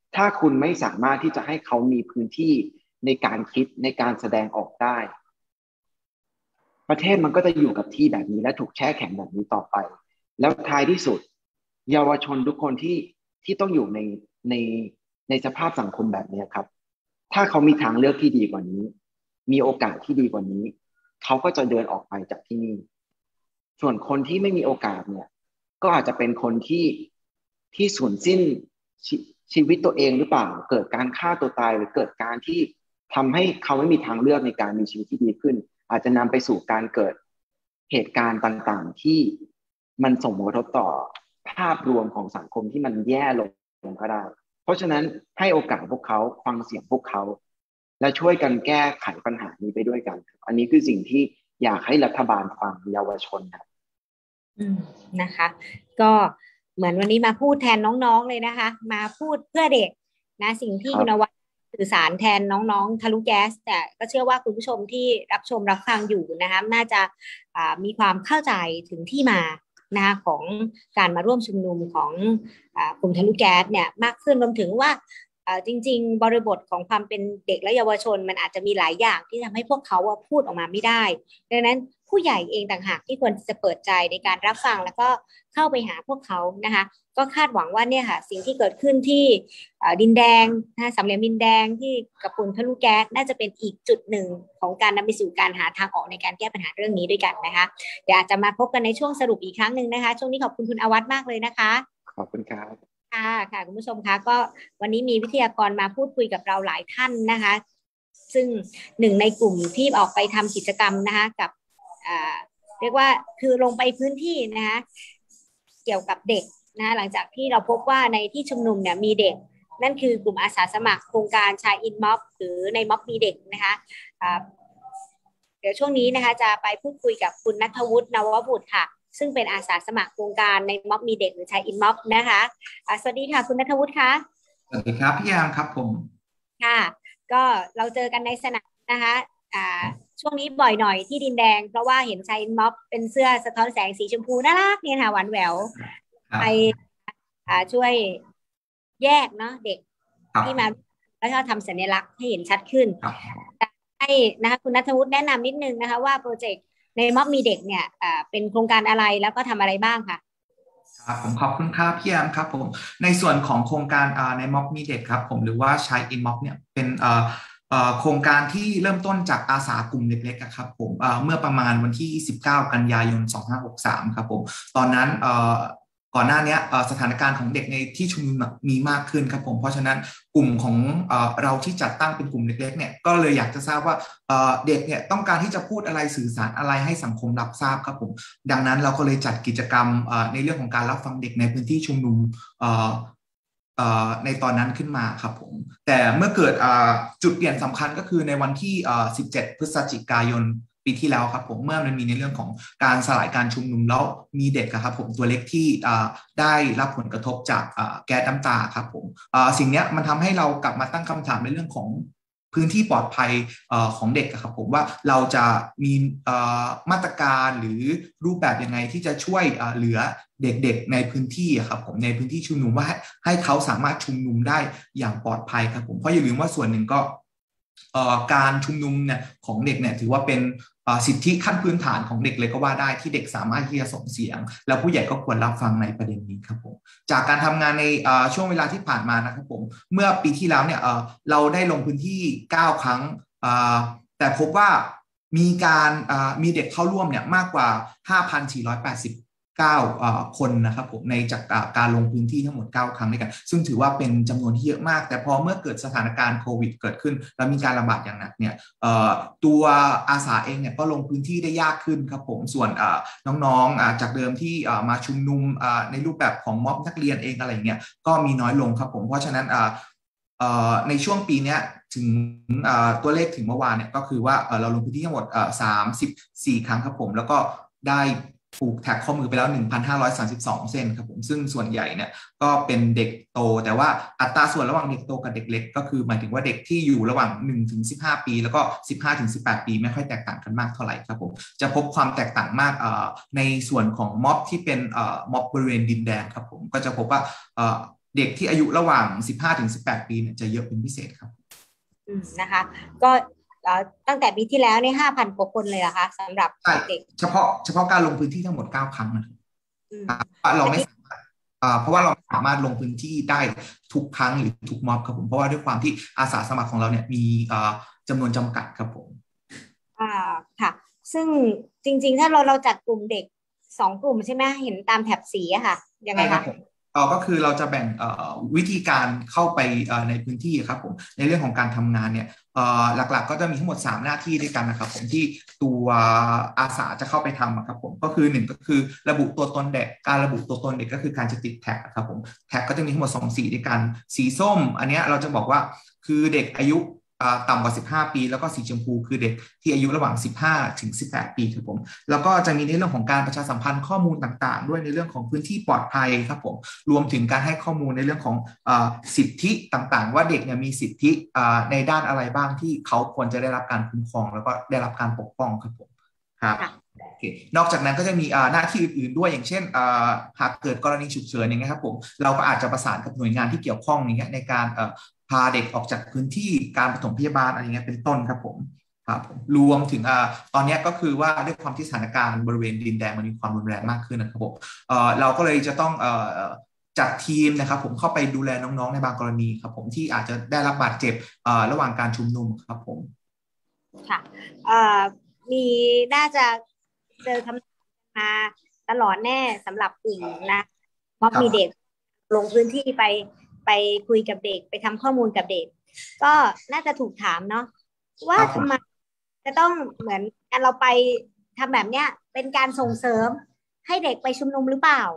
ถ้าคุณไม่สามารถที่จะให้เขามีพื้นที่ในการคิดในการแสดงออกได้ประเทศมันก็จะอยู่กับที่แบบนี้และถูกแช่แข็งแบบนี้ต่อไปแล้วท้ายที่สุดเยาวชนทุกคนที่ที่ต้องอยู่ในในในสภาพสังคมแบบนี้ครับถ้าเขามีทางเลือกที่ดีกว่านี้มีโอกาสที่ดีกว่านี้เขาก็จะเดินออกไปจากที่นี่ส่วนคนที่ไม่มีโอกาสเนี่ยก็อาจจะเป็นคนที่ที่สูญสิ้นชชีวิตตัวเองหรือเปล่าเกิดการฆ่าตัวตายหรือเกิดการที่ทำให้เขาไม่มีทางเลือกในการมีชีวิตที่ดีขึ้นอาจจะนำไปสู่การเกิดเหตุการณ์ต่างๆที่มันส่งผลกระทบต่อภาพรวมของสังคมที่มันแย่ลงก็ได้เพราะฉะนั้นให้โอกาสพวกเขาฟังเสียงพวกเขาและช่วยกันแก้ไขปัญหานี้ไปด้วยกันอันนี้คือสิ่งที่อยากให้รัฐบาลฟังเยาวชนครับอืมนะคะก็เหมือนวันนี้มาพูดแทนน้องๆเลยนะคะมาพูดเพื่อเด็กนะสิ่งที่คุณนวัดสื่อสารแทนน้องๆทะลุแก๊สแต่ก็เชื่อว่าคุณผู้ชมที่รับชมรับฟังอยู่นะคะน่าจะมีความเข้าใจถึงที่มานะคะของการมาร่วมชุมนุมของกลุ่มทะลุแก๊สเนี่ยมากขึ้นรวมถึงว่าจริงๆบริบทของความเป็นเด็กและเยาวชนมันอาจจะมีหลายอย่างที่ทำให้พวกเขาพูดออกมาไม่ได้ดังนั้นผู้ใหญ่เองต่างหากที่ควรจะเปิดใจในการรับฟังแล้วก็เข้าไปหาพวกเขานะคะก็คาดหวังว่าเนี่ยค่ะสิ่งที่เกิดขึ้นที่ดินแดงนะสามเหลี่ยมดินแดงที่กับกลุ่มทะลุแก๊สน่าจะเป็นอีกจุดหนึ่งของการนำไปสู่การหาทางออกในการแก้ปัญหาเรื่องนี้ด้วยกันนะคะเดี๋ยวอาจจะมาพบกันในช่วงสรุปอีกครั้งหนึ่งนะคะช่วงนี้ขอบคุณคุณอวัฒน์มากเลยนะคะขอบคุณครับค่ะค่ะคุณผู้ชมคะก็วันนี้มีวิทยากรมาพูดคุยกับเราหลายท่านนะคะซึ่งหนึ่งในกลุ่มที่ออกไปทำกิจกรรมนะคะกับเรียกว่าคือลงไปพื้นที่นะคะเกี่ยวกับเด็กนะหลังจากที่เราพบว่าในที่ชุมนุมเนี่ยมีเด็กนั่นคือกลุ่มอาสาสมัครโครงการชายอินม็อบหรือในม็อบมีเด็กนะคะเดี๋ยวช่วงนี้นะคะจะไปพูดคุยกับคุณณัฐวุฒิ นวบุตรค่ะซึ่งเป็นอาสาสมัครโครงการในม็อบมีเด็กหรือชายอินม็อบนะคะสวัสดีค่ะคุณณัฐวุฒิค่ะสวัสดีครับพี่ยามครับผมค่ะก็เราเจอกันในสนามนะคะช่วงนี้บ่อยหน่อยที่ดินแดงเพราะว่าเห็นชายอินม็อบเป็นเสื้อสะท้อนแสงสีชมพูน่ารักเนี่ยค่ะหวานแหววไปช่วยแยกเนาะเด็กที่มาแล้วก็ทำสัญลักษณ์ให้เห็นชัดขึ้นให้นะคะคุณณัฐวุฒิแนะนำนิดนึงนะคะว่าโปรเจกต์ในม็อบมีเด็กเนี่ยเป็นโครงการอะไรแล้วก็ทำอะไรบ้างค่ะครับผมขอบคุณครับพี่แอมครับผมในส่วนของโครงการในม็อบมีเด็กครับผมหรือว่าชายอินม็อบเนี่ยเป็นโครงการที่เริ่มต้นจากอาสากลุ่มเล็กๆครับผมเมื่อประมาณวันที่สิบเก้ากันยายนสองพันห้าร้อยหกสิบสามครับผมตอนนั้นก่อนหน้านี้สถานการณ์ของเด็กในที่ชุมนุมมีมากขึ้นครับผมเพราะฉะนั้นกลุ่มของเราที่จัดตั้งเป็นกลุ่มเล็กๆเนี่ยก็เลยอยากจะทราบว่าเด็กเนี่ยต้องการที่จะพูดอะไรสื่อสารอะไรให้สังคมรับทราบครับผมดังนั้นเราก็เลยจัดกิจกรรมในเรื่องของการรับฟังเด็กในพื้นที่ชุมนุมในตอนนั้นขึ้นมาครับผมแต่เมื่อเกิดจุดเปลี่ยนสำคัญก็คือในวันที่สิบเจ็ดพฤศจิกายนปีที่แล้วครับผมเมื่อมันมีในเรื่องของการสลายการชุมนุมแล้วมีเด็กครับผมตัวเล็กที่ได้รับผลกระทบจากแก๊สน้ำตาครับผมสิ่งนี้มันทำให้เรากลับมาตั้งคำถามในเรื่องของพื้นที่ปลอดภัยของเด็กครับผมว่าเราจะมีมาตรการหรือรูปแบบยังไงที่จะช่วยเหลือเด็กๆในพื้นที่ครับผมในพื้นที่ชุมนุมว่าให้เขาสามารถชุมนุมได้อย่างปลอดภัยครับผมเพราะอย่าลืมว่าส่วนหนึ่งก็การชุมนุมเนี่ยของเด็กเนี่ยถือว่าเป็นสิทธิขั้นพื้นฐานของเด็กเลยก็ว่าได้ที่เด็กสามารถที่จะส่งเสียงแล้วผู้ใหญ่ก็ควรรับฟังในประเด็นนี้ครับผมจากการทำงานในช่วงเวลาที่ผ่านมานะครับผมเมื่อปีที่แล้วเนี่ยเราได้ลงพื้นที่เก้าครั้งแต่พบว่ามีการมีเด็กเข้าร่วมเนี่ยมากกว่า ห้าพันสี่ร้อยแปดสิบเก้า คนนะครับผมในจากการลงพื้นที่ทั้งหมดเก้าครั้งด้วยกันซึ่งถือว่าเป็นจำนวนที่เยอะมากแต่พอเมื่อเกิดสถานการณ์โควิดเกิดขึ้นแล้วมีการระบาดอย่างหนักเนี่ยตัวอาสาเองเนี่ยก็ลงพื้นที่ได้ยากขึ้นครับผมส่วนน้องๆจากเดิมที่มาชุมนุมในรูปแบบของม็อบนักเรียนเองอะไรเงี้ยก็มีน้อยลงครับผมเพราะฉะนั้นในช่วงปีนี้ถึงตัวเลขถึงเมื่อวานเนี่ยก็คือว่าเราลงพื้นที่ทั้งหมดสามสิบสี่ครั้งครับผมแล้วก็ได้ผูกแท็กข้อมือไปแล้ว หนึ่งพันห้าร้อยสามสิบสอง เส้นครับผมซึ่งส่วนใหญ่เนี่ยก็เป็นเด็กโตแต่ว่าอัตราส่วนระหว่างเด็กโตกับเด็กเล็กก็คือหมายถึงว่าเด็กที่อยู่ระหว่าง หนึ่งถึงสิบห้า ปีแล้วก็ สิบห้าถึงสิบแปด ปีไม่ค่อยแตกต่างกันมากเท่าไหร่ครับผมจะพบความแตกต่างมากในส่วนของม็อบที่เป็นม็อบบริเวณดินแดงครับผมก็จะพบว่าเด็กที่อายุระหว่าง สิบห้าถึงสิบแปด ปีเนี่ยจะเยอะเป็นพิเศษครับอืมนะคะก็ตั้งแต่ปีที่แล้วนี่ห้าพันกว่าคนเลยเหรอคะสำหรับเด็กเฉพาะเฉพาะการลงพื้นที่ทั้งหมดเก้าครั้งนะครับเราไม่เพราะว่าเราสามารถลงพื้นที่ได้ทุกครั้งหรือทุกม็อบครับผมเพราะว่าด้วยความที่อาสาสมัครของเราเนี่ยมีจำนวนจำกัดครับผมอ่าค่ะซึ่งจริงๆถ้าเราเราจัดกลุ่มเด็กสองกลุ่มใช่ไหมเห็นตามแถบสีอะค่ะยังไงคะก็คือเราจะแบ่งวิธีการเข้าไปในพื้นที่ครับผมในเรื่องของการทำงานเนี่ยหลักๆก็จะมีทั้งหมดสามหน้าที่ด้วยกันนะครับผมที่ตัวอาสาจะเข้าไปทำครับผมก็คือหนึ่งก็คือระบุตัวตนเด็กการระบุตัวตนเด็กก็คือการจะติดแท็กครับผมแท็กก็จะมีทั้งหมดสองสีด้วยกันสีส้มอันนี้เราจะบอกว่าคือเด็กอายุต่ำกว่าสิบห้าปีแล้วก็สีชมพูคือเด็กที่อายุระหว่างสิบห้าถึงสิบแปดปีครับผมแล้วก็จะมีในเรื่องของการประชาสัมพันธ์ข้อมูลต่างๆด้วยในเรื่องของพื้นที่ปลอดภัยครับผมรวมถึงการให้ข้อมูลในเรื่องของสิทธิต่างๆว่าเด็กเนี่ยมีสิทธิในด้านอะไรบ้างที่เขาควรจะได้รับการคุ้มครองแล้วก็ได้รับการปกป้องครับผมครับนอกจากนั้นก็จะมีหน้าที่อื่นๆด้วยอย่างเช่นหากเกิดกรณีฉุกเฉินอย่างเงี้ยครับผมเราก็อาจจะประสานกับหน่วยงานที่เกี่ยวข้องอย่างเงี้ยในการพาเด็กออกจากพื้นที่การปฐมพยาบาลอะไรเงี้ยเป็นต้นครับผมครับผมรวมถึงอ่าตอนนี้ก็คือว่าด้วยความที่สถานการณ์บริเวณดินแดงมันมีความรุนแรงมากขึ้นนะครับผมเอ่อเราก็เลยจะต้องเอ่อจัดทีมนะครับผมเข้าไปดูแลน้องๆในบางกรณีครับผมที่อาจจะได้รับบาดเจ็บเอ่อระหว่างการชุมนุมครับผมค่ะเอ่อมีน่าจะเจอคำถามมาตลอดแน่สำหรับกลุ่มนะเพราะมีเด็กลงพื้นที่ไปไปคุยกับเด็กไปทำข้อมูลกับเด็กก็น่าจะถูกถามเนาะว่าทำไมจะต้องเหมือนการเราไปทำแบบเนี้ยเป็นการส่งเสริมให้เด็กไปชุมนุมหรือเปล่า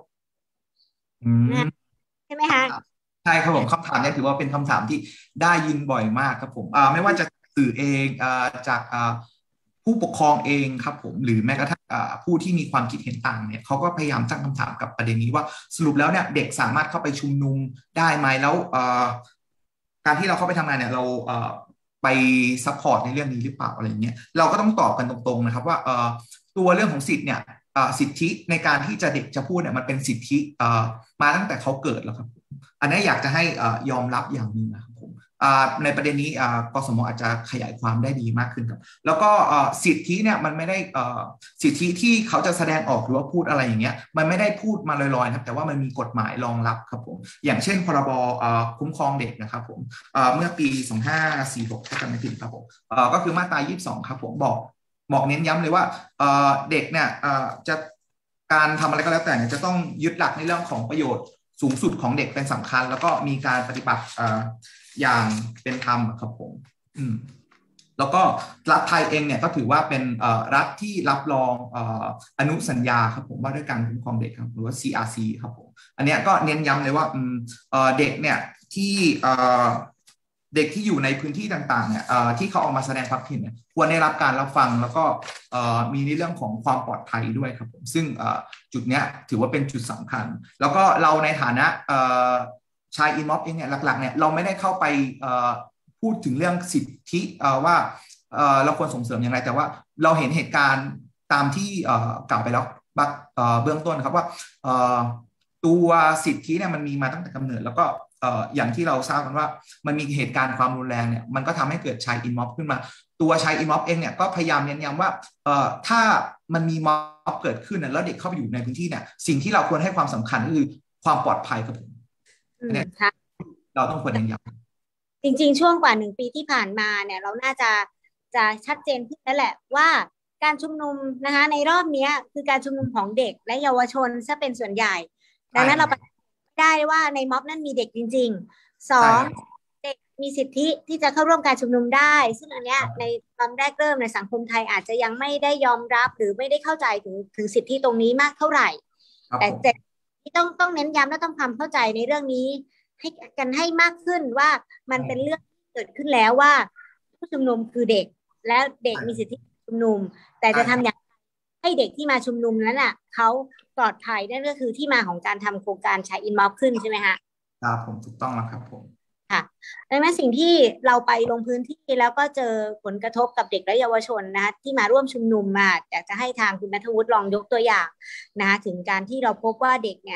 ใช่ไหมคะใช่ครับผมคำถามนี้ถือว่าเป็นคำถามที่ได้ยินบ่อยมากครับผมอ่าไม่ว่าจะสื่อเองอ่าจากอ่าผู้ปกครองเองครับผมหรือแม้กระทั่งผู้ที่มีความคิดเห็นต่างเนี่ยเขาก็พยายามตั้งคำถามกับประเด็นนี้ว่าสรุปแล้วเนี่ยเด็กสามารถเข้าไปชุมนุมได้ไหมแล้วการที่เราเข้าไปทำงานเนี่ยเราไปซัพพอร์ตในเรื่องนี้หรือเปล่าอะไรเงี้ยเราก็ต้องตอบกันตรงๆนะครับว่าตัวเรื่องของสิทธิ์เนี่ยสิทธิในการที่จะเด็กจะพูดเนี่ยมันเป็นสิทธิมาตั้งแต่เขาเกิดแล้วครับอันนี้อยากจะให้ยอมรับอย่างนึงนะครับผมในประเด็นนี้กสม.อาจจะขยายความได้ดีมากขึ้นครับแล้วก็สิทธิเนี่ยมันไม่ได้สิทธิที่เขาจะแสดงออกหรือว่าพูดอะไรอย่างเงี้ยมันไม่ได้พูดมาลอยๆครับแต่ว่ามันมีกฎหมายรองรับครับผมอย่างเช่นพรบคุ้มครองเด็กนะครับผมเมื่อปีสองพันห้าร้อยสี่สิบหกถ้าจำไม่ผิดครับผมก็คือมาตรายี่สิบสองครับผมบอกบอกเน้นย้ำเลยว่าเด็กเนี่ยจะการทำอะไรก็แล้วแต่เนี่ยจะต้องยึดหลักในเรื่องของประโยชน์สูงสุดของเด็กเป็นสำคัญแล้วก็มีการปฏิบัติอย่างเป็นธรรมครับผมอืมแล้วก็รัฐไทยเองเนี่ยก็ถือว่าเป็นรัฐที่รับรองอนุสัญญาครับผมว่าด้วยการคุ้มครองเด็กครับหรือว่า ซี อาร์ ซี ครับผมอันนี้ก็เน้นย้ำเลยว่าเด็กเนี่ยที่เด็กที่อยู่ในพื้นที่ต่างๆเนี่ยที่เขาออกมาแสดงความเห็นเนี่ยควรได้รับการรับฟังแล้วก็มีในเรื่องของความปลอดภัยด้วยครับผมซึ่งจุดเนี้ยถือว่าเป็นจุดสำคัญแล้วก็เราในฐานะชายอินม็อบเองเนี่ยหลักๆเนี่ยเราไม่ได้เข้าไปพูดถึงเรื่องสิทธิว่าเราควรส่งเสริมอย่างไรแต่ว่าเราเห็นเหตุการณ์ตามที่กล่าวไปแล้วเบื้องต้นครับว่าตัวสิทธิเนี่ยมันมีมาตั้งแต่กำเนิดแล้วก็อย่างที่เราทราบกันว่ามันมีเหตุการณ์ความรุนแรงเนี่ยมันก็ทำให้เกิดชายอินม็อบขึ้นมาตัวชายอินม็อบเองเนี่ยก็พยายามเน้นย้ำว่าถ้ามันมีม็อบเกิดขึ้นแล้วเด็กเข้าไปอยู่ในพื้นที่เนี่ยสิ่งที่เราควรให้ความสำคัญก็คือความปลอดภัยครับผมเราต้องควรเน้นย้ำจริงๆช่วงกว่าหนึ่งปีที่ผ่านมาเนี่ยเราน่าจะจะชัดเจนขึ้นแล้วแหละว่าการชุมนุมนะคะในรอบนี้คือการชุมนุมของเด็กและเยาวชนซะเป็นส่วนใหญ่ดังนั้นเราได้ว่าในม็อบนั้นมีเด็กจริงๆสองเด็กมีสิทธิที่จะเข้าร่วมการชุมนุมได้ซึ่งอันเนี้ยในตอนแรกเริ่มในสังคมไทยอาจจะยังไม่ได้ยอมรับหรือไม่ได้เข้าใจถึงถึงสิทธิตรงนี้มากเท่าไหร่แต่แต่ที่ต้องต้องเน้นย้ำและต้องความเข้าใจในเรื่องนี้ให้กันให้มากขึ้นว่ามันเป็นเรื่องที่เกิดขึ้นแล้วว่าผู้ชุมนุมคือเด็กแล้วเด็กมีสิทธิชุมนุมแต่จะทำอย่างให้เด็กที่มาชุมนุมนั้นน่ะเขาปลอดภัยนั่นก็คือที่มาของการทำโครงการใช้อินม็อบขึ้นใช่ไหมคะครับผมถูกต้องแล้วครับผมค่ะดังนั้นสิ่งที่เราไปลงพื้นที่แล้วก็เจอผลกระทบกับเด็กและเยาวชนนะคะที่มาร่วมชุมนุมมาอยากจะให้ทางคุณณัฐวุฒิลองยกตัวอย่างนะคะถึงการที่เราพบว่าเด็กเนี่ย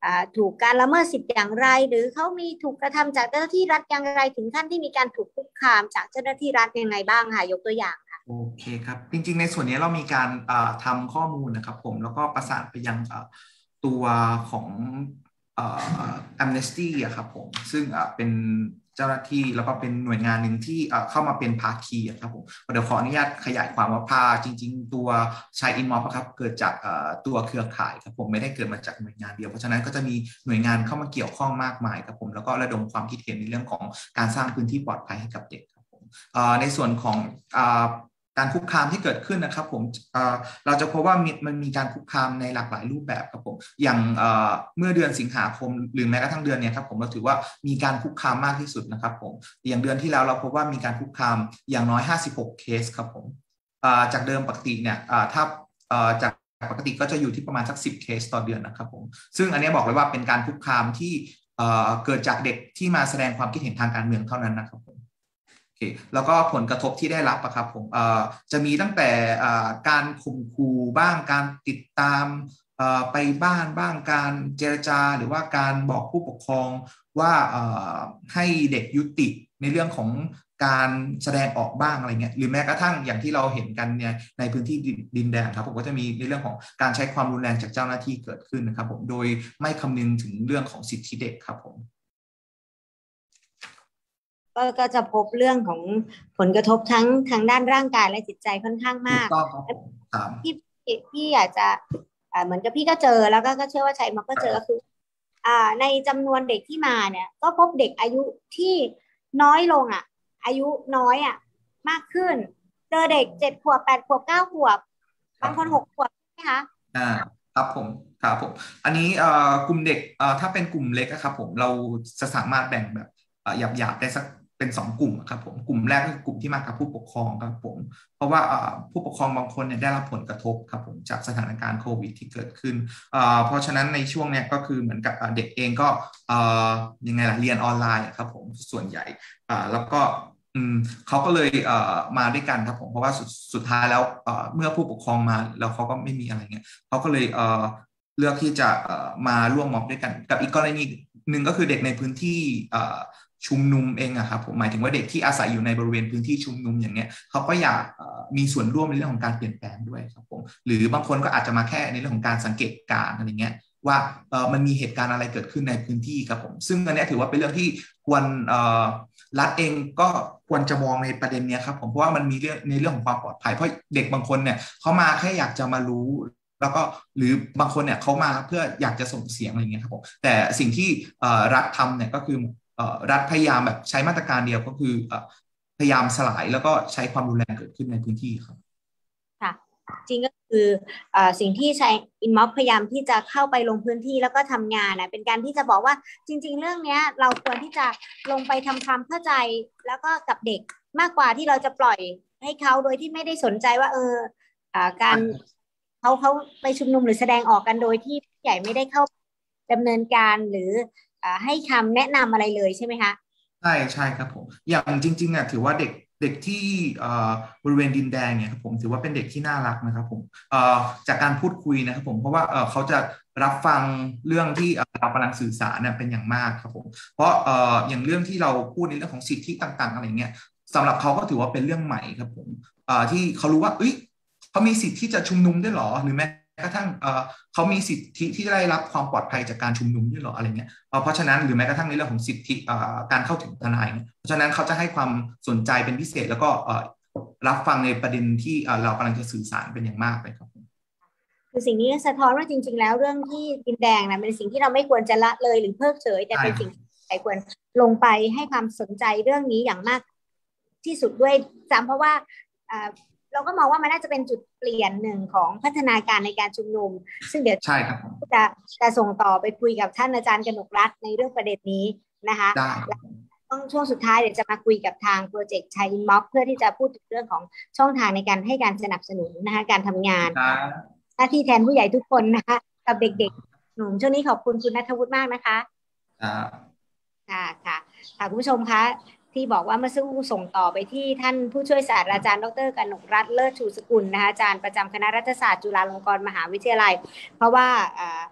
ถูกการละเมิดสิทธิ์อย่างไรหรือเขามีถูกกระทำจากเจ้าหน้าที่รัฐอย่างไรถึงขั้นที่มีการถูกคุกคามจากเจ้าหน้าที่รัฐยังไงบ้างค่ะยกตัวอย่างค่ะโอเคครับจริงๆในส่วนนี้เรามีการทำข้อมูลนะครับผมแล้วก็ประสานไปยังตัวของAmnesty อะครับผมซึ่งเป็นเจ้าหน้าที่แล้วก็เป็นหน่วยงานหนึ่งที่เข้ามาเป็นภาคีครับผมเดี๋ยวขออนุญาตขยายความว่าพาจริงๆตัวชายอินม็อบครับเกิดจากตัวเครือข่ายครับผมไม่ได้เกิดมาจากหน่วยงานเดียวเพราะฉะนั้นก็จะมีหน่วยงานเข้ามาเกี่ยวข้องมากมายครับผมแล้วก็ระดมความคิดเห็นในเรื่องของการสร้างพื้นที่ปลอดภัยให้กับเด็กครับผมในส่วนของการคุกคามที่เกิดขึ้นนะครับผมเราจะพบว่ามันมีการคุกคามในหลากหลายรูปแบบครับผมอย่างเมื่อเดือนสิงหาคมหรือแม้กระทั่งเดือนนี้ครับผมเราถือว่ามีการคุกคามมากที่สุดนะครับผมอย่างเดือนที่แล้วเราพบว่ามีการคุกคามอย่างน้อยห้าสิบหกเคสครับผมจากเดิมปกติเนี่ยถ้าจากปกติก็จะอยู่ที่ประมาณสักสิบเคสต่อเดือนนะครับผมซึ่งอันนี้บอกเลยว่าเป็นการคุกคามที่เกิดจากเด็กที่มาแสดงความคิดเห็นทางการเมืองเท่านั้นนะครับผมแล้วก็ผลกระทบที่ได้รับอะครับผมจะมีตั้งแต่การข่มขู่บ้างการติดตามไปบ้านบ้างการเจรจาหรือว่าการบอกผู้ปกครองว่าให้เด็กยุติในเรื่องของการแสดงออกบ้างอะไรเงี้ยหรือแม้กระทั่งอย่างที่เราเห็นกันเนี่ยในพื้นที่ดินแดนครับผมก็จะมีในเรื่องของการใช้ความรุนแรงจากเจ้าหน้าที่เกิดขึ้นนะครับผมโดยไม่คำนึงถึงเรื่องของสิทธิเด็กครับผมก็จะพบเรื่องของผลกระทบทั้งทางด้านร่างกายและจิตใจค่อนข้างมากพี่พี่อยากจะเหมือนกับพี่ก็เจอแล้วก็ก็เชื่อว่าชัยมาก็เจอก็คือในจำนวนเด็กที่มาเนี่ยก็พบเด็กอายุที่น้อยลงอ่ะอายุน้อยอ่ะมากขึ้นเจอเด็กเจ็ดขวบแปดขวบเก้าขวบบางคนหกขวบใช่ไหมคะอ่าครับผมครับผมอันนี้เอ่อกลุ่มเด็กเอ่อถ้าเป็นกลุ่มเล็กครับผมเราจะสามารถแบ่งแบบหยาบหยาบได้สักเป็นสองกลุ่มครับผมกลุ่มแรกคือกลุ่มที่มากับผู้ปกครองครับผมเพราะว่าผู้ปกครองบางคนเนี่ยได้รับผลกระทบครับผมจากสถานการณ์โควิดที่เกิดขึ้นเพราะฉะนั้นในช่วงเนี้ยก็คือเหมือนกับเด็กเองก็ยังไงล่ะเรียนออนไลน์ครับผมส่วนใหญ่แล้วก็เขาก็เลยมาด้วยกันครับผมเพราะว่าสุดสุดท้ายแล้วเมื่อผู้ปกครองมาแล้วเขาก็ไม่มีอะไรเงี้ยเขาก็เลยเลือกที่จะมาร่วมม็อบด้วยกันกับอีกกรณีหนึ่งก็คือเด็กในพื้นที่ชุมนุมเองอะครับผมหมายถึงว่าเด็กที่อาศัยอยู่ในบริเวณพื้นที่ชุมนุมอย่างเงี้ยเขาก็อยากมีส่วนร่วมในเรื่องของการเปลี่ยนแปลงด้วยครับผมหรือบางคนก็อาจจะมาแค่ในเรื่องของการสังเกตการณ์อะไรเงี้ยว่าเออมันมีเหตุการณ์อะไรเกิดขึ้นในพื้นที่ครับผมซึ่งอันนี้ถือว่าเป็นเรื่องที่ควรรัฐเองก็ควรจะมองในประเด็นนี้ครับผมเพราะว่ามันมีเรื่องในเรื่องของความปลอดภัยเพราะเด็กบางคนเนี่ยเขามาแค่อยากจะมารู้แล้วก็หรือบางคนเนี่ยเขามาเพื่ออยากจะส่งเสียงอะไรเงี้ยครับผมแต่สิ่งที่รัฐทำเนี่ยก็คือรัฐพยายามแบบใช้มาตรการเดียวก็คือพยายามสลายแล้วก็ใช้ความรุนแรงเกิดขึ้นในพื้นที่ครับค่ะจริงก็คือสิ่งที่ใช้อินม็อบพยายามที่จะเข้าไปลงพื้นที่แล้วก็ทำงานนะเป็นการที่จะบอกว่าจริงๆเรื่องนี้เราควรที่จะลงไปทำความเข้าใจแล้วก็กับเด็กมากกว่าที่เราจะปล่อยให้เขาโดยที่ไม่ได้สนใจว่าเออการเขาเขาไปชุมนุมหรือแสดงออกกันโดยที่ผู้ใหญ่ไม่ได้เข้าดำเนินการหรือให้คำแนะนำอะไรเลยใช่ไหมคะใช่ใช่ครับผมอย่างจริงๆเนี่ยถือว่าเด็กเด็กที่บริเวณดินแดงเนี่ยครับผมถือว่าเป็นเด็กที่น่ารักนะครับผมจากการพูดคุยนะครับผมเพราะว่าเขาจะรับฟังเรื่องที่เรากำลังสื่อสารเนี่ยเป็นอย่างมากครับผมเพราะอย่างเรื่องที่เราพูดในเรื่องของสิทธิต่างๆอะไรเงี้ยสำหรับเขาก็ถือว่าเป็นเรื่องใหม่ครับผมที่เขารู้ว่าเอ้ยเขามีสิทธิที่จะชุมนุมได้หรอหรือแม้กระทั่งเขามีสิทธิที่ได้รับความปลอดภัยจากการชุมนุมด้วยหรออะไรเงี้ยเพราะฉะนั้นหรือแม้กระทั่งในเรื่องของสิทธิการเข้าถึงทนายเพราะฉะนั้นเขาจะให้ความสนใจเป็นพิเศษแล้วก็รับฟังในประเด็นที่เรากำลังจะสื่อสารเป็นอย่างมากเลยครับคือสิ่งนี้สะท้อนว่าจริงๆแล้วเรื่องที่ดินแดงนะเป็นสิ่งที่เราไม่ควรจะละเลยหรือเพิกเฉยแต่เป็นสิ่งที่ควรลงไปให้ความสนใจเรื่องนี้อย่างมากที่สุดด้วยซ้ำเพราะว่าเราก็มองว่ามันน่าจะเป็นจุดเปลี่ยนหนึ่งของพัฒนาการในการชุมนุมซึ่งเดี๋ยวใช่ครับจะจะส่งต่อไปคุยกับท่านอาจารย์กนกรัตน์ในเรื่องประเด็นนี้นะคะต้องช่วงสุดท้ายเดี๋ยวจะมาคุยกับทางโปรเจกต์ชายอินม็อกเพื่อที่จะพูดถึงเรื่องของช่องทางในการให้การสนับสนุนนะคะการทำงานหน้าที่แทนผู้ใหญ่ทุกคนนะคะกับเด็กๆหนุ่มช่วงนี้ขอบคุณคุณณัฐวุฒิมากนะคะค่ะค่ะค่ะคุณผู้ชมคะที่บอกว่าเมื่อสักครู่ส่งต่อไปที่ท่านผู้ช่วยศาสตราจารย์ดร.กนกรัตน์เลิศชูสกุลนะคะอาจารย์ประจำคณะรัฐศาสตร์จุฬาลงกรณ์มหาวิทยาลัยเพราะว่า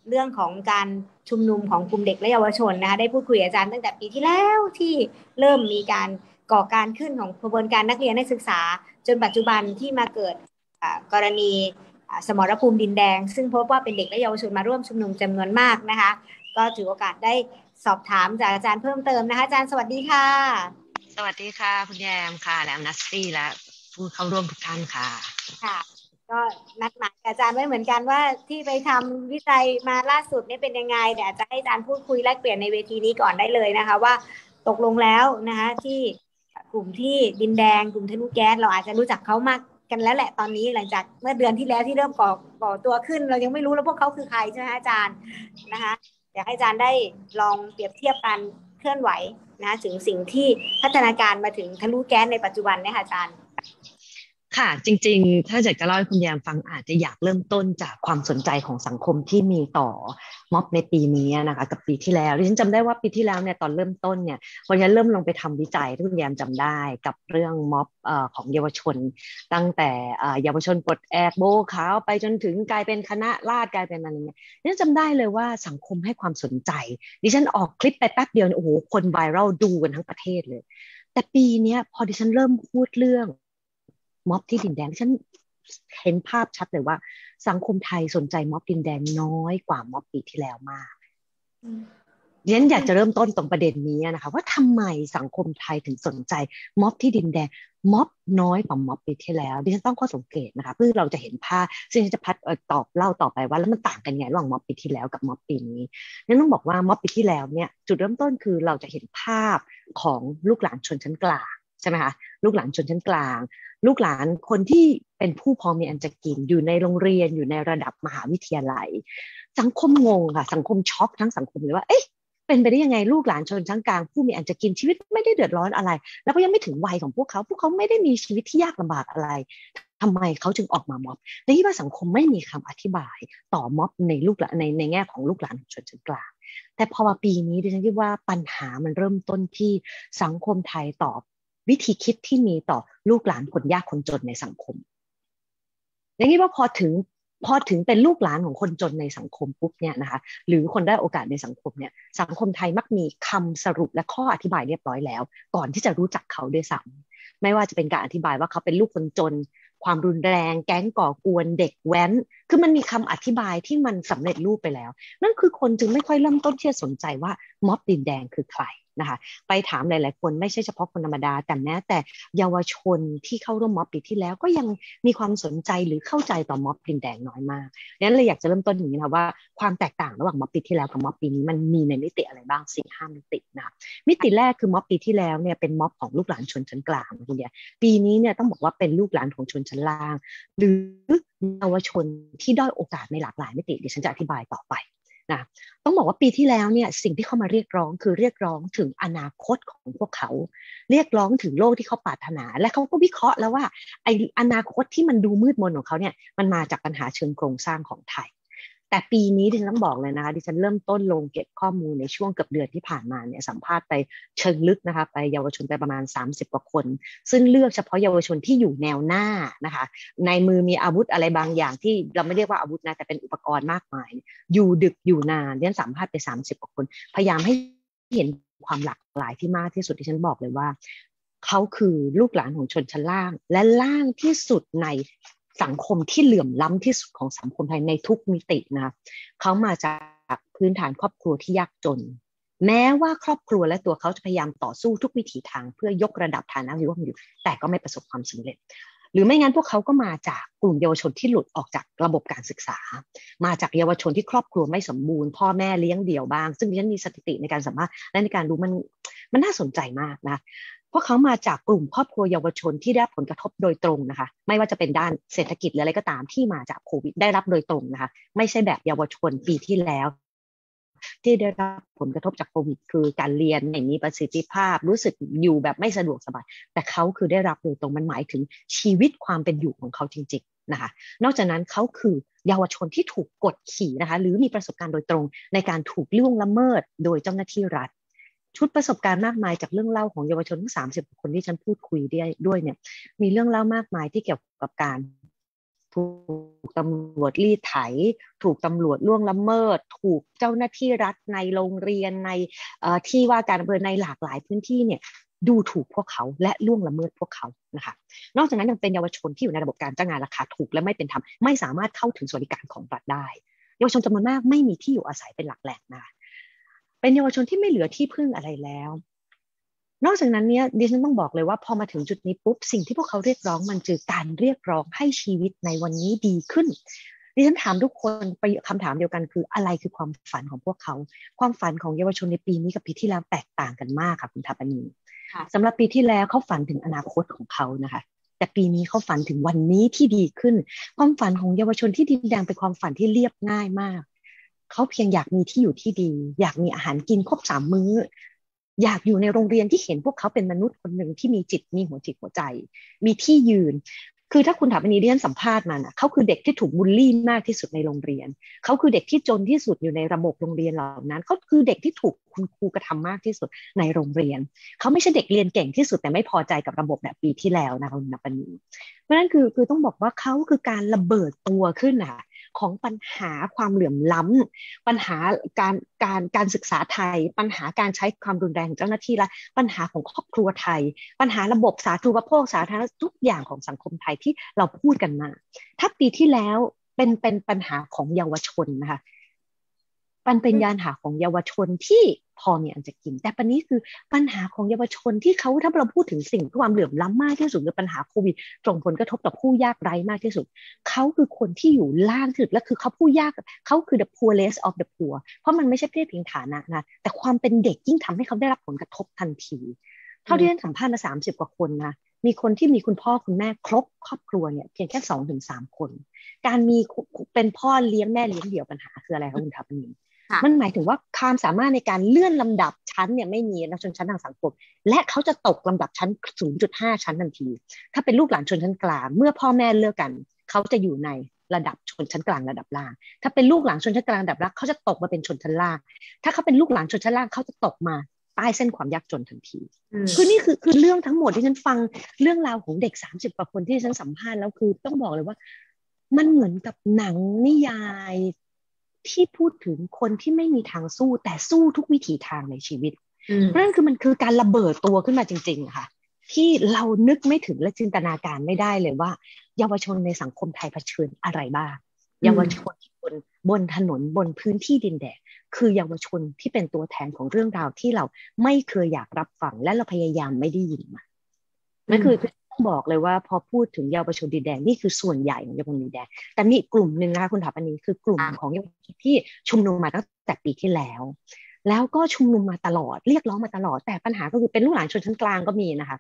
เรื่องของการชุมนุมของกลุ่มเด็กและเยาวชนนะคะได้พูดคุยกับอาจารย์ตั้งแต่ปีที่แล้วที่เริ่มมีการก่อการขึ้นของกระบวนการนักเรียนนักศึกษาจนปัจจุบันที่มาเกิดกรณีสมรภูมิดินแดงซึ่งพบว่าเป็นเด็กและเยาวชนมาร่วมชุมนุมจำนวนมากนะคะก็ถือโอกาสได้สอบถามจากอาจารย์เพิ่มเติมนะคะอาจารย์สวัสดีค่ะสวัสดีค่ะคุณแยมค่ะและนัสซี่และผู้เข้าร่วมทุกท่านค่ะค่ะก็นัดหมายกับอาจารย์ไว้เหมือนกันว่าที่ไปทำวิจัยมาล่าสุดนี่เป็นยังไงเดี๋ยวจะให้อาจารย์พูดคุยแลกเปลี่ยนในเวทีนี้ก่อนได้เลยนะคะว่าตกลงแล้วนะคะที่กลุ่มที่ดินแดงกลุ่มทะลุแก๊สเราอาจจะรู้จักเขามากกันแล้วแหละตอนนี้หลังจากเมื่อเดือนที่แล้วที่เริ่มก่อก่อตัวขึ้นเรายังไม่รู้แล้วพวกเขาคือใครใช่ไหมอาจารย์นะคะอยากให้อาจารย์ได้ลองเปรียบเทียบการเคลื่อนไหวนะถึงสิ่งที่พัฒนาการมาถึงทะลุแก๊สในปัจจุบันเนี่ยค่ะอาจารย์ค่ะจริงๆถ้าอยากจะเล่าให้คุณแยมฟังอาจจะอยากเริ่มต้นจากความสนใจของสังคมที่มีต่อม็อบในปีนี้นะคะกับปีที่แล้วดิฉันจำได้ว่าปีที่แล้วเนี่ยตอนเริ่มต้นเนี่ยพอฉันเริ่มลงไปทำวิจัยที่คุณแยมจำได้กับเรื่องม็อบเอ่อของเยาวชนตั้งแต่เยาวชนปลดแอกโบขาวไปจนถึงกลายเป็นคณะราษฎรกลายเป็นอะไรเนี่ยดิฉันจำได้เลยว่าสังคมให้ความสนใจดิฉันออกคลิปไปแป๊บเดียวโอ้โหคนไวรัลดูกันทั้งประเทศเลยแต่ปีนี้พอดิฉันเริ่มพูดเรื่องม็อบที่ดินแดงฉันเห็นภาพชัดเลยว่าสังคมไทยสนใจม็อบดินแดงน้อยกว่าม็อบปีที่แล้วมากดิฉันอยากจะเริ่มต้นตรงประเด็นนี้นะคะว่าทำไมสังคมไทยถึงสนใจม็อบที่ดินแดงม็อบน้อยกว่าม็อบปีที่แล้วดิฉันต้องข้อสังเกตนะคะเพื่อเราจะเห็นภาพซึ่งจะพัดตอบเล่าต่อไปว่าแล้วมันต่างกันไงระหว่างม็อบปีที่แล้วกับม็อบปีนี้นั่นต้องบอกว่าม็อบปีที่แล้วเนี่ยจุดเริ่มต้นคือเราจะเห็นภาพของลูกหลานชนชั้นกลางใช่ไหมคะลูกหลานชนชั้นกลางลูกหลานคนที่เป็นผู้พอมีอันจะกินอยู่ในโรงเรียนอยู่ในระดับมหาวิทยาลัยสังคมงงค่ะสังคมช็อกทั้งสังคมเลยว่าเอ๊ะเป็นไปได้ยังไงลูกหลานชนชั้นกลางผู้มีอันจะกินชีวิตไม่ได้เดือดร้อนอะไรแล้วก็ยังไม่ถึงวัยของพวกเขาพวกเขาไม่ได้มีชีวิตที่ยากลำบากอะไรทำไมเขาจึงออกมาม็อบในที่ว่าสังคมไม่มีคำอธิบายต่อม็อบในลูกหลานในในแง่ของลูกหลานชนชั้นกลางแต่พอมาปีนี้ดิฉันคิดว่าปัญหามันเริ่มต้นที่สังคมไทยตอบวิธีคิดที่มีต่อลูกหลานคนยากคนจนในสังคมอย่างนี้ว่าพอถึงพอถึงเป็นลูกหลานของคนจนในสังคมปุ๊บเนี่ยนะคะหรือคนได้โอกาสในสังคมเนี่ยสังคมไทยมักมีคำสรุปและข้ออธิบายเรียบร้อยแล้วก่อนที่จะรู้จักเขาด้วยซ้ำไม่ว่าจะเป็นการอธิบายว่าเขาเป็นลูกคนจนความรุนแรงแก๊งก่อกวนเด็กแว้นคือมันมีคำอธิบายที่มันสำเร็จรูปไปแล้วนั่นคือคนจึงไม่ค่อยเริ่มต้นที่จะสนใจว่าม็อบดินแดงคือใครนะคะไปถามหลายๆคนไม่ใช่เฉพาะคนธรรมดาแต่แม้แต่เยาวชนที่เข้าร่วมม็อบปีที่แล้วก็ยังมีความสนใจหรือเข้าใจต่อม็อบดินแดงน้อยมากนั้นเลยอยากจะเริ่มต้นอย่างนี้นะว่าความแตกต่างระหว่างม็อบปีที่แล้วกับม็อบปีนี้มันมีในมิติอะไรบ้างสี่ห้ามิตินะมิติแรกคือม็อบปีที่แล้วเนี่ยเป็นม็อบของลูกหลานชนชั้นกลางคุณเดียปีนี้เนี่ยต้องบอกว่าเป็นลูกหลานของชนชั้นล่างหรือเยาวชนที่ด้อยโอกาสในหลากหลายมิติเดี๋ยวฉันจะอธิบายต่อไปนะต้องบอกว่าปีที่แล้วเนี่ยสิ่งที่เขามาเรียกร้องคือเรียกร้องถึงอนาคตของพวกเขาเรียกร้องถึงโลกที่เขาปรารถนาและเขาก็วิเคราะห์แล้วว่าไออนาคตที่มันดูมืดมนของเขาเนี่ยมันมาจากปัญหาเชิงโครงสร้างของไทยแต่ปีนี้ดิฉันต้องบอกเลยนะคะดิฉันเริ่มต้นลงเก็บข้อมูลในช่วงเกือบเดือนที่ผ่านมาเนี่ยสัมภาษณ์ไปเชิงลึกนะคะไปเยาวชนไปประมาณสามสิบกว่าคนซึ่งเลือกเฉพาะเยาวชนที่อยู่แนวหน้านะคะในมือมีอาวุธอะไรบางอย่างที่เราไม่เรียกว่าอาวุธนะแต่เป็นอุปกรณ์มากมายอยู่ดึกอยู่นานดิฉันสัมภาษณ์ไปสามสิบกว่าคนพยายามให้เห็นความหลากหลายที่มากที่สุดที่ฉันบอกเลยว่าเขาคือลูกหลานของชนชั้นล่างและล่างที่สุดในสังคมที่เหลื่อมล้ำที่สุดของสังคมไทยในทุกมิตินะเขามาจากพื้นฐานครอบครัวที่ยากจนแม้ว่าครอบครัวและตัวเขาจะพยายามต่อสู้ทุกวิถีทางเพื่อยกระดับฐานะชีวิตของอยู่แต่ก็ไม่ประสบความสำเร็จหรือไม่งั้นพวกเขาก็มาจากกลุ่มเยาวชนที่หลุดออกจากระบบการศึกษามาจากเยาวชนที่ครอบครัวไม่สมบูรณ์พ่อแม่เลี้ยงเดี่ยวบ้างซึ่งดิฉันมีสถิติในการสัมภาษณ์และในการดูมันมันน่าสนใจมากนะพวกเขามาจากกลุ่มครอบครัวเยาวชนที่ได้รับผลกระทบโดยตรงนะคะไม่ว่าจะเป็นด้านเศรษฐกิจหรืออะไรก็ตามที่มาจากโควิดได้รับโดยตรงนะคะไม่ใช่แบบเยาวชนปีที่แล้วที่ได้รับผลกระทบจากโควิดคือการเรียนไม่มีประสิทธิภาพรู้สึกอยู่แบบไม่สะดวกสบายแต่เขาคือได้รับโดยตรงมันหมายถึงชีวิตความเป็นอยู่ของเขาจริงๆนะคะนอกจากนั้นเขาคือเยาวชนที่ถูกกดขี่นะคะหรือมีประสบการณ์โดยตรงในการถูกล่วงละเมิดโดยเจ้าหน้าที่รัฐชุดประสบการณ์มากมายจากเรื่องเล่าของเยาวชนทั้งสามสิบคนที่ฉันพูดคุยด้วยด้วยเนี่ยมีเรื่องเล่ามากมายที่เกี่ยวกับการถูกตำรวจรีดไถถูกตำรวจล่วงละเมิดถูกเจ้าหน้าที่รัฐในโรงเรียนในที่ว่าการอำเภอในหลากหลายพื้นที่เนี่ยดูถูกพวกเขาและล่วงละเมิดพวกเขานะคะนอกจากนั้นยังเป็นเยาวชนที่อยู่ในระบบการจ้างงานราคาถูกและไม่เป็นธรรมไม่สามารถเข้าถึงสวัสดิการของรัฐได้เยาวชนจำนวนมากไม่มีที่อยู่อาศัยเป็นหลักแหล่งนะเป็นเยาวชนที่ไม่เหลือที่พึ่งอะไรแล้วนอกจากนั้นเนี่ยดิฉันต้องบอกเลยว่าพอมาถึงจุดนี้ปุ๊บสิ่งที่พวกเขาเรียกร้องมันคือการเรียกร้องให้ชีวิตในวันนี้ดีขึ้นดิฉันถามทุกคนไปคำถามเดียวกันคืออะไรคือความฝันของพวกเขาความฝันของเยาวชนในปีนี้กับปีที่แล้วแตกต่างกันมากค่ะคุณทัปนีสำหรับปีที่แล้วเขาฝันถึงอนาคตของเขานะคะแต่ปีนี้เขาฝันถึงวันนี้ที่ดีขึ้นความฝันของเยาวชนที่ดินแดงเป็นความฝันที่เรียบง่ายมากเขาเพียงอยากมีที่อยู่ที่ดีอยากมีอาหารกินครบสามมื้ออยากอยู่ในโรงเรียนที่เห็นพวกเขาเป็นมนุษย์คนหนึ่งที่มีจิตมีหัวจิตหัวใจมีที่ยืนคือถ้าคุณถามอันนี้ดิฉันสัมภาษณ์มานะเขาคือเด็กที่ถูกบูลลี่มากที่สุดในโรงเรียนเขาคือเด็กที่จนที่สุดอยู่ในระบบโรงเรียนเหล่านั้นเขาคือเด็กที่ถูกคุณครูกระทำมากที่สุดในโรงเรียนเขาไม่ใช่เด็กเรียนเก่งที่สุดแต่ไม่พอใจกับระบบแบบปีที่แล้วนะคุณนับปณีเพราะนั้นคือคือต้องบอกว่าเขาคือการระเบิดตัวขึ้นนะของปัญหาความเหลื่อมล้ำปัญหาการการการศึกษาไทยปัญหาการใช้ความรุนแรงของเจ้าหน้าที่และปัญหาของครอบครัวไทยปัญหาระบบสาธารณูปโภคสาธารณะทุกอย่างของสังคมไทยที่เราพูดกันมาถ้าปีที่แล้วเป็นเป็นปัญหาของเยาวชนนะคะมันเป็นปัญหาของเยาวชนที่พอมีอันจะกินแต่ปัญนี้คือปัญหาของเยาวชนที่เขาถ้าเราพูดถึงสิ่งความเหลื่อมล้ำมากที่สุดคือปัญหาโควิดส่งผลกระทบต่อผู้ยากไร้มากที่สุดเขาคือคนที่อยู่ล่างที่สุดและคือเขาผู้ยากเขาคือ the poorest of the poor เพราะมันไม่ใช่เพียงฐานะนะแต่ความเป็นเด็กยิ่งทำให้เขาได้รับผลกระทบทันทีเท่าที่ฉันสัมภาษณ์มาสามสิบกว่าคนนะมีคนที่มีคุณพ่อคุณแม่ครบครอบครัวเนี่ยเพียงแค่สองถึงสามคนการมีเป็นพ่อเลี้ยงแม่เลี้ยงเดี่ยวปัญหาคืออะไรคะคุณทัพนีมันหมายถึงว่าความสามารถในการเลื่อนลำดับชั้นเนี่ยไม่มีในชนชั้นทางสังคมและเขาจะตกลำดับชั้น ศูนย์จุดห้า ชั้นทันทีถ้าเป็นลูกหลานชนชั้นกลางเมื่อพ่อแม่เลิกกันเขาจะอยู่ในระดับชนชั้นกลางระดับล่างถ้าเป็นลูกหลานชนชั้นกลางระดับล่างเขาจะตกมาเป็นชนชั้นล่างถ้าเขาเป็นลูกหลานชนชั้นล่างเขาจะตกมาใต้เส้นความยากจนทันทีคือนี่คือคือเรื่องทั้งหมดที่ฉันฟังเรื่องราวของเด็กสามสิบกว่าคนที่ฉันสัมภาษณ์แล้วคือต้องบอกเลยว่ามันเหมือนกับหนังนิยายที่พูดถึงคนที่ไม่มีทางสู้แต่สู้ทุกวิถีทางในชีวิตเพราะนั่นคือมันคือการระเบิดตัวขึ้นมาจริงๆค่ะที่เรานึกไม่ถึงและจินตนาการไม่ได้เลยว่าเยาวชนในสังคมไทยเผชิญอะไรบ้างเยาวชนบนบนถนนบนพื้นที่ดินแดนคือเยาวชนที่เป็นตัวแทนของเรื่องราวที่เราไม่เคยอยากรับฟังและเราพยายามไม่ได้ยินมานั่นคือต้องบอกเลยว่าพอพูดถึงเยาวชนดินแดนนี่คือส่วนใหญ่ของเยาวชนดินแดนแต่มีกลุ่มหนึ่งนะคะคุณถาปนีคือกลุ่มของเยาวชนที่ชุมนุมมาตั้งแต่ปีที่แล้วแล้วก็ชุมนุมมาตลอดเรียกร้องมาตลอดแต่ปัญหาก็คือเป็นลูกหลานชนชั้นกลางก็มีนะคะ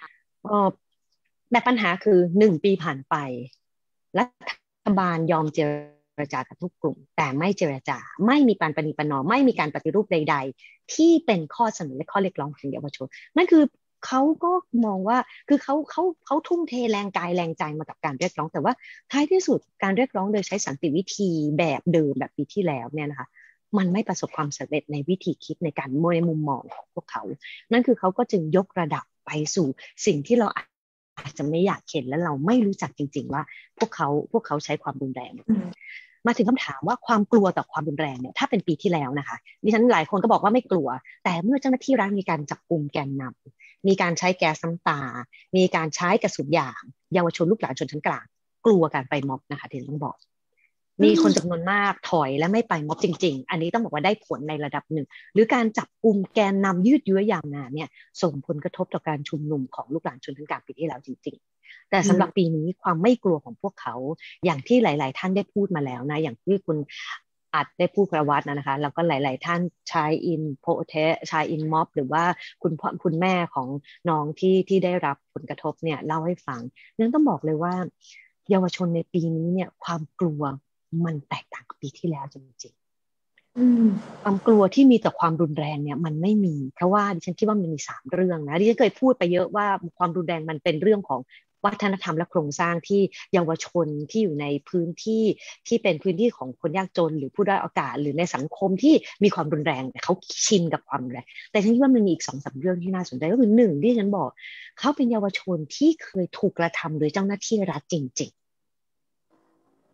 แต่ปัญหาคือหนึ่งปีผ่านไปรัฐบาลยอมเจรจากับทุกกลุ่มแต่ไม่เจรจาไม่มีการประนีประนอมไม่มีการปฏิรูปใดๆที่เป็นข้อเสนอและข้อเรียกร้องของเยาวชนนั่นคือเขาก็มองว่าคือเขาเขาเขาทุ่มเทแรงกายแรงใจมากับการเรียกร้องแต่ว่าท้ายที่สุดการเรียกร้องโดยใช้สันติวิธีแบบเดิมแบบปีที่แล้วเนี่ยนะคะมันไม่ประสบความสำเร็จในวิธีคิดในการในมุมมองของพวกเขานั่นคือเขาก็จึงยกระดับไปสู่สิ่งที่เราอาจจะไม่อยากเห็นและเราไม่รู้จักจริงๆว่าพวกเขาพวกเขาใช้ความรุนแรงมาถึงคำถามว่าความกลัวต่อความรุนแรงเนี่ยถ้าเป็นปีที่แล้วนะคะดิฉันหลายคนก็บอกว่าไม่กลัวแต่เมื่อเจ้าหน้าที่รัฐมีการจับกุมแกนนำมีการใช้แก๊สน้ำตามีการใช้กระสุนยางเยาวชนลูกหลานชนชั้นกลางกลัวการไปม็อบนะคะที่ต้องบอกมีคนจำนวนมากถอยและไม่ไปม็อบจริงๆอันนี้ต้องบอกว่าได้ผลในระดับหนึ่งหรือการจับกุมแกนนำยืดเยื้อยาวนานเนี่ยส่งผลกระทบต่อการชุมนุมของลูกหลานชนชั้นกลางปีที่แล้วจริงๆแต่สำหรับปีนี้ความไม่กลัวของพวกเขาอย่างที่หลายๆท่านได้พูดมาแล้วนะอย่างที่คุณอาจได้พูดประวัตินะคะแล้วก็หลายๆท่านชายอินโพเทชายอินม็อบหรือว่าคุณพ่อคุณแม่ของน้องที่ที่ได้รับผลกระทบเนี่ยเล่าให้ฟังนั้นต้องบอกเลยว่าเยาวชนในปีนี้เนี่ยความกลัวมันแตกต่างกับปีที่แล้วจริงๆความกลัวที่มีต่อความรุนแรงเนี่ยมันไม่มีเพราะว่าดิฉันคิดว่ามันมีสามเรื่องนะดิฉันเคยพูดไปเยอะว่าความรุนแรงมันเป็นเรื่องของวัฒนธรรมและโครงสร้างที่เยาวชนที่อยู่ในพื้นที่ที่เป็นพื้นที่ของคนยากจนหรือผู้ด้อยโอกาสหรือในสังคมที่มีความรุนแรงเขาชินกับความรุนแรงแต่ฉันคิดว่ามันมีอีกสองสามเรื่องที่น่าสนใจก็คือหนึ่งที่ฉันบอกเขาเป็นเยาวชนที่เคยถูกกระทำโดยเจ้าหน้าที่รัฐจริงๆ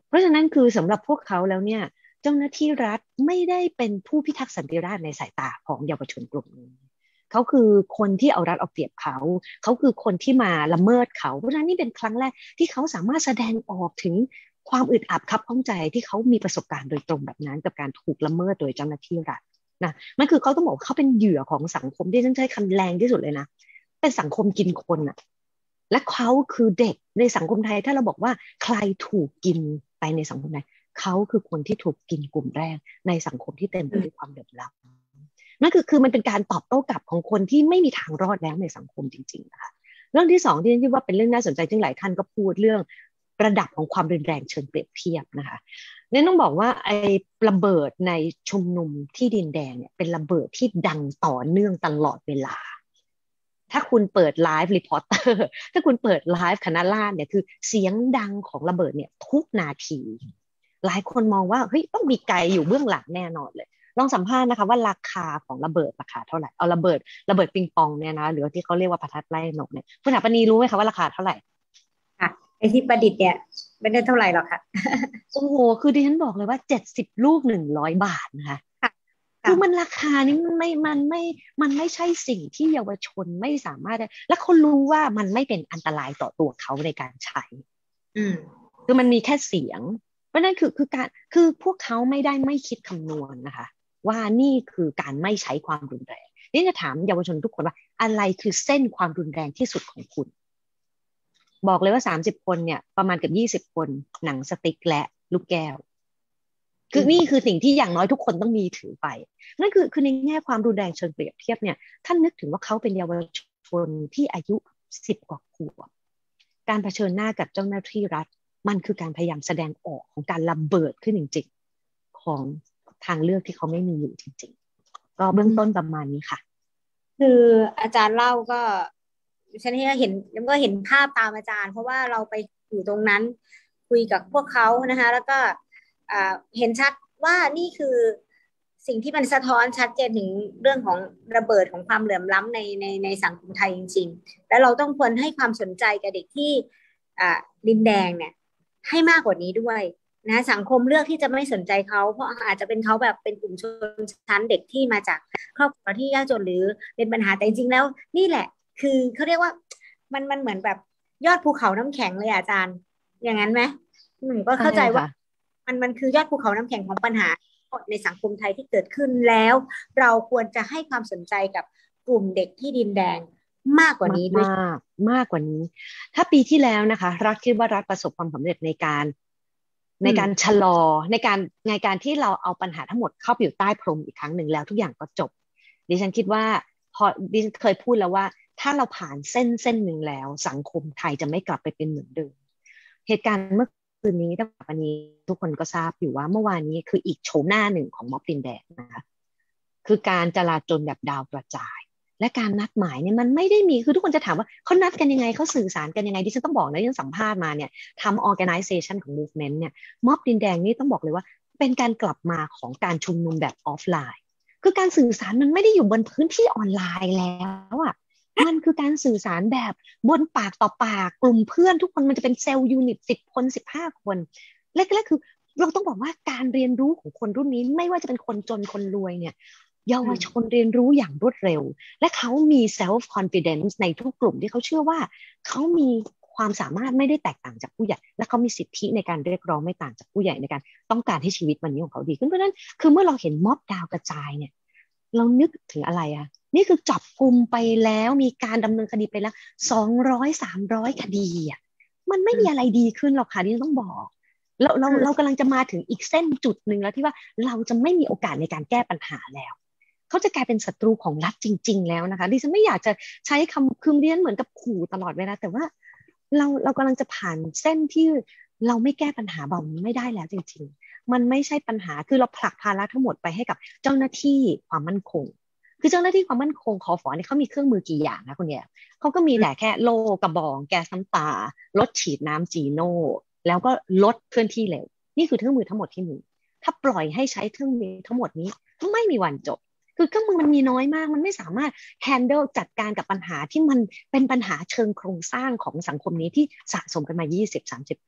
เพราะฉะนั้นคือสำหรับพวกเขาแล้วเนี่ยเจ้าหน้าที่รัฐไม่ได้เป็นผู้พิทักษ์สันติราษฎร์ในสายตาของเยาวชนกลุ่มนี้เขาคือคนที่เอารัดเอาเปรียบเขาเขาคือคนที่มาละเมิดเขาเพราะฉะนั้นนี่เป็นครั้งแรกที่เขาสามารถแสดงออกถึงความอึดอัดคับข้องใจที่เขามีประสบการณ์โดยตรงแบบนั้นกับการถูกละเมิดโดยเจ้าหน้าที่รัฐนะมันคือเขาต้องบอกเขาเป็นเหยื่อของสังคมที่ฉันใช้คำแรงที่สุดเลยนะเป็นสังคมกินคนอะและเขาคือเด็กในสังคมไทยถ้าเราบอกว่าใครถูกกินไปในสังคมไทยเขาคือคนที่ถูกกินกลุ่มแรกในสังคมที่เต็มไปด้วยความเดือดร้อนนั่นคือคือมันเป็นการตอบโต้กลับของคนที่ไม่มีทางรอดแล้วในสังคมจริงๆนะคะเรื่องที่สองที่ฉันคิดว่าเป็นเรื่องน่าสนใจซึ่งหลายท่านก็พูดเรื่องระดับของความรุนแรงเชิงเปรียบเทียบนะคะนี่ต้องบอกว่าไอ้ระเบิดในชุมนุมที่ดินแดงเนี่ยเป็นระเบิดที่ดังต่อเนื่องตลอดเวลาถ้าคุณเปิดไลฟ์รีพอร์เตอร์ถ้าคุณเปิดไลฟ์คณะล่าเนี่ยคือเสียงดังของระเบิดเนี่ยทุกนาทีหลายคนมองว่าเฮ้ยต้องมีไกลอยู่เบื้องหลังแน่นอนเลยลองสัมภาษณ์นะคะว่าราคาของระเบิดราคาเท่าไหร่เอาระเบิดระเบิดปิงปองเนี่ยนะหรือที่เขาเรียกว่าประทัดไล่นกเนี่ยคุณถาปณีรู้ไหมคะว่าราคาเท่าไหร่ค่ะไอที่ประดิษฐ์เนี่ยไม่ได้เท่าไหร่หรอกค่ะโอ้โหคือดิฉันบอกเลยว่าเจ็ดสิบลูกหนึ่งร้อยบาทนะคะคือมันราคานี้มันไม่มันไม่มันไม่ใช่สิ่งที่เยาวชนไม่สามารถและเขารู้ว่ามันไม่เป็นอันตรายต่อตัวเขาในการใช้อืมคือมันมีแค่เสียงเพราะนั่นคือคือการคือพวกเขาไม่ได้ไม่คิดคำนวณนะคะว่านี่คือการไม่ใช้ความรุนแรงนี่จะถามเยาวชนทุกคนว่าอะไรคือเส้นความรุนแรงที่สุดของคุณบอกเลยว่าสามสิบคนเนี่ยประมาณเกือบยี่สิบคนหนังสติ๊กและลูกแก้วคือนี่คือสิ่งที่อย่างน้อยทุกคนต้องมีถือไปนั่นคือคือในแง่ความรุนแรงเชิงเปรียบเทียบเนี่ยท่านนึกถึงว่าเขาเป็นเยาวชนที่อายุสิบกว่าขวบการเผชิญหน้ากับเจ้าหน้าที่รัฐมันคือการพยายามแสดงออกของการระเบิดขึ้นจริงๆของทางเลือกที่เขาไม่มีอยู่จริงๆก็เบื้องต้นประมาณนี้ค่ะคืออาจารย์เล่าก็ฉันเห็นก็เห็นภาพตามอาจารย์เพราะว่าเราไปอยู่ตรงนั้นคุยกับพวกเขานะคะแล้วก็เห็นชัดว่านี่คือสิ่งที่มันสะท้อนชัดเจนถึงเรื่องของระเบิดของความเหลื่อมล้ำในในในสังคมไทยจริงๆและเราต้องควรให้ความสนใจกับเด็กที่ดินแดงเนี่ยให้มากกว่านี้ด้วยนะสังคมเลือกที่จะไม่สนใจเขาเพราะอาจจะเป็นเขาแบบเป็นกลุ่มชนชั้นเด็กที่มาจากครอบครัวที่ยากจนหรือเป็นปัญหาแต่จริงๆแล้วนี่แหละคือเขาเรียกว่ามันมันเหมือนแบบยอดภูเขาน้ำแข็งเลยอาจารย์อย่างนั้นไหมหนูก็เข้าใจว่ามันมันคือยอดภูเขาน้ำแข็งของปัญหาในสังคมไทยที่เกิดขึ้นแล้วเราควรจะให้ความสนใจกับกลุ่มเด็กที่ดินแดงมากกว่านี้ด้วยมากมากกว่านี้ถ้าปีที่แล้วนะคะรัฐคิดว่ารัฐประสบความสำเร็จในการในการชะลอในการในการที่เราเอาปัญหาทั้งหมดเข้าไปอยู่ใต้พรมอีกครั้งหนึ่งแล้วทุกอย่างก็จบดิฉันคิดว่าพอดิฉันเคยพูดแล้วว่าถ้าเราผ่านเส้นเส้นหนึ่งแล้วสังคมไทยจะไม่กลับไปเป็นเหมือนเดิมเหตุการณ์เมื่อคืนนี้ตั้งแต่วันนี้ทุกคนก็ทราบอยู่ว่าเมื่อวานนี้คืออีกโฉมหน้าหนึ่งของม็อบดินแดงนะคะคือการจลาจลแบบดาวกระจายและการนัดหมายเนี่ยมันไม่ได้มีคือทุกคนจะถามว่าเขานัดกันยังไงเขาสื่อสารกันยังไงดิฉันต้องบอกนะยังสัมภาษณ์มาเนี่ยทำ organization ของ movement เนี่ยม็อบดินแดงนี่ต้องบอกเลยว่าเป็นการกลับมาของการชุมนุมแบบออฟไลน์คือการสื่อสารมันไม่ได้อยู่บนพื้นที่ออนไลน์แล้วอ่ะมันคือการสื่อสารแบบบนปากต่อปากกลุ่มเพื่อนทุกคนมันจะเป็นเซลล์ยูนิตสิบคนสิบห้าคนแรกๆคือเราต้องบอกว่าการเรียนรู้ของคนรุ่นนี้ไม่ว่าจะเป็นคนจนคนรวยเนี่ยเยาวชนเรียนรู้อย่างรวดเร็วและเขามี self confidence ในทุกกลุ่มที่เขาเชื่อว่าเขามีความสามารถไม่ได้แตกต่างจากผู้ใหญ่และเขามีสิทธิในการเรียกร้องไม่ต่างจากผู้ใหญ่ในการต้องการให้ชีวิตวันนี้ของเขาดีขึ้นเพราะฉะนั้นคือเมื่อเราเห็นม็อบดาวกระจายเนี่ยเรานึกถึงอะไรอะนี่คือจับกุมไปแล้วมีการดำเนินคดีไปแล้วสองร้อย สามร้อยคดีอะมันไม่มีอะไรดีขึ้นหรอกค่ะที่ต้องบอกเราเราเรากำลังจะมาถึงอีกเส้นจุดหนึ่งแล้วที่ว่าเราจะไม่มีโอกาสในการแก้ปัญหาแล้วเขาจะกลายเป็นศัตรูของรัฐจริงๆแล้วนะคะดิฉันไม่อยากจะใช้คำคืมเรียนเหมือนกับขู่ตลอดเวลาแต่ว่าเราเรากำลังจะผ่านเส้นที่เราไม่แก้ปัญหาแบบนี้ไม่ได้แล้วจริงๆมันไม่ใช่ปัญหาคือเราผลักภาระทั้งหมดไปให้กับเจ้าหน้าที่ความมั่นคงคือเจ้าหน้าที่ความมั่นคงคฟเนี่ยเขามีเครื่องมือกี่อย่างนะคุณแย่เขาก็มีแต่แค่โล่กระบองแก๊สน้ำตารถฉีดน้ำจีโน่แล้วก็ลดเคลื่อนที่เร็วนี่คือเครื่องมือทั้งหมดที่มีถ้าปล่อยให้ใช้เครื่องมือทั้งหมดนี้ไม่มีวันจบคือเครื่องมือมันมีน้อยมากมันไม่สามารถ handle จัดการกับปัญหาที่มันเป็นปัญหาเชิงโครงสร้างของสังคมนี้ที่สะสมกันมา ยี่สิบถึงสามสิบ ปี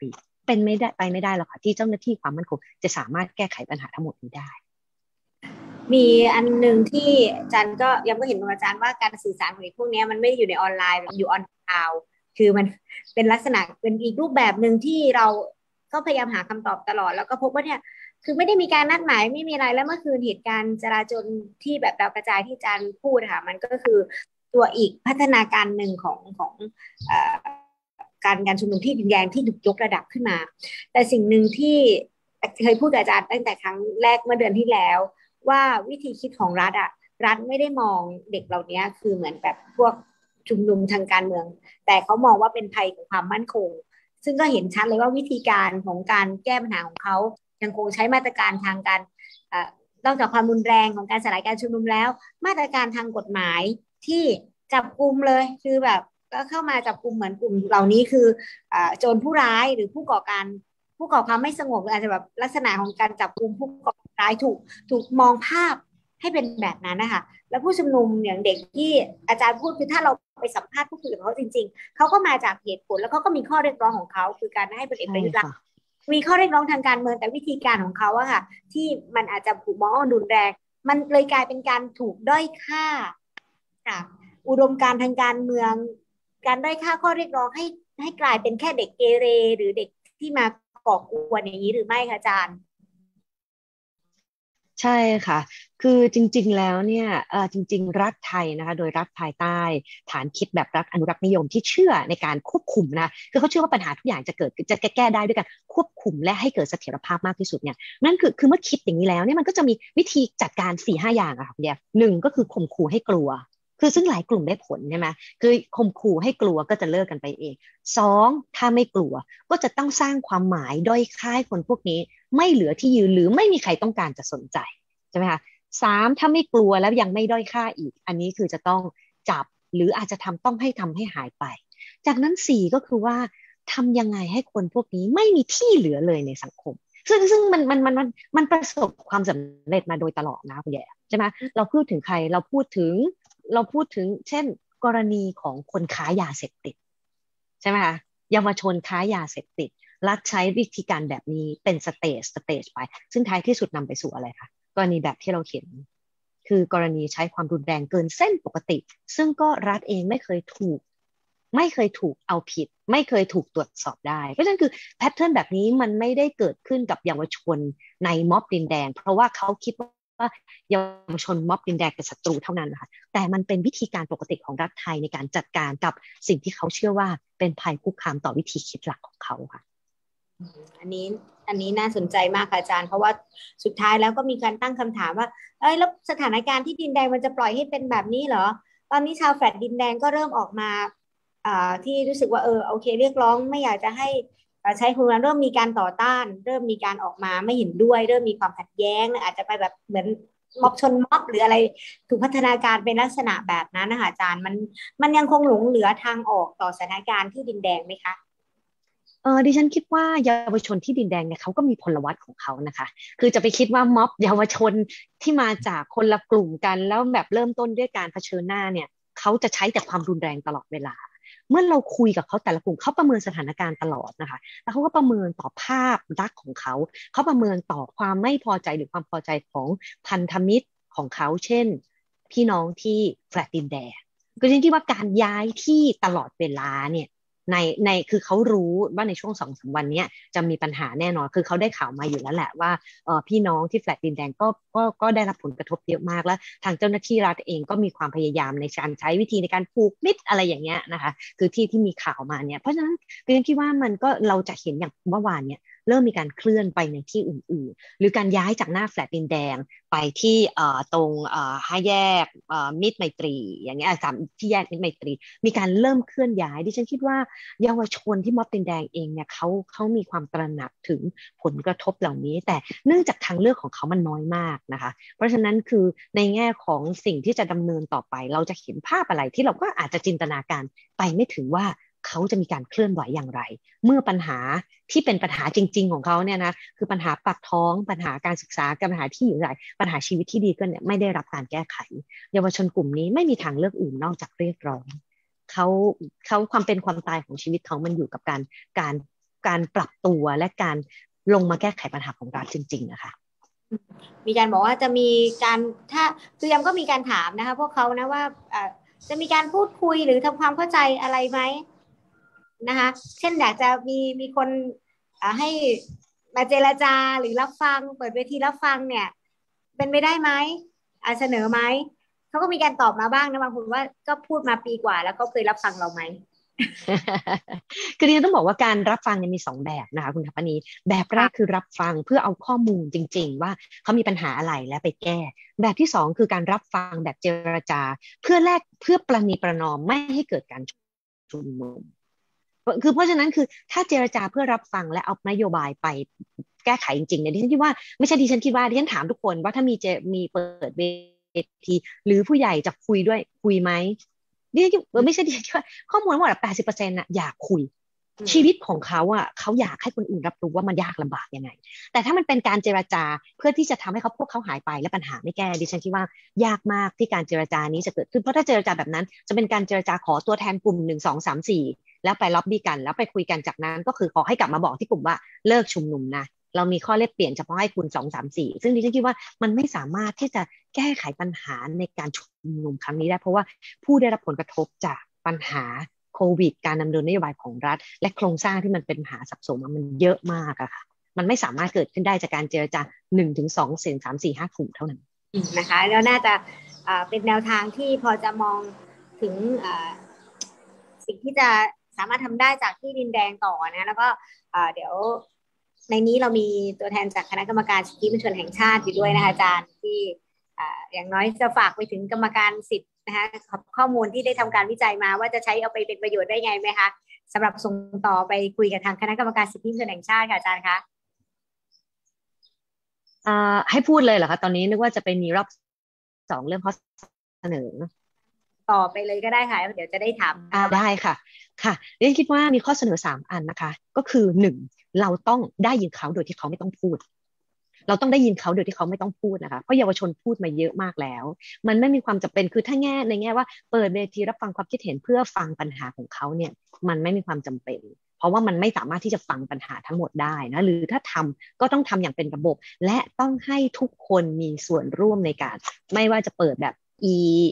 เป็นไม่ได้ไปไม่ได้หรอกค่ะที่เจ้าหน้าที่ความมั่นคงจะสามารถแก้ไขปัญหาทั้งหมดนี้ได้มีอันหนึ่งที่อาจารย์ก็ยังไม่เห็นของอาจารย์ว่าการสื่อสารของพวกนี้มันไม่ได้อยู่ในออนไลน์อยู่ออนกราวด์คือมันเป็นลักษณะเป็นอีกรูปแบบหนึ่งที่เราก็พยายามหาคำตอบตลอดแล้วก็พบว่าเนี่ยคือไม่ได้มีการนัดหมายไม่มีอะไรแล้วเมื่อคืนเหตุการณ์จราจรที่แบบดาวกระจายที่อาจารย์พูดค่ะมันก็คือตัวอีกพัฒนาการหนึ่งของของเอ่อการการชุมนุมที่ดินแดงที่ถูกยกระดับขึ้นมาแต่สิ่งหนึ่งที่เคยพูดกับอาจารย์ตั้งแต่ครั้งแรกเมื่อเดือนที่แล้วว่าวิธีคิดของรัฐอ่ะรัฐไม่ได้มองเด็กเหล่านี้คือเหมือนแบบพวกชุมนุมทางการเมืองแต่เขามองว่าเป็นภัยของความมั่นคงซึ่งก็เห็นชัดเลยว่าวิธีการของการแก้ปัญหาของเขายังคงใช้มาตรการทางการนอกจากความรุนแรงของการสลายการชุมนุมแล้วมาตรการทางกฎหมายที่จับกุมเลยคือแบบก็เข้ามาจับกุมเหมือนกลุ่มเหล่านี้คือโจรผู้ร้ายหรือผู้ก่อการผู้ก่อความไม่สงบอาจจะแบบลักษณะของการจับกุมผู้ก่อการร้ายถูกถูกมองภาพให้เป็นแบบนั้นนะคะแล้วผู้ชุมนุมอย่างเด็กที่อาจารย์พูดคือถ้าเราไปสัมภาษณ์ผู้คุยกับเขาจริงๆเขาก็มาจากเหตุผลแล้วเขาก็มีข้อเรียกร้องของเขาคือการให้พลเอกประยุทธ์มีข้อเรียกร้องทางการเมืองแต่วิธีการของเขาอะค่ะที่มันอาจจะถูกมองว่ารุนแรงมันเลยกลายเป็นการถูกด้อยค่าค่ะอุดมการณ์ทางการเมืองการด้อยค่าข้อเรียกร้องให้ให้กลายเป็นแค่เด็กเกเรหรือเด็กที่มาก่อกวนอย่างนี้หรือไม่คะอาจารย์ใช่ค่ะคือจริงๆแล้วเนี่ยจริงๆรัฐไทยนะคะโดยรัฐภายใต้ฐานคิดแบบรัฐอนุรักษ์นิยมที่เชื่อในการควบคุมนะคือเขาเชื่อว่าปัญหาทุกอย่างจะเกิดจะแก้ได้ด้วยการควบคุมและให้เกิดเสถียรภาพมากที่สุดเนี่ยนั่นคือคือเมื่อคิดอย่างนี้แล้วเนี่ยมันก็จะมีวิธีจัดการ สี่ห้า อย่างอะค่ะคุณแยมหนึ่งก็คือข่มขู่ให้กลัวคือซึ่งหลายกลุ่มได้ผลใช่ไหมคือข่มขู่ให้กลัวก็จะเลิกกันไปเองสองถ้าไม่กลัวก็จะต้องสร้างความหมายด้อยค่าคนพวกนี้ไม่เหลือที่ยืนหรือไม่มีใครต้องการจะสนใจใช่ไหมคะสามถ้าไม่กลัวแล้วยังไม่ด้อยค่าอีกอันนี้คือจะต้องจับหรืออาจจะทำต้องให้ทำให้หายไปจากนั้นสี่ก็คือว่าทำยังไงให้คนพวกนี้ไม่มีที่เหลือเลยในสังคมซึ่งซึ่งมันมันมันมันมันประสบความสำเร็จมาโดยตลอดนะคุณแย่ใช่ไหมเราพูดถึงใครเราพูดถึงเราพูดถึงเช่นกรณีของคนค้ายาเสพติดใช่ไหมคะเยาวชนค้ายาเสพติดรัฐใช้วิธีการแบบนี้เป็นสเตจสเตจไปซึ่งท้ายที่สุดนำไปสู่อะไรคะกรณีแบบที่เราเห็นคือกรณีใช้ความรุนแรงเกินเส้นปกติซึ่งก็รัฐเองไม่เคยถูกไม่เคยถูกเอาผิดไม่เคยถูกตรวจสอบได้เพราะฉะนั้นคือแพทเทิร์นแบบนี้มันไม่ได้เกิดขึ้นกับเยาวชนในม็อบดินแดงเพราะว่าเขาคิดว่าเยาวชนม็อบดินแดงเป็นศัตรูเท่านั้นนะคะแต่มันเป็นวิธีการปกติของรัฐไทยในการจัดการกับสิ่งที่เขาเชื่อว่าเป็นภัยคุกคามต่อวิธีคิดหลักของเขาค่ะอันนี้อันนี้น่าสนใจมากค่ะอาจารย์เพราะว่าสุดท้ายแล้วก็มีการตั้งคำถามว่าเอ้ยแล้วสถานการณ์ที่ดินแดงมันจะปล่อยให้เป็นแบบนี้เหรอตอนนี้ชาวแฟลตดินแดงก็เริ่มออกมาอ่าที่รู้สึกว่าเออโอเคเรียกร้องไม่อยากจะให้ใช้คุณเริ่มมีการต่อต้านเริ่มมีการออกมาไม่เห็นด้วยเริ่มมีความขัดแย้งอาจจะไปแบบเหมือนม็อบชนม็อบหรืออะไรถูกพัฒนาการเป็นลักษณะแบบนั้นนะคะอาจารย์มันมันยังคงหลงเหลือทางออกต่อสถานการณ์ที่ดินแดงไหมคะเออดิฉันคิดว่าเยาวชนที่ดินแดงเนี่ยเขาก็มีพลวัตของเขานะคะคือจะไปคิดว่าม็อบเยาวชนที่มาจากคนละกลุ่มกันแล้วแบบเริ่มต้นด้วยการเผชิญหน้าเนี่ยเขาจะใช้แต่ความรุนแรงตลอดเวลาเมื่อเราคุยกับเขาแต่ละกลุ่มเขาประเมินสถานการณ์ตลอดนะคะแล้วเขาก็ประเมินต่อภาพลักษณ์ของเขาเขาประเมินต่อความไม่พอใจหรือความพอใจของพันธมิตรของเขาเช่นพี่น้องที่แฟลตดินแดงก็ฉันคิดว่าการย้ายที่ตลอดเวลาเนี่ยในในคือเขารู้ว่าในช่วงสองสามวันนี้จะมีปัญหาแน่นอนคือเขาได้ข่าวมาอยู่แล้วแหละว่าเออพี่น้องที่แฟลตดินแดงก็ก็ก็ได้รับผลกระทบเยอะมากแล้วทางเจ้าหน้าที่รัฐเองก็มีความพยายามในการใช้วิธีในการผูกมิตรอะไรอย่างเงี้ยนะคะคือที่ที่มีข่าวมาเนี่ยเพราะฉะนั้นคือคิดว่ามันก็เราจะเห็นอย่างเมื่อวานเนี่ยเริ่มมีการเคลื่อนไปในที่อื่นๆหรือการย้ายจากหน้าแฟลตดินแดงไปที่เอ่อตรงเอ่อห้าแยกเอ่อมิตรไมตรีอย่างเงี้ยสามที่แยกมิตรไมตรีมีการเริ่มเคลื่อนย้ายดิฉันคิดว่าเยาวชนที่ม็อบดินแดงเองเนี่ยเขาเขามีความตระหนักถึงผลกระทบเหล่านี้แต่เนื่องจากทางเลือกของเขามันน้อยมากนะคะเพราะฉะนั้นคือในแง่ของสิ่งที่จะดำเนินต่อไปเราจะเห็นภาพอะไรที่เราก็อาจจะจินตนาการไปไม่ถึงว่าเขาจะมีการเคลื่อนไหวอย่างไรเมื่อปัญหาที่เป็นปัญหาจริงๆของเขาเนี่ยนะคือปัญหาปากท้องปัญหาการศึกษาปัญหาที่อยู่อาศัยปัญหาชีวิตที่ดีขึ้นเนี่ยไม่ได้รับการแก้ไขเยาวชนกลุ่มนี้ไม่มีทางเลือกอื่นนอกจากเรียกร้องเขาเขาความเป็นความตายของชีวิตเขามันอยู่กับการการการปรับตัวและการลงมาแก้ไขปัญหาของรัฐจริงๆนะคะมีการบอกว่าจะมีการถ้าคือยังก็มีการถามนะคะพวกเขานะว่าจะมีการพูดคุยหรือทำความเข้าใจอะไรไหมนะคะเช่นอยากจะมีมีคนให้มาเจรจาหรือรับฟังเปิดเวทีรับฟังเนี่ยเป็นไปได้ไหมเสนอไหมเขาก็มีการตอบมาบ้างนะบางคนว่าก็พูดมาปีกว่าแล้วก็เคยรับฟังเราไหมคือดิฉันต้องบอกว่าการรับฟังเนี่ยมีสองแบบนะคะคุณทัพปณีแบบแรกคือรับฟังเพื่อเอาข้อมูลจริงๆว่าเขามีปัญหาอะไรแล้วไปแก้แบบที่สองคือการรับฟังแบบเจรจาเพื่อแลกเพื่อประนีประนอมไม่ให้เกิดการชุมนุมคือเพราะฉะนั้นคือถ้าเจรจาเพื่อรับฟังและเอานโยบายไปแก้ไขจริงๆเนี่ยดิฉันคิดว่าไม่ใช่ดิฉันคิดว่าดิฉันถามทุกคนว่าถ้ามีเจมีเปิดเวทีหรือผู้ใหญ่จะคุยด้วยคุยไหมดิฉันไม่ใช่ดิฉันคิดว่าข้อมูลทั้งหมดแปดสิบเปอร์เซ็นต์น่ะอยากคุยชีวิตของเขาอ่ะเขาอยากให้คนอื่นรับรู้ว่ามันยากลำบากยังไงแต่ถ้ามันเป็นการเจรจาเพื่อที่จะทำให้เขาพวกเขาหายไปและปัญหาไม่แก้ดิฉันคิดว่ายากมากที่การเจรจานี้จะเกิดขึ้นเพราะถ้าเจรจาแบบนั้นจะเป็นการเจรจาขอตัวแทนกลุ่มหนึ่งสองสามสี่แล้วไปล็อบบี้กันแล้วไปคุยกันจากนั้นก็คือขอให้กลับมาบอกที่กลุ่มว่าเลิกชุมนุมนะเรามีข้อแลกเปลี่ยนเฉพาะให้คุณสองสามสี่ซึ่งดิฉันคิดว่ามันไม่สามารถที่จะแก้ไขปัญหาในการชุมนุมครั้งนี้ได้เพราะว่าผู้ได้รับผลกระทบจากปัญหาโควิดการดำเนินนโยบายของรัฐและโครงสร้างที่มันเป็นปัญหาสับสนมันเยอะมากอะค่ะมันไม่สามารถเกิดขึ้นได้จากการเจรจาหนึ่งถึงสองเสียงสามสี่ห้ากลุ่มเท่านั้นนะคะแล้วน่าจะเป็นแนวทางที่พอจะมองถึงสิ่งที่จะสามารถทำได้จากที่ดินแดงต่อนะแล้วก็เดี๋ยวในนี้เรามีตัวแทนจากคณะกรรมการสิทธิมนุษยชนแห่งชาติอยู่ด้วยนะคะอาจารย์ที่อย่างน้อยจะฝากไปถึงกรรมการสิทธิ์นะคะข้อมูลที่ได้ทำการวิจัยมาว่าจะใช้เอาไปเป็นประโยชน์ได้ไงไหมคะสำหรับส่งต่อไปคุยกับทางคณะกรรมการสิทธิมนุษยชนแห่งชาติค่ะอาจารย์คะให้พูดเลยเหรอคะตอนนี้นึกว่าจะไปมีรอบสองเรื่องข้อเสนอต่อไปเลยก็ได้ค่ะเดี๋ยวจะได้ถามได้ค่ะค่ะดิฉันคิดว่ามีข้อเสนอสามอันนะคะก็คือหนึ่งเราต้องได้ยินเขาโดยที่เขาไม่ต้องพูดเราต้องได้ยินเขาโดยที่เขาไม่ต้องพูดนะคะเพราะเยาวชนพูดมาเยอะมากแล้วมันไม่มีความจำเป็นคือถ้าแง่ในแง่ว่าเปิดเวทีรับฟังความคิดเห็นเพื่อฟังปัญหาของเขาเนี่ยมันไม่มีความจำเป็นเพราะว่ามันไม่สามารถที่จะฟังปัญหาทั้งหมดได้นะหรือถ้าทำก็ต้องทำอย่างเป็นระบบและต้องให้ทุกคนมีส่วนร่วมในการไม่ว่าจะเปิดแบบ e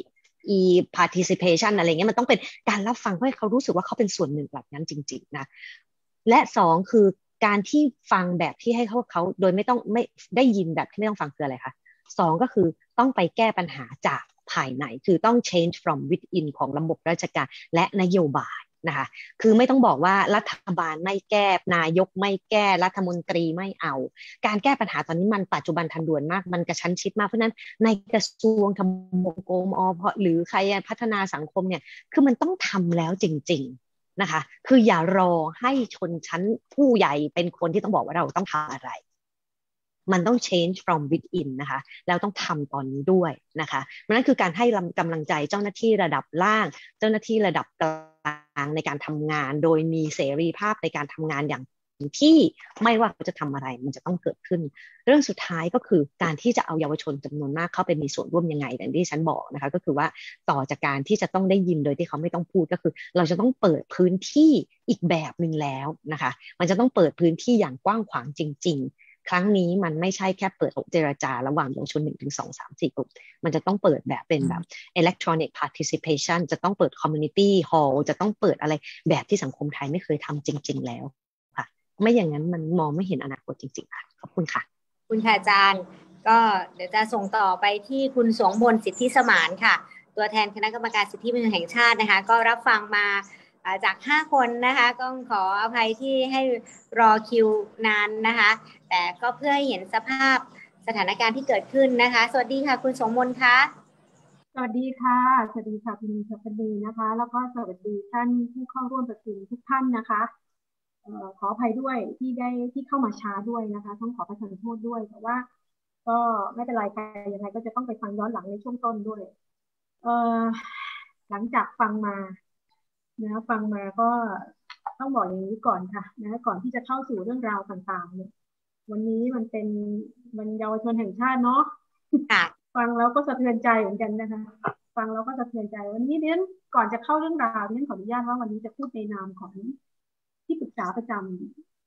e participation อะไรเงี้ยมันต้องเป็นการรับฟังเพื่อให้เขารู้สึกว่าเขาเป็นส่วนหนึ่งแบบนั้นจริงๆนะและสองคือการที่ฟังแบบที่ให้เขาเขาโดยไม่ต้องไม่ได้ยินแบบที่ไม่ต้องฟังคืออะไรคะสองก็คือต้องไปแก้ปัญหาจากภายในคือต้อง change from within ของระบบราชการและนโยบายนะคะคือไม่ต้องบอกว่ารัฐบาลไม่แก้นายกไม่แก้รัฐมนตรีไม่เอาการแก้ปัญหาตอนนี้มันปัจจุบันทันด่วนมากมันกระชั้นชิดมากเพราะนั้นในกระทรวงทบวงกรมอพหรือใครพัฒนาสังคมเนี่ยคือมันต้องทำแล้วจริงๆนะคะคืออย่ารอให้ชนชั้นผู้ใหญ่เป็นคนที่ต้องบอกว่าเราต้องทำอะไรมันต้อง change from within นะคะแล้วต้องทำตอนนี้ด้วยนะคะนั่นคือการให้กำลังใจเจ้าหน้าที่ระดับล่างเจ้าหน้าที่ระดับกลางในการทำงานโดยมีเสรีภาพในการทำงานอย่างที่ไม่ว่าเขาจะทำอะไรมันจะต้องเกิดขึ้นเรื่องสุดท้ายก็คือการที่จะเอาเยาวชนจำนวนมากเข้าไปมีส่วนร่วมยังไงอย่างที่ฉันบอกนะคะก็คือว่าต่อจากการที่จะต้องได้ยินโดยที่เขาไม่ต้องพูดก็คือเราจะต้องเปิดพื้นที่อีกแบบหนึ่งแล้วนะคะมันจะต้องเปิดพื้นที่อย่างกว้างขวางจริงๆครั้งนี้มันไม่ใช่แค่เปิดเจรจาระหว่างเยาวชนหนึ่งถึงสองสามสี่กลุ่มมันจะต้องเปิดแบบเป็นแบบ electronic participation จะต้องเปิด community hall จะต้องเปิดอะไรแบบที่สังคมไทยไม่เคยทำจริงๆแล้วค่ะไม่อย่างนั้นมันมองไม่เห็นอนาคตจริงๆค่ะขอบคุณค่ะคุณค่ะอาจารย์ก็เดี๋ยวจะส่งต่อไปที่คุณสวงบนสิทธิสมานค่ะตัวแทนคณะกรรมการสิทธิมนุษยชนแห่งชาตินะคะก็รับฟังมาจากห้าคนนะคะก็ขออภัยที่ให้รอคิวนานนะคะแต่ก็เพื่อให้เห็นสภาพสถานการณ์ที่เกิดขึ้นนะคะสวัสดีค่ะคุณสงมนค่ะสวัสดีค่ะสวัสดีค่ะคุณชัพดีนะคะแล้วก็สวัสดีท่านผู้เข้าร่วมประชุมทุกท่านนะคะเอ่อขออภัยด้วยที่ได้ที่เข้ามาช้าด้วยนะคะต้องขอประทานโทษด้วยแต่ว่าก็ไม่เป็นไรค่ะยังไงก็จะต้องไปฟังย้อนหลังในช่วงต้นด้วยเอ่อหลังจากฟังมานะฟังมาก็ต้องบอกอย่างนี้ก่อนค่ะนะก่อนที่จะเข้าสู่เรื่องราวต่างๆเนี่ยวันนี้มันเป็นวันเยาวชนแห่งชาติเนาะฟังแล้วก็สะเทือนใจเหมือนกันนะคะฟังแล้วก็สะเทือนใจวันนี้เนี่ยก่อนจะเข้าเรื่องราวเนี่ยขออนุญาตว่าวันนี้จะพูดในนามของที่ปรึกษาประจ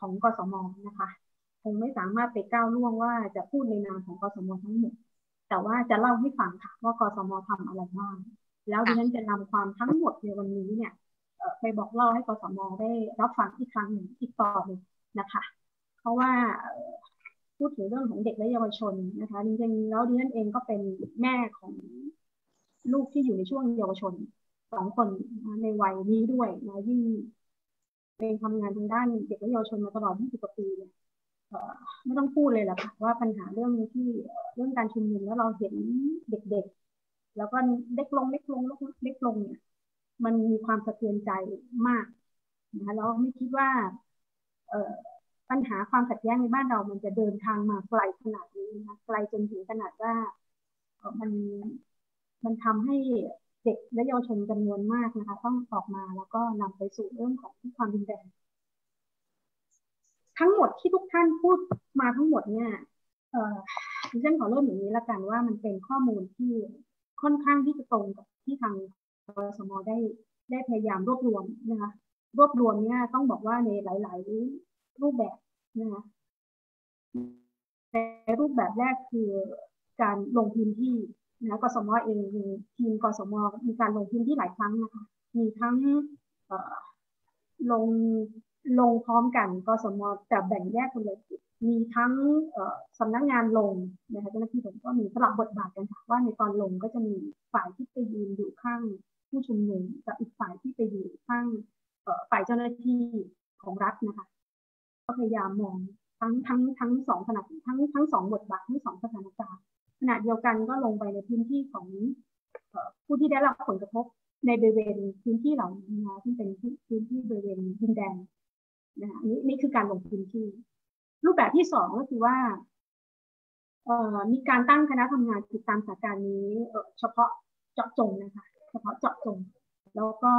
ของกสมนะคะคงไม่สามารถไปก้าวล่วงว่าจะพูดในนามของกสมทั้งหมดแต่ว่าจะเล่าให้ฟังค่ะว่ากสมทำอะไรบ้างแล้วดิฉันจะนำความทั้งหมดในวันนี้เนี่ยไปบอกเล่าให้กสมได้รับฟังอีกครั้งหนึ่งอีกต่อหนึ่งนะคะเพราะว่าพูดถึงเรื่องของเด็กและเยาวชนนะคะจริงๆแล้วดิฉันเองก็เป็นแม่ของลูกที่อยู่ในช่วงเยาวชนสองคนในวัยนี้ด้วยนะยิ่งเป็นทำงานทางด้านเด็กและเยาวชนมาตลอดยี่สิบกว่าปีเนี่ยไม่ต้องพูดเลยแหละค่ะว่าปัญหาเรื่องที่เรื่องการชุมนุมแล้วเราเห็นเด็กๆแล้วก็เล็กลงเล็กลงเล็กลงเนี่ยมันมีความสะเทือนใจมากนะแล้วไม่คิดว่าปัญหาความขัดแย้งในบ้านเรามันจะเดินทางมาไกลขนาดนี้นะไกลจนถึงขนาดว่ามันมันทำให้เด็กและเยาวชนจำนวนมากนะคะต้องออกมาแล้วก็นำไปสู่เรื่องของความรุนแรงทั้งหมดที่ทุกท่านพูดมาทั้งหมดเนี่ยเอ่อดิฉันขอเริ่มอย่างนี้ละกันว่ามันเป็นข้อมูลที่ค่อนข้างที่จะตรงกับที่ทางกสมได้ได้พยายามรวบรวมนะคะรวบรวมเนี่ยต้องบอกว่าในหลายๆรูปแบบนะคะในรูปแบบแรกคือการลงพื้นที่นะกสมเองทีมกสมมีการลงพื้นที่หลายครั้งนะคะมีทั้งลงลงพร้อมกันกสมแต่แบ่งแยกกันเลยมีทั้งสำนักงานลงนะคะเจ้าหน้าที่ผมก็มีสลับบทบาทกันค่ะว่าในตอนลงก็จะมีฝ่ายที่ไปยืนอยู่ข้างผู้ชุมนุมกับอีกฝ่ายที่ไปยืนข้างฝ่ายเจ้าหน้าที่ของรัฐนะคะก็พยายามมองทั้งทั้งทั้งสองขนาดทั้งทั้งสองบทบาททั้งสองสถานการณ์ขณะเดียวกันก็ลงไปในพื้นที่ของผู้ที่ได้รับผลกระทบในบริเวณพื้นที่เหล่านี้นะที่เป็นพื้นที่บริเวณดินแดนนะคะนี่นี่คือการลงพื้นที่รูปแบบที่สองก็คือว่ามีการตั้งคณะทำงานติดตามสถานการณ์นี้เฉพาะเจาะจงนะคะเฉพาะเจาะจงแล้วก็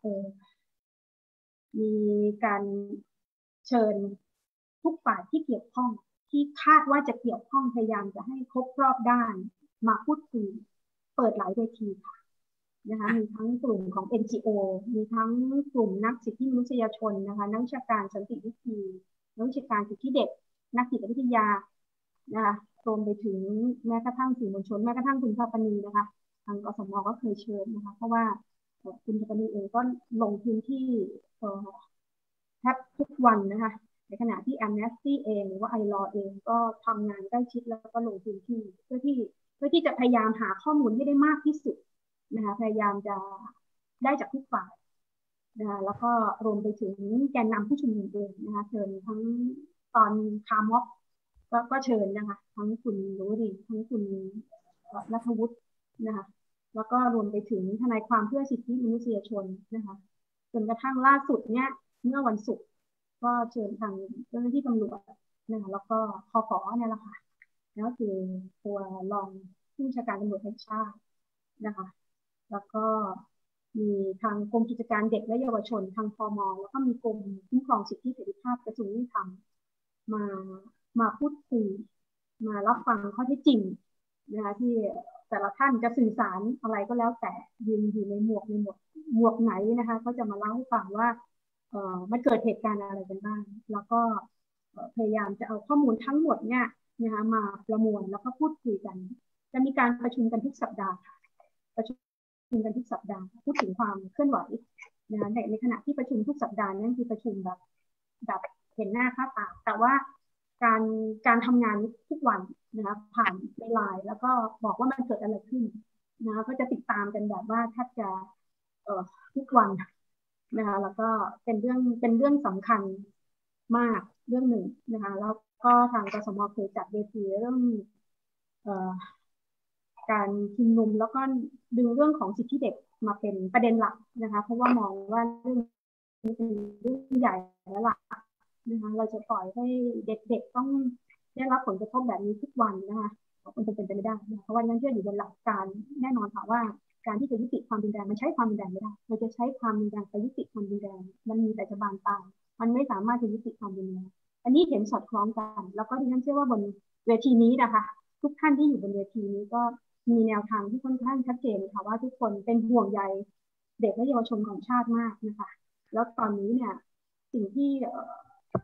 มีการเชิญทุกฝ่ายที่เกี่ยวข้องที่คาดว่าจะเกี่ยวข้องพยายามจะให้ครบรอบด้านมาพูดคุยเปิดหลายเวทีค่ะนะคะมีทั้งกลุ่มของ เอ็น จี โอ มีทั้งกลุ่มนักสิทธิมนุษยชนนะคะนักวิชาการสันติวิธีนักวิชาการสิทธิเด็กนักจิตวิทยานะคะรวมไปถึงแม้กระทั่งสื่อมวลชนแม้กระทั่งคุณพปนีนะคะทางกสมก็เคยเชิญนะคะเพราะว่าคุณพปนีเองก็ลงพื้นที่แทบทุกวันนะคะในขณะที่ Amnesty เองหรือว่า ไอ แอล โอ เองก็ทำงานใกล้ชิดแล้วก็ลงพื้นที่เพื่อที่เพื่อที่จะพยายามหาข้อมูลให้ได้มากที่สุดนะคะพยายามจะได้จากทุกฝ่ายนะคะแล้วก็รวมไปถึงแกนนำผู้ชุมนุมเองนะคะเชิญทั้งตอนคาร์ม็อบก็ก็เชิญนะคะทั้งคุณรุริทั้งคุณรัฐวุฒินะคะแล้วก็รวมไปถึงทนายความเพื่อสิทธิมนุษยชนนะคะจนกระทั่งล่าสุดเนี่ยเมื่อวันศุกร์ก็เชิญทางเจ้าหน้าที่ตำรวจนะคะแล้วก็คผเนี่ยแหละค่ะก็คือตัวรองผู้บัญชาการตำรวจแห่งชาตินะคะแล้วก็มีทางกรมกิจการเด็กและเยาวชนทางพม.แล้วก็มีกรมคุ้มครองสิทธิเสรีภาพกระทรวงยุติธรรมมามาพูดคุยมารับฟังข้อเท็จจริงนะคะที่แต่ละท่านจะสื่อสารอะไรก็แล้วแต่ยืนอยู่ในหมวกในหมวกหมวกไหนนะคะก็จะมาเล่าให้ฟังว่าเอ่อมันเกิดเหตุการณ์อะไรกันบ้างแล้วก็พยายามจะเอาข้อมูลทั้งหมดเนี่ยนะคะมาประมวลแล้วก็พูดคุยกันจะมีการประชุมกันทุกสัปดาห์ประชุมกันทุกสัปดาห์พูดถึงความเคลื่อนไหวนะคะในในขณะที่ประชุมทุกสัปดาห์นั่นคือประชุมแบบแบบเห็นหน้าค่าตาแต่ว่าการการทำงานทุกวันนะคะผ่านในไลน์แล้วก็บอกว่ามันเกิดอะไรขึ้นนะก็จะติดตามกันแบบว่าแทบจะเอ่อทุกวันนะคะแล้วก็เป็นเรื่องเป็นเรื่องสำคัญมากเรื่องหนึ่งนะคะแล้วก็ทางกสมเคยจัดเวทีเรื่องเอ่อการชุมนุมแล้วก็ดึงเรื่องของสิทธิเด็กมาเป็นประเด็นหลักนะคะเพราะว่ามองว่าเรื่องนี้เป็นเรื่องใหญ่และหลักนะคะเราจะปล่อยให้เด็กๆต้องได้รับผลกระทบแบบนี้ทุกวันนะคะมันเป็นไปไม่ได้เพราะว่านั้นเชื่ออยู่บนหลักการแน่นอนค่ะว่าการที่จะยุติความรุนแรงมันใช้ความรุนแรงไม่ได้เราจะใช้ความรุนแรงไปยุติความรุนแรงมันมีแต่จะบานปลายมันไม่สามารถจะยุติความรุนแรงอันนี้เห็นสอดคล้องกันแล้วก็ดิฉันเชื่อว่าบนเวทีนี้นะคะทุกท่านที่อยู่บนเวทีนี้ก็มีแนวทางที่ค่อนข้างชัดเจนค่ะว่าทุกคนเป็นห่วงใยเด็กและเยาวชนของชาติมากนะคะแล้วตอนนี้เนี่ยสิ่งที่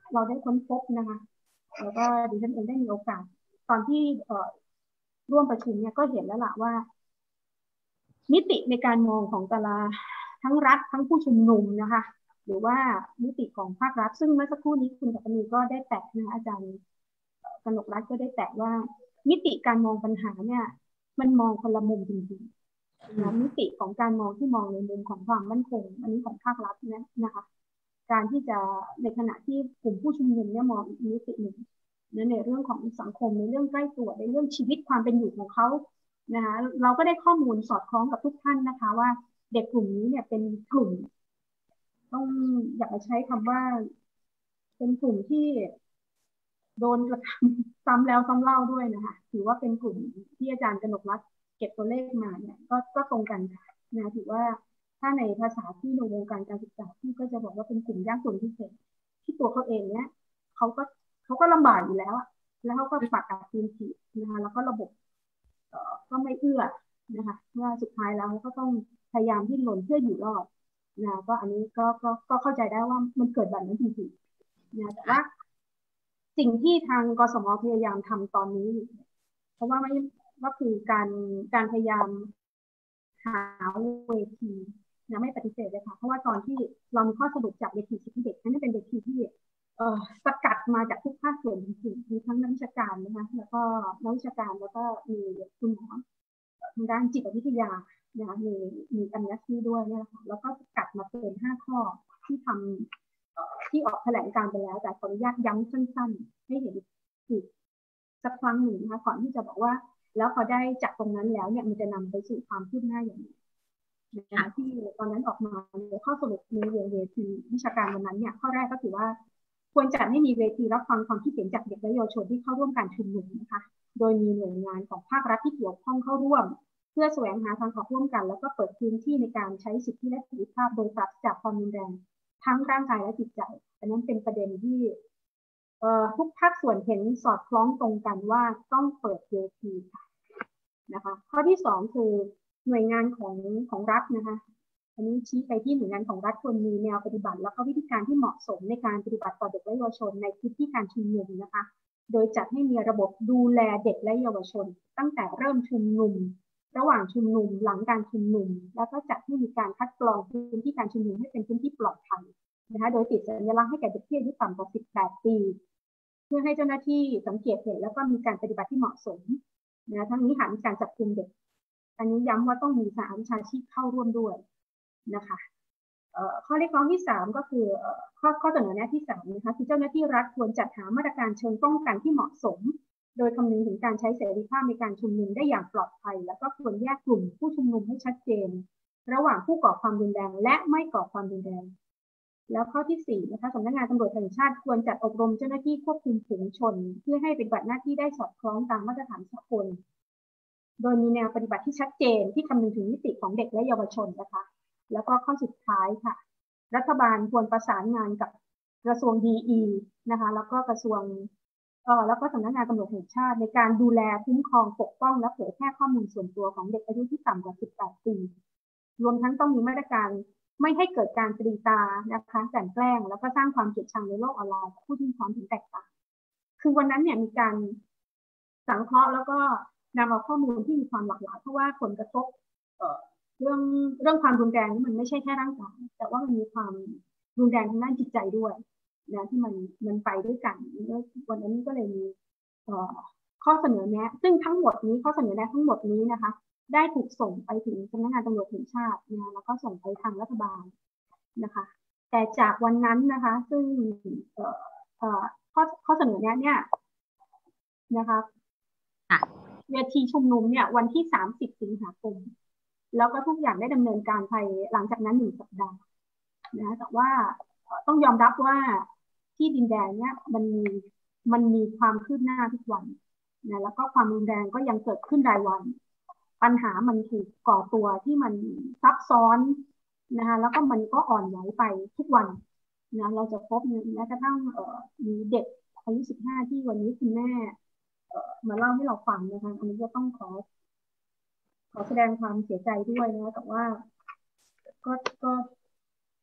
เราได้ค้นพบนะคะแล้วก็ดิฉันเองได้มีโอกาสตอนที่เอ่อร่วมประชุมเนี่ยก็เห็นแล้วล่ะว่ามิติในการมองของแต่ละทั้งรัฐทั้งผู้ชุมนุมนะคะหรือว่ามิติของภาครัฐซึ่งเมื่อสักครู่นี้คุณกัปปณีก็ได้แตะนะอาจารย์กนกรัตน์ก็ได้แตะว่ามิติการมองปัญหาเนี่ยมันมองคนละมุมจริงๆนะมิติของการมองที่มองในมุมของความมั่นคงอันนี้ของภาครัฐนะนะคะการที่จะในขณะที่กลุ่มผู้ชุมนุมเนี่ยมองอีกมิติหนึ่งนะในเรื่องของสังคมในเรื่องใกล้ตัวในเรื่องชีวิตความเป็นอยู่ของเขานะคะเราก็ได้ข้อมูลสอดคล้องกับทุกท่านนะคะว่าเด็กกลุ่มนี้เนี่ยเป็นกลุ่มต้องอยากจะใช้คำว่าเป็นกลุ่มที่โดนกระทำซ้ำแล้วซ้ำเล่าด้วยนะคะถือว่าเป็นกลุ่มที่อาจารย์กนกรัตน์เก็บตัวเลขมาเนี่ยก็ก็ตรงกันค่ะนะถือว่าถ้าในภาษาที่ในวงการการศึกษาที่ก็จะบอกว่าเป็นกลุ่มยากจนพิเศษที่ตัวเขาเองเนี่ยเขาก็เขาก็ลำบากอยู่แล้วแล้วเขาก็ปากกัดตีนถีบนะคะแล้วก็ระบบเอ่อก็ไม่เอื้อนะคะว่าสุดท้ายแล้วก็ต้องพยายามดิ้นรนเพื่ออยู่รอดนะก็อันนี้ก็ก็ก็เข้าใจได้ว่ามันเกิดแบบนั้นจริงๆนะแต่ว่าสิ่งที่ทางกสมพยายามทำตอนนี้เพราะว่าไม่ก็คือการการพยายามหาเวทีนะไม่ปฏิเสธเลยค่ะเพราะว่าตอนที่เรามีข้อสรุปจากเวทีสิทธิเด็กนั่นเป็นเวทีที่เอ่อสกัดมาจากทุกภาคส่วนจริงๆมีทั้งนักวิชาการนะคะแล้วก็นักวิชาการแล้วก็มีคุณหมอทางด้านจิตวิทยานะคะมีมีอันนี้ที่ด้วยเนี่ยค่ะแล้วก็สกัดมาเป็นห้าข้อที่ทำที่ออกแถลงการไปแล้วแต่ขออนุญาตย้ำสั้นๆให้เห็นอีกสักครั้งหนึ่งนะคะก่อนที่จะบอกว่าแล้วพอได้จากตรงนั้นแล้วเนี่ยมันจะนำไปสู่ความคืบหน้าอย่างไรนะคะที่ตอนนั้นออกมาในข้อสรุปในเวทีวิชาการวันนั้นเนี่ยข้อแรกก็คือว่าควรจัดให้มีเวทีรับฟังความคิดเห็นจากเด็กและเยาวชนที่เข้าร่วมการชุมนุมนะคะโดยมีหน่วยงานของภาครัฐที่เกี่ยวข้องเข้าร่วมเพื่อแสวงหาทางออกร่วมกันแล้วก็เปิดพื้นที่ในการใช้สิทธิและเสรีภาพโดยปราศจากความรุนแรงทั้งร่างกายและจิตใจอันนั้นเป็นประเด็นที่ทุกภาคส่วนเห็นสอดคล้องตรงกันว่าต้องเปิดเวทีค่ะนะคะข้อที่สองคือหน่วยงานของของรัฐนะคะอันนี้ชี้ไปที่หน่วยงานของรัฐควรมีแนวปฏิบัติแล้วก็วิธีการที่เหมาะสมในการปฏิบัติต่อเด็กและเยาวชนในพื้นที่การชุมนุมนะคะโดยจัดให้มีระบบดูแลเด็กและเยาวชนตั้งแต่เริ่มชุมนุมระหว่างชุมนุมหลังการชุมนุมแล้วก็จัดให้มีการคัดกรองพื้นที่การชุมนุมให้เป็นพื้นที่ปลอดภัยนะคะโดยติดสัญลักษณ์ให้แก่เด็กที่อายุต่ำกว่าสิบแปดปีเพื่อให้เจ้าหน้าที่สังเกตเห็นแล้วก็มีการปฏิบัติที่เหมาะสมนะทั้งนี้หากมีการจับกุมเด็กอันนี้ย้ำว่าต้องมีสหวิชาชีพเข้าร่วมด้วยนะคะข้อเรียกร้องที่สามก็คือข้อข้อเสนอแนะที่สามนะคะคือเจ้าหน้าที่รัฐควรจัดหามาตรการเชิงป้องกันที่เหมาะสมโดยคำนึงถึงการใช้เสรีภาพในการชุมนุมได้อย่างปลอดภัยแล้วก็ควรแยกกลุ่มผู้ชุมนุมให้ชัดเจนระหว่างผู้ก่อความรุนแรงและไม่ก่อความรุนแรงแล้วข้อที่สี่นะคะสำนักงานตำรวจแห่งชาติควรจัดอบรมเจ้าหน้าที่ควบคุมฝูงชนเพื่อให้ปฏิบัติหน้าที่ได้สอดคล้องตามมาตรฐานสากลโดยมีแนวปฏิบัติที่ชัดเจนที่คำนึงถึงมิติของเด็กและเยาวชนนะคะแล้วก็ข้อสุดท้ายค่ะรัฐบาลควรประสานงานกับกระทรวงดี อี นะคะแล้วก็กระทรวงเอ่อแล้วก็สำนักงานตำรวจแห่งชาติในการดูแลคุ้มครองปกป้องและเผยแพร่ข้อมูลส่วนตัวของเด็กอายุที่ต่ำกว่าสิบแปดปีรวมทั้งต้องมีมาตรการไม่ให้เกิดการตรีตานะคะกลั่นแกล้งแล้วก็สร้างความเกลียดชังในโลกออนไลน์ผู้ที่มีความเห็นแตกต่างคือวันนั้นเนี่ยมีการสังเคราะห์แล้วก็นำเอาข้อมูลที่มีความหลากหลายเพราะว่าผลกระทบเอ่อเรื่องเรื่องความรุนแรงนี่มันไม่ใช่แค่ร่างกายแต่ว่ามันมีความรุนแรงทางด้านจิตใจด้วยนะที่มันมันไปด้วยกันวันนั้นก็เลยมีเอ่อข้อเสนอแนะซึ่งทั้งหมดนี้ข้อเสนอแนะทั้งหมดนี้นะคะได้ถูกส่งไปถึงสำนักงานตำรวจแห่งชาตินะแล้วก็ส่งไปทางรัฐบาลนะคะแต่จากวันนั้นนะคะซึ่งเอ่อเอ่อข้อข้อเสนอแนะเนี่ยนะคะเวทีชุมนุมเนี่ยวันที่สามสิบสิงหาคมแล้วก็ทุกอย่างได้ดำเนินการไปหลังจากนั้นหนึ่งสัปดาห์นะแต่ว่าต้องยอมรับว่าที่ดินแดนเนี่ยมันมีมันมีความคืบหน้าทุกวันนะแล้วก็ความรุนแรงก็ยังเกิดขึ้นรายวันปัญหามันถูกก่อตัวที่มันซับซ้อนนะคะแล้วก็มันก็อ่อนไหวไปทุกวันนะเราจะพบแม้กระทั่งเอ่อมีเด็กอายุสิบห้าที่วันนี้คุณแม่เอ่อมาเล่าให้เราฟังนะคะอันนี้ก็ต้องขอขอแสดงความเสียใจด้วยนะแต่ว่าก็ก็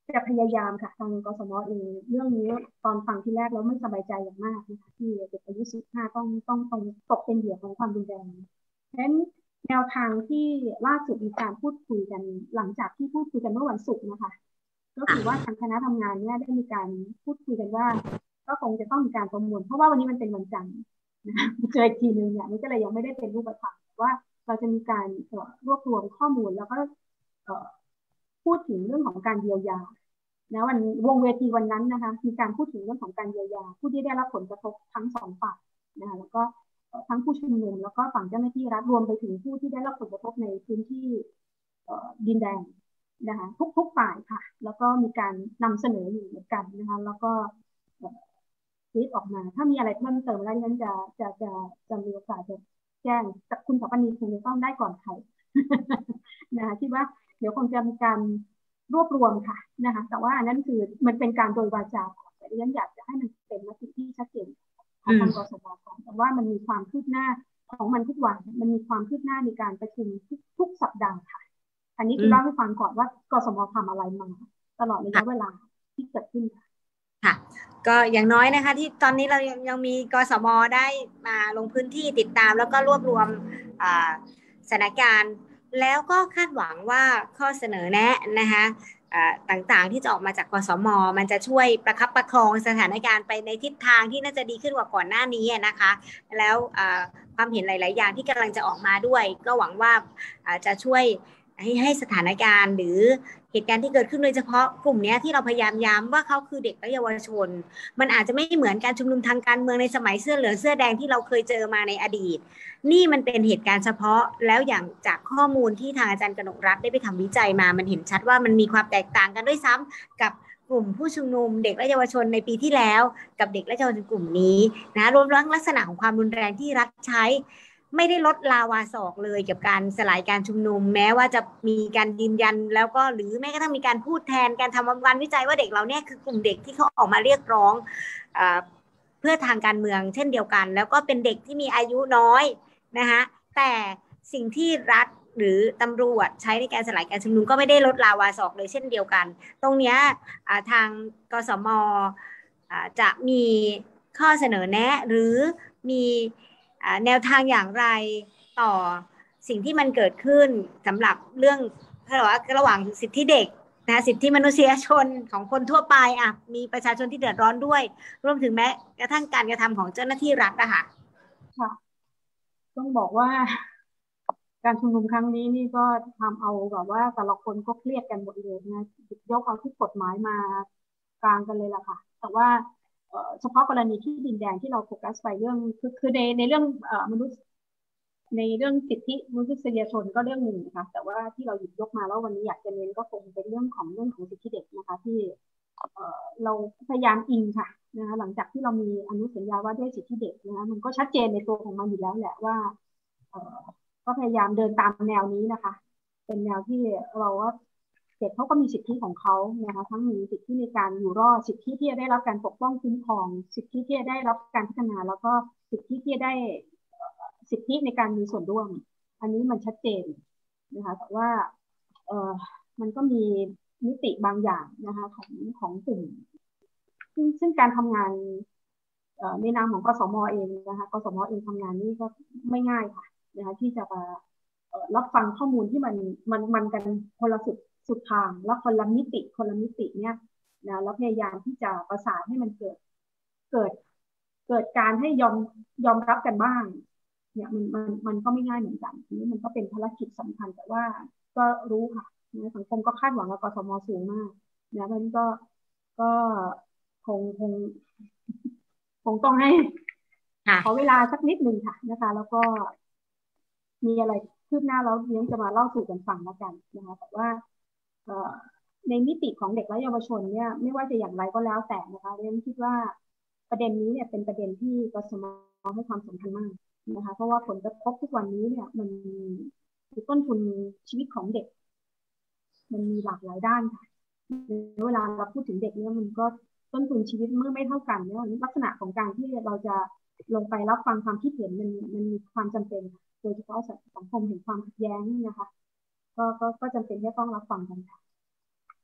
จะพยายามค่ะทางกสมเองเรื่องนี้ตอนฟังที่แรกแล้วไม่สบายใจอย่างมากนะคะที่เด็กอายุสิบห้าต้องต้องต้องตกเป็นเหยื่อของความรุนแรงฉะนั้นแนวทางที่ล่าสุดมีการพูดคุยกันหลังจากที่พูดคุยกันเมื่อวันศุกร์นะคะก็คือว่าทางคณะทำงานเนี่ยได้มีการพูดคุยกันว่าก็คงจะต้องมีการประมวลเพราะว่าวันนี้มันเป็นวันจันทร์นะคะเจออีกทีนึงเนี่ยนี่ก็เลยยังไม่ได้เป็นรูปธรรมว่าเราจะมีการรวบรวมข้อมูลแล้วก็พูดถึงเรื่องของการเยียวยานะวันวงเวทีวันนั้นนะคะมีการพูดถึงเรื่องของการเยียวยาผู้ที่ได้รับผลกระทบทั้งสองฝ่ายนะคะแล้วก็ทั้งผู้ชุมนุมแล้วก็ฝั่งเจ้าหน้าที่รัฐรวมไปถึงผู้ที่ได้รับผลกระทบในพื้นที่ดินแดงนะคะทุกๆฝ่ายค่ะแล้วก็มีการนำเสนออยู่เหมือนกันนะคะแล้วก็รีบออกมาถ้ามีอะไรเพิ่มเติมแล้วนั้นจะจะจะจะมีโอกาสจะแจ้งกับคุณสัปปนีคงจะต้องได้ก่อนใครนะคะคิดว่าเดี๋ยวคงจะมีการรวบรวมค่ะนะคะแต่ว่าอันนั้นคือมันเป็นการโดยวาจาแต่ดิฉันอยากจะให้มันเป็นมติที่ชัดเจนของทางกสมก่อนแต่ว่ามันมีความคืบหน้าของมันทุกวันมันมีความคืบหน้าในการประชุมทุกทุกสัปดาห์ค่ะอันนี้คือเล่าให้ฟังก่อนว่ากสมทำอะไรมาตลอดระยะเวลาที่เกิดขึ้นค่ะค่ะก็อย่างน้อยนะคะที่ตอนนี้เรายังยังมีกสมได้มาลงพื้นที่ติดตามแล้วก็รวบรวมสถานการณ์แล้วก็คาดหวังว่าข้อเสนอแนะนะคะต่างๆที่จะออกมาจากกสมมันจะช่วยประคับประคองสถานการณ์ไปในทิศทางที่น่าจะดีขึ้นกว่าก่อนหน้านี้นะคะแล้วความเห็นหลายๆอย่างที่กำลังจะออกมาด้วยก็หวังว่าจะช่วยให้ให้สถานการณ์หรือเหตุการณ์ที่เกิดขึ้นโดยเฉพาะกลุ่มนี้ที่เราพยายามย้ำว่าเขาคือเด็กและเยาวชนมันอาจจะไม่เหมือนการชุมนุมทางการเมืองในสมัยเสื้อเหลืองเสื้อแดงที่เราเคยเจอมาในอดีตนี่มันเป็นเหตุการณ์เฉพาะแล้วอย่างจากข้อมูลที่ทางอาจารย์กนกรัตน์ได้ไปทำวิจัยมามันเห็นชัดว่ามันมีความแตกต่างกันด้วยซ้ำกับกลุ่มผู้ชุมนุมเด็กและเยาวชนในปีที่แล้วกับเด็กและเยาวชนกลุ่มนี้นะรวมทั้งลักษณะของความรุนแรงที่รัฐใช้ไม่ได้ลดลาวาศอกเลยกับการสลายการชุมนุมแม้ว่าจะมีการยืนยันแล้วก็หรือแม้กระทั่งมีการพูดแทนการทำการวิจัยว่าเด็กเราเนี่ยคือกลุ่มเด็กที่เขาออกมาเรียกร้องเพื่อทางการเมืองเช่นเดียวกันแล้วก็เป็นเด็กที่มีอายุน้อยนะคะแต่สิ่งที่รัฐหรือตำรวจใช้ในการสลายการชุมนุมก็ไม่ได้ลดลาวาศอกเลยเช่นเดียวกันตรงนี้ทางกสมจะมีข้อเสนอแนะหรือมีแนวทางอย่างไรต่อสิ่งที่มันเกิดขึ้นสำหรับเรื่องระหว่างสิทธิเด็กนะสิทธิมนุษยชนของคนทั่วไปอ่ะมีประชาชนที่เดือดร้อนด้วยรวมถึงแม้กระทั่งการกระทำของเจ้าหน้าที่รัฐนะคะค่ะต้องบอกว่าการชุมนุมครั้งนี้นี่ก็ทำเอาแบบว่าแต่ละคนก็เครียดกันหมดเลยนะยกเอาที่กฎหมายมากลางกันเลยล่ะค่ะแต่ว่าเฉพาะกรณีที่ดินแดงที่เราโฟกัสไปเรื่องคือคือในในเรื่องมนุษย์ในเรื่องสิทธิมนุษยชนก็เรื่องหนึ่งนะคะแต่ว่าที่เราหยิบยกมาแล้ววันนี้อยากจะเน้นก็คงเป็นเรื่องของเรื่องของสิทธิเด็กนะคะที่เราพยายามอิงค่ะนะคะหลังจากที่เรามีอนุสัญญาว่าด้วยสิทธิเด็กนะคะมันก็ชัดเจนในตัวของมันอยู่แล้วแหละว่าก็พยายามเดินตามแนวนี้นะคะเป็นแนวที่เราว่าเด็กเขาก็มีสิทธิของเขานะคะทั้งมีสิทธิในการอยู่รอดสิทธิที่จะได้รับการปกป้องคุ้มครองสิทธิที่จะได้รับการพัฒนาแล้วก็สิทธิที่จะได้สิทธิในการมีส่วนร่วมอันนี้มันชัดเจนนะคะแต่ว่าเออมันก็มีมิติบางอย่างนะคะของของกลุ่มซึ่งซึ่งการทำงานในนามของกสมเองนะคะกสมเองทำงานนี่ก็ไม่ง่ายค่ะนะคะที่จะมารับฟังข้อมูลที่มันมันมันกันคนละสุดสุดทางแล้วคนละมิติคนละมิติเนี่ยนะแล้วพยายามที่จะประสานให้มันเกิดเกิดเกิดการให้ยอมยอมรับกันบ้างเนี่ยมันมันมันก็ไม่ง่ายเหมือนกันนี่มันก็เป็นภารกิจสำคัญแต่ว่าก็รู้ค่ะนะสังคมก็คาดหวังกับกสมสูงมากนะมันก็ก็คงคงคงต้องให้ขอเวลาสักนิดนึงค่ะนะคะแล้วก็มีอะไรคืบหน้าแล้วเลี้ยงจะมาเล่าสู่กันฟังแล้วกันนะคะแต่ว่าในมิติของเด็กและเยาวชนเนี่ยไม่ว่าจะอย่างไรก็แล้วแต่นะคะเรียนคิดว่าประเด็นนี้เนี่ยเป็นประเด็นที่กสมให้ความสำคัญมากนะคะเพราะว่าผลกระทบทุกวันนี้เนี่ยมันคือต้นทุนชีวิตของเด็กมันมีหลากหลายด้านค่ะเวลาเราพูดถึงเด็กเนี่ยมันก็ต้นทุนชีวิตเมื่อไม่เท่ากันเนี่ยลักษณะของการที่เราจะลงไปรับฟังความคิดเห็นมันมันมีความจำเป็นโดยเฉพาะสังคมเห็นความขัดแย้งนะคะก็ก็ก็จำเป็นที่ต้องรับฟังกันค่ะ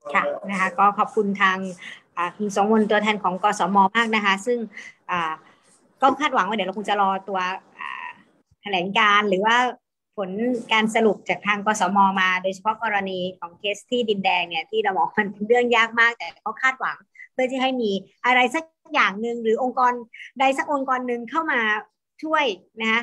ค่ะนะคะก็ขอบคุณทางคุณสงวนตัวแทนของกสมมากนะคะซึ่งก็คาดหวังว่าเดี๋ยวเราคงจะรอตัวแถลงการหรือว่าผลการสรุปจากทางกสมมาโดยเฉพาะกรณีของเคสที่ดินแดงเนี่ยที่เราบอกมันเป็นเรื่องยากมากแต่เขาคาดหวังเพื่อที่ให้มีอะไรสักอย่างหนึ่งหรือองค์กรใดสักองค์กรหนึ่งเข้ามาช่วยนะคะ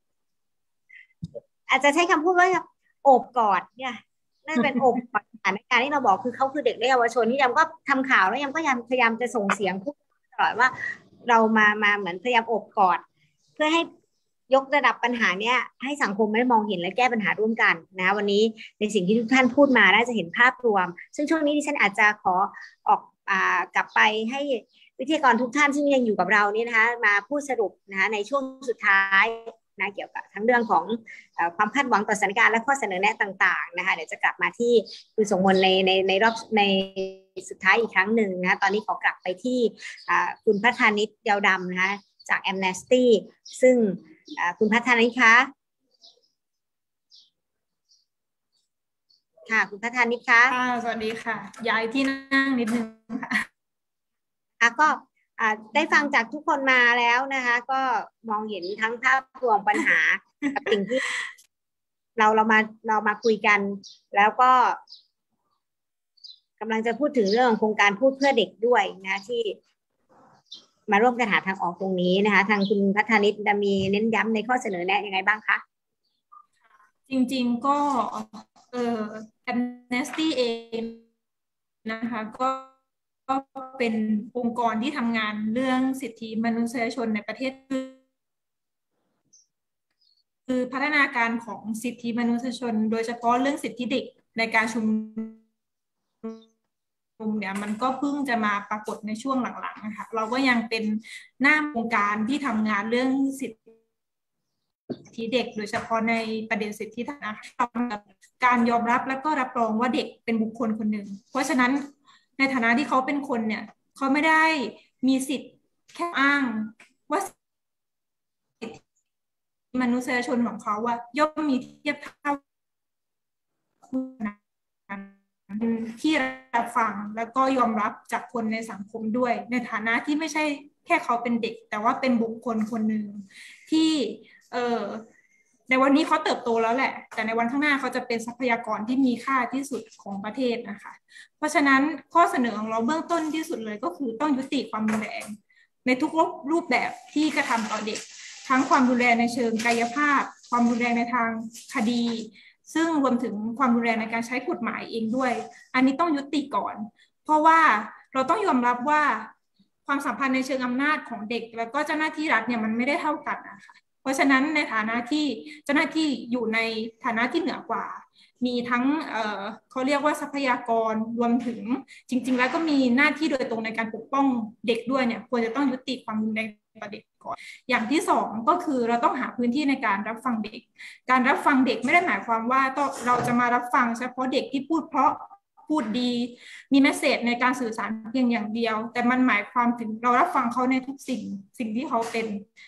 อาจจะใช้คำพูดว่าโอบกอดเนี่ยนั่นเป็นโอบกอดสถานการณ์ที่เราบอกคือเขาคือเด็กและเยาวชนที่ยามก็ทำข่าวแล้วยามก็พยายามพยายามจะส่งเสียงพูดตลอดว่าเรามามาเหมือนพยายามโอบกอดเพื่อให้ยกระดับปัญหาเนี้ยให้สังคมได้มองเห็นและแก้ปัญหาร่วมกันนะวันนี้ในสิ่งที่ทุกท่านพูดมาน่าจะเห็นภาพรวมซึ่งช่วงนี้ดิฉันอาจจะขอออกอ่ากลับไปให้วิทยากรทุกท่านซึ่งยังอยู่กับเรานี่นะคะมาพูดสรุปนะคะในช่วงสุดท้ายนะเกี่ยวกับทั้งเรื่องของเอ่อความคาดหวังต่อสถานการณ์และข้อเสนอแนะต่างๆนะคะเดี๋ยวจะกลับมาที่คุณสงวนในในในรอบในสุดท้ายอีกครั้งหนึ่งนะคะตอนนี้ขอกลับไปที่คุณพัฒนิชเยาวดำนะคะจาก Amnesty ซึ่งคุณพัฒนิชคะค่ะคุณพัฒนิชคะค่ะสวัสดีค่ะย้ายที่นั่งนิดนึงค่ะอ่ะก็ได้ฟังจากทุกคนมาแล้วนะคะก็มองเห็นทั้งภาพรวมปัญหากับสิ่งที่เราเรามาเรามาคุยกันแล้วก็กำลังจะพูดถึงเรื่องโครงการพูดเพื่อเด็กด้วยนะที่มาร่วมกันหาทางออกตรงนี้นะคะทางคุณพัฒนิชจะมีเน้นย้ำในข้อเสนอแนะยังไงบ้างคะจริงๆก็เอ่อ Amnesty เองนะคะก็ก็เป็นองค์กรที่ทำงานเรื่องสิทธิมนุษยชนในประเทศคือพัฒนาการของสิทธิมนุษยชนโดยเฉพาะเรื่องสิทธิเด็กในการชุมนุมเนี่ยมันก็เพิ่งจะมาปรากฏในช่วงหลังๆนะคะเราก็ยังเป็นหน้าองค์การที่ทำงานเรื่องสิทธิเด็กโดยเฉพาะในประเด็นสิทธิทางการยอมรับและก็รับรองว่าเด็กเป็นบุคคลคนหนึ่งเพราะฉะนั้นในฐานะที่เขาเป็นคนเนี่ยเขาไม่ได้มีสิทธิ์แค่อ้างว่าสิทธิมนุษยชนของเขาว่าย่อมมีเทียบเท่าที่รับฟังแล้วก็ยอมรับจากคนในสังคมด้วยในฐานะที่ไม่ใช่แค่เขาเป็นเด็กแต่ว่าเป็นบุคคลคนหนึ่งที่เออในวันนี้เขาเติบโตแล้วแหละแต่ในวันข้างหน้าเขาจะเป็นทรัพยากรที่มีค่าที่สุดของประเทศนะคะเพราะฉะนั้นข้อเสนอของเราเบื้องต้นที่สุดเลยก็คือต้องยุติความรุนแรงในทุกรูปแบบที่กระทำต่อเด็กทั้งความรุนแรงในเชิงกายภาพความรุนแรงในทางคดีซึ่งรวมถึงความรุนแรงในการใช้กฎหมายเองด้วยอันนี้ต้องยุติก่อนเพราะว่าเราต้องยอมรับว่าความสัมพันธ์ในเชิงอำนาจของเด็กแล้วก็เจ้าหน้าที่รัฐเนี่ยมันไม่ได้เท่ากันนะคะเพราะฉะนั้นในฐานะที่เจ้าหน้าที่อยู่ในฐานะที่เหนือกว่ามีทั้ง เอ่อ เขาเรียกว่าทรัพยากรรวมถึงจริงๆแล้วก็มีหน้าที่โดยตรงในการปกป้องเด็กด้วยเนี่ยควรจะต้องยุติความรุนแรงต่อเด็กก่อนอย่างที่สองก็คือเราต้องหาพื้นที่ในการรับฟังเด็กการรับฟังเด็กไม่ได้หมายความว่าเราจะมารับฟังเฉพาะเด็กที่พูดเพราะพูดดีมีเมสเสจในการสื่อสารเพียงอย่างเดียวแต่มันหมายความถึงเรารับฟังเขาในทุกสิ่งสิ่งที่เขาเป็น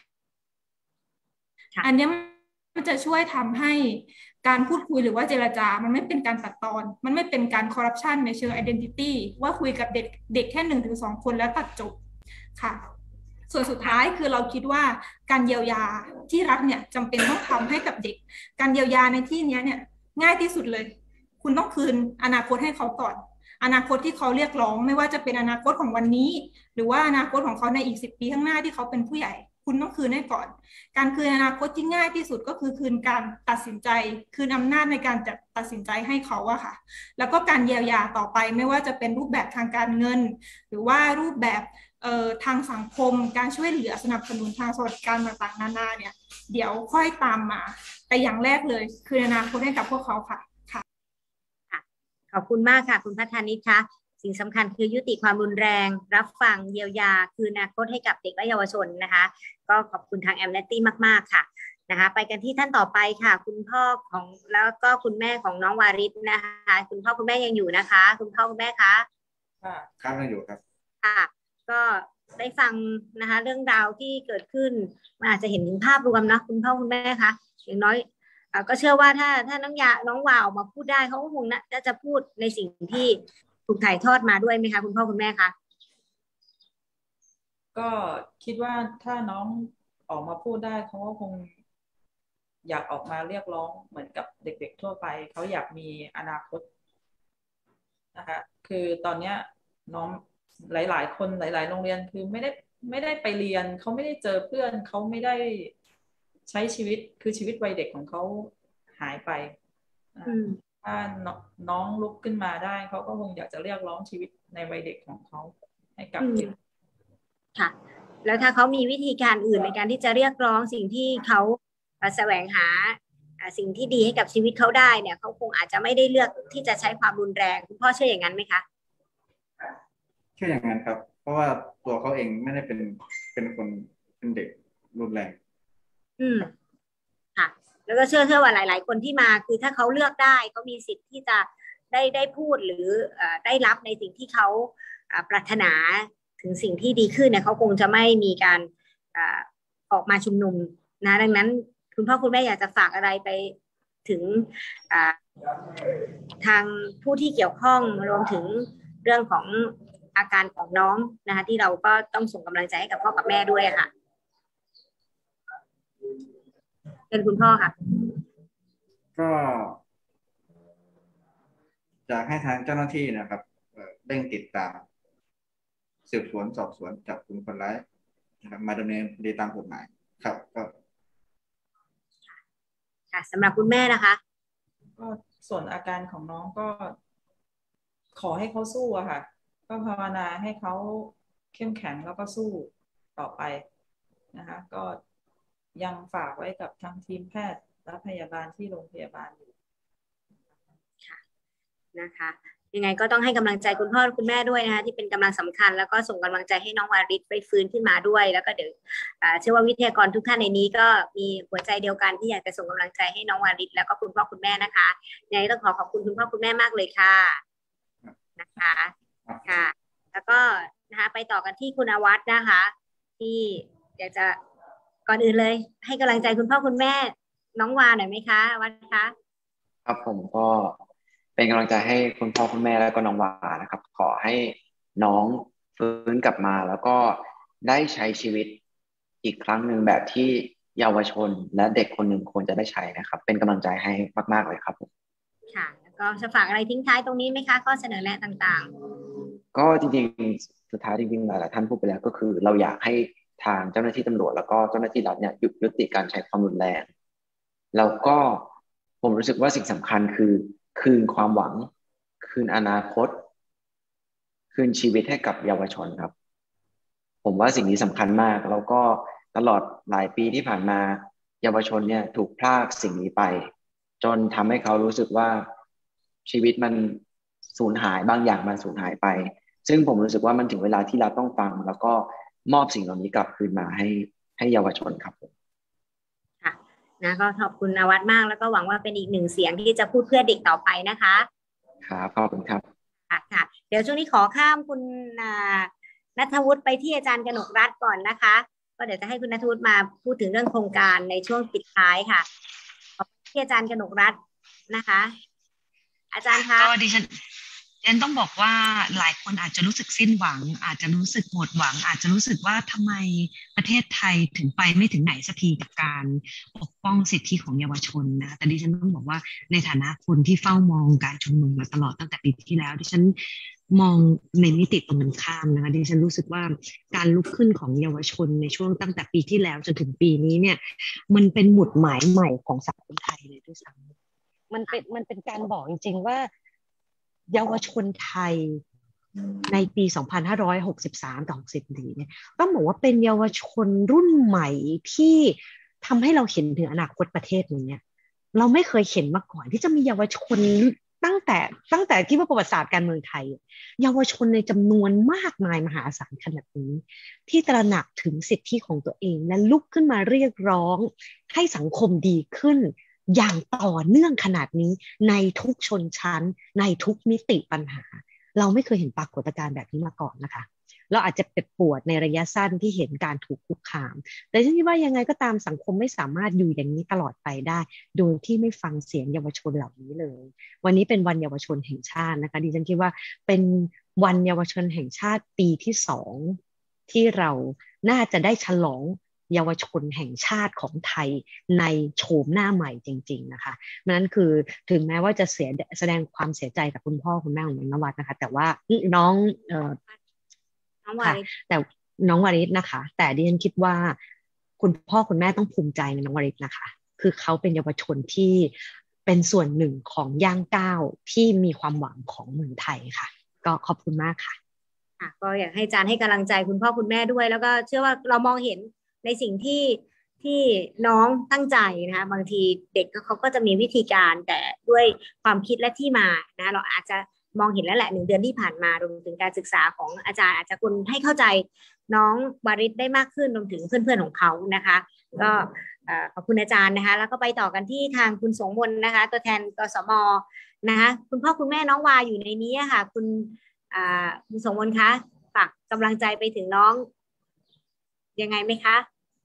อันนี้มันจะช่วยทำให้การพูดคุยหรือว่าเจรจามันไม่เป็นการตัดตอนมันไม่เป็นการคอร์รัปชันในเชิง identity ว่าคุยกับเด็กเด็กแค่หนึ่งถึงสองคนแล้วตัดจบค่ะส่วนสุดท้ายคือเราคิดว่าการเยียวยาที่รัฐเนี่ยจำเป็นต้องทำให้กับเด็กการเยียวยาในที่นี้เนี่ยง่ายที่สุดเลยคุณต้องคืนอนาคตให้เขาก่อนอนาคตที่เขาเรียกร้องไม่ว่าจะเป็นอนาคตของวันนี้หรือว่าอนาคตของเขาในอีกสิบปีข้างหน้าที่เขาเป็นผู้ใหญ่คุณต้องคืนให้ก่อนการคืนอนาคตที่ง่ายที่สุดก็คือคืนการตัดสินใจคืนอำนาจในการจัดตัดสินใจให้เขาอะค่ะแล้วก็การเยียวยาต่อไปไม่ว่าจะเป็นรูปแบบทางการเงินหรือว่ารูปแบบเอ่อทางสังคมการช่วยเหลือสนับสนุนทางสวัสดิการต่างๆนานาเนี่ยเดี๋ยวค่อยตามมาแต่อย่างแรกเลยคืนอนาคตให้กับพวกเขาค่ะค่ะขอบคุณมากค่ะคุณพัฒนิชคะสิ่งสำคัญคือยุติความรุนแรงรับฟังเยียวยาคืนอนาคตให้กับเด็กและเยาวชนนะคะก็ขอบคุณทาง Amnesty มากๆค่ะนะคะไปกันที่ท่านต่อไปค่ะคุณพ่อของแล้วก็คุณแม่ของน้องวาริศนะคะคุณพ่อคุณแม่ยังอยู่นะคะคุณพ่อคุณแม่คะค่ะครับยังอยู่ครับค่ะก็ได้ฟังนะคะเรื่องราวที่เกิดขึ้นมันอาจจะเห็นถึงภาพรวมนะคุณพ่อคุณแม่คะอย่างน้อยก็เชื่อว่าถ้าถ้าน้องยาน้องวาวออกมาพูดได้เขาก็คงน่าจะพูดในสิ่งที่ถูกถ่ายทอดมาด้วยไหมคะคุณพ่อคุณแม่คะก็คิดว่าถ้าน้องออกมาพูดได้เขาก็คงอยากออกมาเรียกร้องเหมือนกับเด็กๆทั่วไปเขาอยากมีอนาคตนะคะคือตอนเนี้ยน้องหลายๆคนหลายๆโรงเรียนคือไม่ได้ไม่ได้ไปเรียนเขาไม่ได้เจอเพื่อนเขาไม่ได้ใช้ชีวิตคือชีวิตวัยเด็กของเขาหายไปถ้าน้องลุกขึ้นมาได้เขาก็คงอยากจะเรียกร้องชีวิตในวัยเด็กของเขาให้กลับคืนค่ะแล้วถ้าเขามีวิธีการอื่นในการที่จะเรียกร้องสิ่งที่เขาแสวงหาสิ่งที่ดีให้กับชีวิตเขาได้เนี่ยเขาคงอาจจะไม่ได้เลือกที่จะใช้ความรุนแรงคุณพ่อเชื่ออย่างนั้นไหมคะเชื่ออย่างนั้นครับเพราะว่าตัวเขาเองไม่ได้เป็นเป็นคนเป็นเด็กรุนแรงอืมค่ะแล้วก็เชื่อเชื่อว่าหลายๆคนที่มาคือถ้าเขาเลือกได้เขามีสิทธิ์ที่จะได้ได้พูดหรือได้รับในสิ่งที่เขาปรารถนาถึงสิ่งที่ดีขึ้นเนี่ยเขาคงจะไม่มีการออกมาชุมนุมนะดังนั้นคุณพ่อคุณแม่อยากจะฝากอะไรไปถึงทางผู้ที่เกี่ยวข้องรวมถึงเรื่องของอาการของน้องนะคะที่เราก็ต้องส่งกำลังใจให้กับพ่อกับแม่ด้วยค่ะเป็นคุณพ่อค่ะก็อยากให้ทางเจ้าหน้าที่นะครับเร่งติดตามสืบสวนสอบสวนจับกลุ่มคนร้ายนะครับมาดำเนินคดีตามกฎหมายครับก็ค่ะสำหรับคุณแม่นะคะก็ส่วนอาการของน้องก็ขอให้เขาสู้อะค่ะก็ภาวนาให้เขาเข้มแข็งแล้วก็สู้ต่อไปนะคะก็ยังฝากไว้กับทางทีมแพทย์และพยาบาลที่โรงพยาบาลอยู่ค่ะนะคะยังไงก็ต้องให้กำลังใจคุณพ่อคุณแม่ด้วยนะคะที่เป็นกำลังสำคัญแล้วก็ส่งกำลังใจให้น้องวาริศไปฟื้นขึ้นมาด้วยแล้วก็เดี๋ยวเชื่อว่าวิทยากรทุกท่านในนี้ก็มีหัวใจเดียวกันที่อยากจะส่งกำลังใจให้น้องวาริศแล้วก็คุณพ่อคุณแม่นะคะยังไงต้องขอขอบคุณคุณพ่อคุณแม่มากเลยค่ะนะคะค่ะแล้วก็นะคะไปต่อกันที่คุณอวัฒน์นะคะที่อยากจะก่อนอื่นเลยให้กำลังใจคุณพ่อคุณแม่น้องวาหน่อยไหมคะอวัฒน์คะครับผมก็เป็นกำลังใจให้คุณพ่อคุณแม่แล้วก็น้องวานะครับขอให้น้องฟื้นกลับมาแล้วก็ได้ใช้ชีวิตอีกครั้งหนึ่งแบบที่เยาวชนและเด็กคนหนึ่งควรจะได้ใช้นะครับเป็นกำลังใจให้มากๆเลยครับผมค่ะแล้วก็จะฝากอะไรทิ้งท้ายตรงนี้ไหมคะข้อเสนอแนะต่างๆก็จริงๆสุดท้ายจริงๆหลายๆท่านพูดไปแล้วก็คือเราอยากให้ทางเจ้าหน้าที่ตำรวจแล้วก็เจ้าหน้าที่รัฐเนี่ยหยุดยุติการใช้ความรุนแรงแล้วก็ผมรู้สึกว่าสิ่งสำคัญคือคืนความหวังคืนอนาคตคืนชีวิตให้กับเยาวชนครับผมว่าสิ่งนี้สำคัญมากแล้วก็ตลอดหลายปีที่ผ่านมาเยาวชนเนี่ยถูกพรากสิ่งนี้ไปจนทำให้เขารู้สึกว่าชีวิตมันสูญหายบางอย่างมันสูญหายไปซึ่งผมรู้สึกว่ามันถึงเวลาที่เราต้องฟังแล้วก็มอบสิ่งเหล่านี้กลับคืนมาให้ให้เยาวชนครับผมค่ะนะก็ขอบคุณนวัดมากแล้วก็หวังว่าเป็นอีกหนึ่งเสียงที่จะพูดเพื่อเด็กต่อไปนะคะครับขอบคุณครับค่ะค่ะเดี๋ยวช่วงนี้ขอข้ามคุณณัฐวุฒิไปที่อาจารย์กนกรัตน์ก่อนนะคะก็เดี๋ยวจะให้คุณณัฐวุฒิมาพูดถึงเรื่องโครงการในช่วงปิดท้ายค่ะขอบที่อาจารย์กนกรัตน์นะคะอาจารย์คะก็ดิฉันดิฉันต้องบอกว่าหลายคนอาจจะรู้สึกสิ้นหวังอาจจะรู้สึกหมดหวังอาจจะรู้สึกว่าทำไมประเทศไทยถึงไปไม่ถึงไหนสักทีกับการปกป้องสิทธิของเยาวชนนะแต่ดิฉันต้องบอกว่าในฐานะคนที่เฝ้ามองการชุมนุมมาตลอดตั้งแต่ปีที่แล้วดิฉันมองในมิติตรงกันข้ามนะคะดิฉันรู้สึกว่าการลุกขึ้นของเยาวชนในช่วงตั้งแต่ปีที่แล้วจนถึงปีนี้เนี่ยมันเป็นหมุดหมายใหม่ของสังคมไทยเลยด้วยซ้ำมันเป็นมันเป็นการบอกจริงๆว่าเยาวชนไทยในปีสองพันห้าร้อยหกสิบสามต่อหกสิบปีเนี่ยต้องบอกว่าเป็นเยาวชนรุ่นใหม่ที่ทำให้เราเห็นถึงอนาคตประเทศนี้เราไม่เคยเห็นมาก่อนที่จะมีเยาวชนตั้งแต่ตั้งแต่ที่ว่าประวัติศาสตร์การเมืองไทยเยาวชนในจำนวนมากมายมหาศาลขนาดนี้ที่ตระหนักถึงสิทธิของตัวเองและลุกขึ้นมาเรียกร้องให้สังคมดีขึ้นอย่างต่อเนื่องขนาดนี้ในทุกชนชั้นในทุกมิติปัญหาเราไม่เคยเห็นปรากฏการณ์แบบนี้มาก่อนนะคะเราอาจจะเจ็บปวดในระยะสั้นที่เห็นการถูกคุกคามแต่ฉันคิดว่ายังไงก็ตามสังคมไม่สามารถอยู่อย่างนี้ตลอดไปได้โดยที่ไม่ฟังเสียงเยาวชนเหล่านี้เลยวันนี้เป็นวันเยาวชนแห่งชาตินะคะดิฉันคิดว่าเป็นวันเยาวชนแห่งชาติปีที่สองที่เราน่าจะได้ฉลองเยาวชนแห่งชาติของไทยในโฉมหน้าใหม่จริงๆนะคะนั้นคือถึงแม้ว่าจะเสียแสดงความเสียใจกับคุณพ่อคุณแม่ของน้องนวัดนะคะแต่ว่าน้องเอ่อน้องวาริศแต่น้องวาริศนะคะแต่ดิฉันคิดว่าคุณพ่อคุณแม่ต้องภูมิใจในน้องวาริศนะคะคือเขาเป็นเยาวชนที่เป็นส่วนหนึ่งของย่างก้าวที่มีความหวังของเมืองไทยค่ะก็ขอบคุณมากค่ะค่ะก็อยากให้อาจารย์ให้กำลังใจคุณพ่อคุณแม่ด้วยแล้วก็เชื่อว่าเรามองเห็นในสิ่งที่ที่น้องตั้งใจนะคะบางทีเด็กเขาก็จะมีวิธีการแต่ด้วยความคิดและที่มานะเราอาจจะมองเห็นแล้วแหละหนึ่งเดือนที่ผ่านมารวมถึงการศึกษาของอาจารย์อาจจะคุณให้เข้าใจน้องวาริศได้มากขึ้นรวมถึงเพื่อนๆของเขานะคะก็ขอบคุณอาจารย์นะคะแล้วก็ไปต่อกันที่ทางคุณสงมนนะคะตัวแทนกสมนะคะคุณพ่อคุณแม่น้องวาอยู่ในนี้ค่ะคุณคุณสงมนคะฝากกำลังใจไปถึงน้องยังไงไหมคะ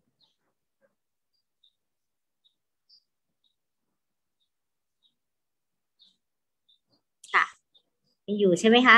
ค่ะมีอยู่ใช่ไหมคะ